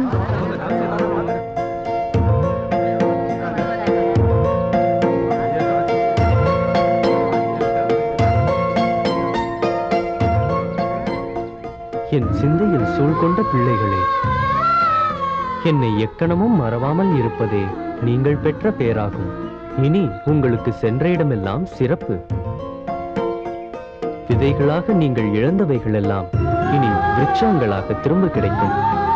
என் சிந்தையில் சூழ்கொண்ட பிள்ளைகளே, என்னை எக்கணமும் மறவாமல் இருப்பதே நீங்கள் பெற்ற பேராகும். இனி உங்களுக்கு சென்ற இடமெல்லாம் சிறப்பு. விதைகளாக நீங்கள் இழந்தவைகள் எல்லாம் இனி விருட்சங்களாக திரும்ப கிடைக்கும்.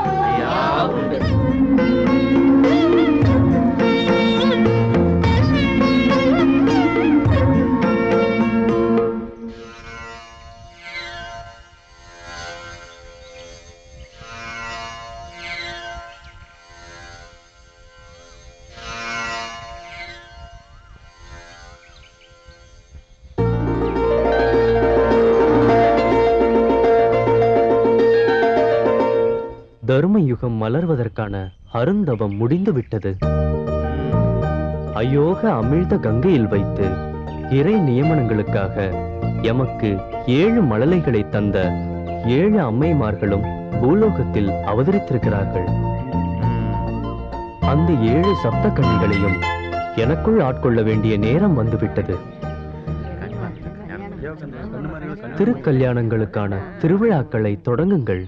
தர்ம யுகம் மலர்வதற்கான அருந்தவம் முடிந்து விட்டது. அயோக அமிழ்த கங்கையில் வைத்து இறை நியமனங்களுக்காக எமக்கு 7 மழலைகளை தந்த 7 அம்மைமார்களும் பூலோகத்தில் அவதரித்திருக்கிறார்கள். அந்த 7 சப்த கன்னிகளையும் எனக்குள் ஆட்கொள்ள வேண்டிய நேரம் வந்துவிட்டது. திருக்கல்யாணங்களுக்கான திருவிழாக்களை தொடங்குங்கள்.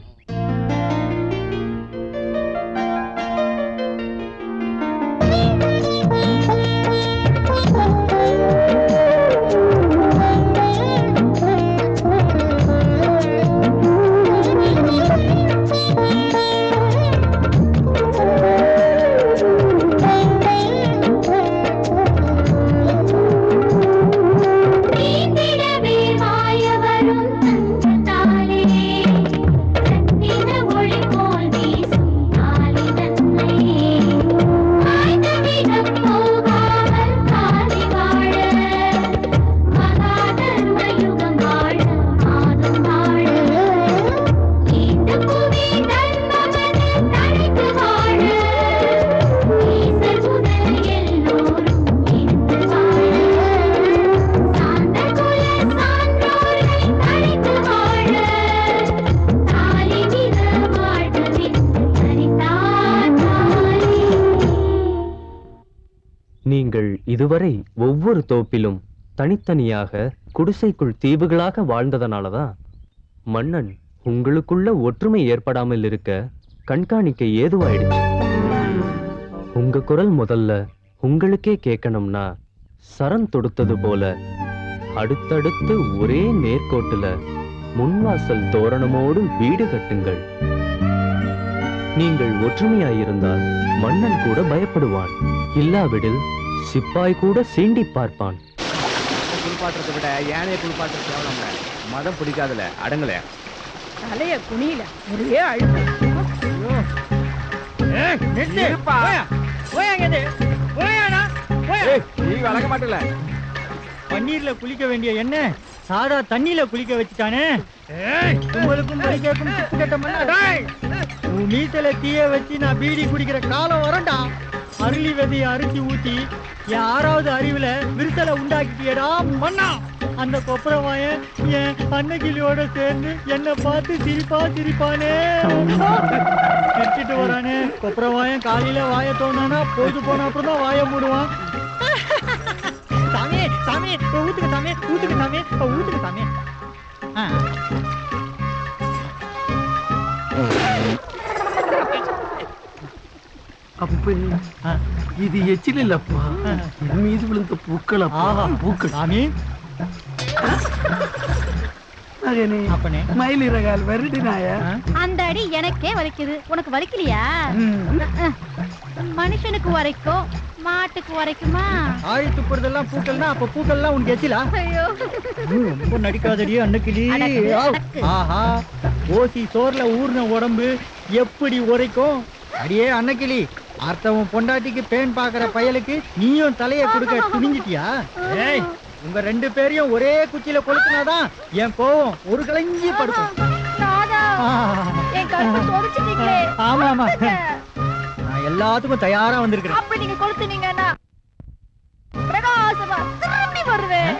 நீங்கள் இதுவரை ஒவ்வொரு தோப்பிலும் தனித்தனியாக குடிசைக்குள் தீவுகளாக வாழ்ந்ததனாலதான் மன்னன் உங்களுக்குள்ள ஒற்றுமை ஏற்படாமல் இருக்க கண்காணிக்க ஏதுவாயிடுச்சு. உங்க குரல் முதல்ல உங்களுக்கே கேட்கணும்னா சரண் தொடுத்தது போல அடுத்தடுத்து ஒரே நேர்கோட்டுல முன்வாசல் தோரணமோடு வீடு கட்டுங்கள். நீங்கள் ஒற்றுமையாயிருந்தால் மன்னன் கூட பயப்படுவான். இல்லாவிடில் சிப்பாய் கூட சீண்டி பார்ப்பான். குளிப்பாட்டுறதை விட யானையை குளிப்பாட்டுறது எவ்வளவு மதம் பிடிக்காதுல அடங்கல. தலைய குனியில ஒரே அழுப்பு. நீ வளர்க்க மாட்டல. பன்னீர்ல குளிக்க வேண்டிய என்ன சாதா தண்ணியில குளிக்க வச்சுட்டானே. உங்களுக்கும் உன் மீசல தீய வச்சு நான் பீடி குடிக்கிற காலம் வரண்டா. அருளி விதைய அரிசி ஊத்தி என் 6வது அறிவுல விரிசலை உண்டாக்கிட்டியடா மண்ணா. அந்த கொப்பரவாயன் என் அன்னகிளியோட சேர்ந்து என்ன பார்த்து சிரிப்பானே. சிரிச்சிட்டு வரானே. கொப்பரவாயன் காலையில வாய தோணானா பொழுது போன அப்புறம் தான் வாய மூடுவான். சாமி சாமி ஊத்துக்கு சாமி ஊத்துக்கு சாமி ஊத்துக்கு சாமி. அப்ப இது எச்சில் இல்லப்பா, என் மீது விழுந்த பூக்கள். பூக்கள் சாமி அப்பனே மயிலிறகால் வருடினாய அந்த அடி எனக்கே வலிக்குது, உனக்கு வலிக்கலையா? மனுஷனுக்கு வரைக்கும் மாட்டுக்கு வரைக்குமா? ஆழி துப்புறதெல்லாம் பூக்கள்னா அப்ப பூக்கள்லாம் உனக்கு எச்சிலா? ஐயோ ரொம்ப நடிக்காதடி அன்னைக்கிளி. ஆஹா, ஓசி சோர்ல ஊர்ன உடம்பு எப்படி உரைக்கும்? அடியே அன்னைக்கிளி, அர்த்தவன் பொண்டாட்டிக்கு பேன் பாக்குற பயலுக்கு நீயும் தலைய கொடுக்க துணிஞ்சிட்டியா? ஏய், உங்க 2 பேரையும் ஒரே குச்சியில கொளுத்துனாதான் என் கோவம் ஒரு கலங்கி படுக்கும். ஆமா ஆமா, நான் எல்லாத்துக்கும் தயாரா வந்திருக்கிறேன். அப்ப நீங்க கொளுத்துனீங்கன்னா பிரகாசமா திரும்பி வருவேன்.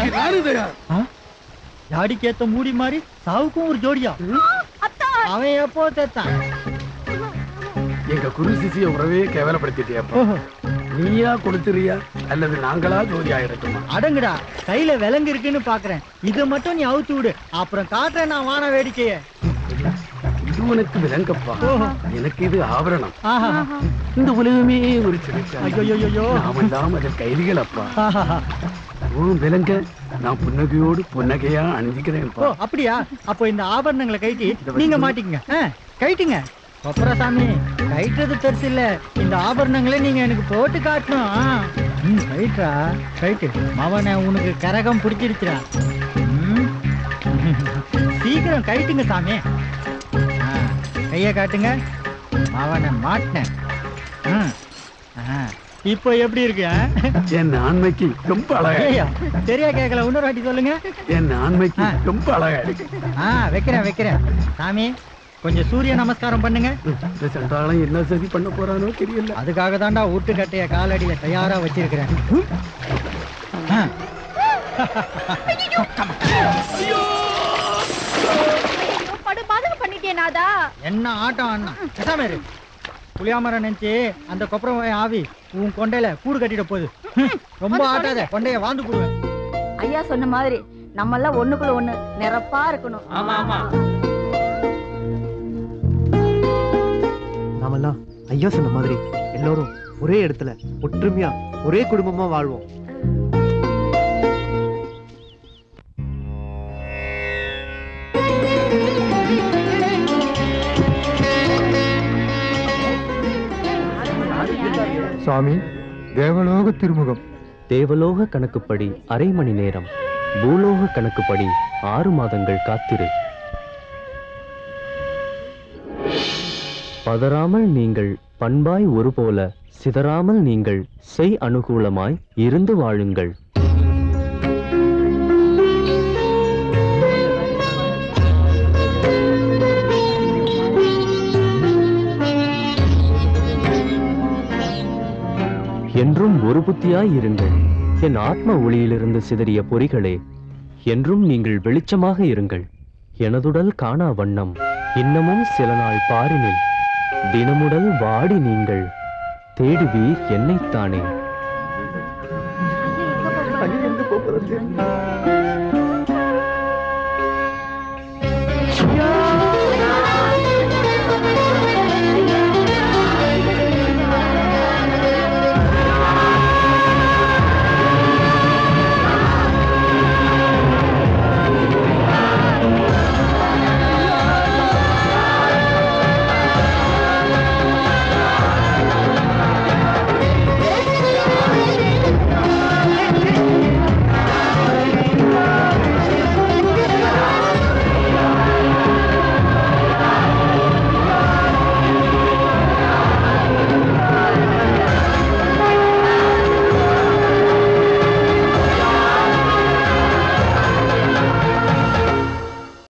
ஜாடிக்கு ஏத்த மூடி மாதிரி சாவுக்கும் ஒரு ஜோடியா? அவன் எப்போ தேத்தான்? எங்க குரு சிசிய உறவே கேவலப்படுத்திட்டியாப்பா. நீயா கொடுத்துறியா அல்லது நாங்களா ஜோதி ஆயிரட்டுமா? அடங்குடா, கையில விலங்கு இருக்குன்னு பாக்குறேன். இதை மட்டும் நீ அவுத்து விடு, அப்புறம் காட்டுறேன் நான் வான வேடிக்கைய. இது உனக்கு விலங்கப்பா, எனக்கு இது ஆபரணம். இந்த உலகமே ஒரு நாமெல்லாம் அதில் கைதிகள் அப்பா. விலங்க நான் புன்னகையோடு புன்னகையா அணிஞ்சிக்கிறேன். அப்படியா? அப்போ இந்த ஆபரணங்களை கைட்டி நீங்க மாட்டிக்கங்க. கைட்டுங்க. கொப்பரசாமி, கைட்டுறது பெருசு இல்ல, இந்த ஆபரணங்களை நீங்க எனக்கு போட்டு காட்டணும். கைட்டா கைட்டு மவனை, உனக்கு கரகம் பிடிச்சிருச்சுடா. சீக்கிரம் கைட்டுங்க சாமி. கைய காட்டுங்க. மவனை மாட்டினேன். இப்போ எப்படி இருக்கு? என் ஆண்மைக்கு ரொம்ப அழகா. சரியா கேட்கல, இன்னொரு வாட்டி சொல்லுங்க. என் ஆண்மைக்கு ரொம்ப அழகா இருக்கு. வைக்கிறேன் சாமி. கொஞ்சம் சூரிய நமஸ்காரம் பண்ணுங்க. சென்றாலும் என்ன சரி பண்ண போறானோ தெரியல. அதுக்காக தான்டா ஊட்டுக்கட்டைய காலடியில தயாரா வச்சிருக்கிறேன். என்ன ஆட்டம் அண்ணா? புளியாமரம் நினைச்சு அந்த கொப்பரம் ஆவி உன் கொண்டையில கூடு கட்டிட போகுது. ரொம்ப ஆட்டாத, கொண்டைய வாழ்ந்து போடுவேன். ஐயா சொன்ன மாதிரி நம்ம எல்லாம் ஒண்ணுக்குள்ள ஒண்ணு நிரப்பா இருக்கணும். ஆமா ஆமா, நாமெல்லாம் ஐயா சொன்ன மாதிரி எல்லாரும் ஒரே இடத்துல ஒற்றுமையா ஒரே குடும்பமா வாழ்வோம். சுவாமி, தேவலோக திருமுகம். தேவலோக கணக்குப்படி அரை மணி நேரம், பூலோக கணக்குப்படி 6 மாதங்கள் காத்திரு. பதறாமல் நீங்கள் பண்பாய் ஒரு போல, சிதறாமல் நீங்கள் செய் அனுகூலமாய் இருந்து வாழுங்கள். என்றும் ஒரு புத்தியாய் இருங்கள். என் ஆத்ம ஒளியிலிருந்து சிதறிய பொறிகளே, என்றும் நீங்கள் வெளிச்சமாக இருங்கள். எனதுடல் காணா வண்ணம் இன்னமும் சில நாள் பாரினில், தினமுடல் வாடி நீங்கள் தேடுவீர் என்னைத்தானே.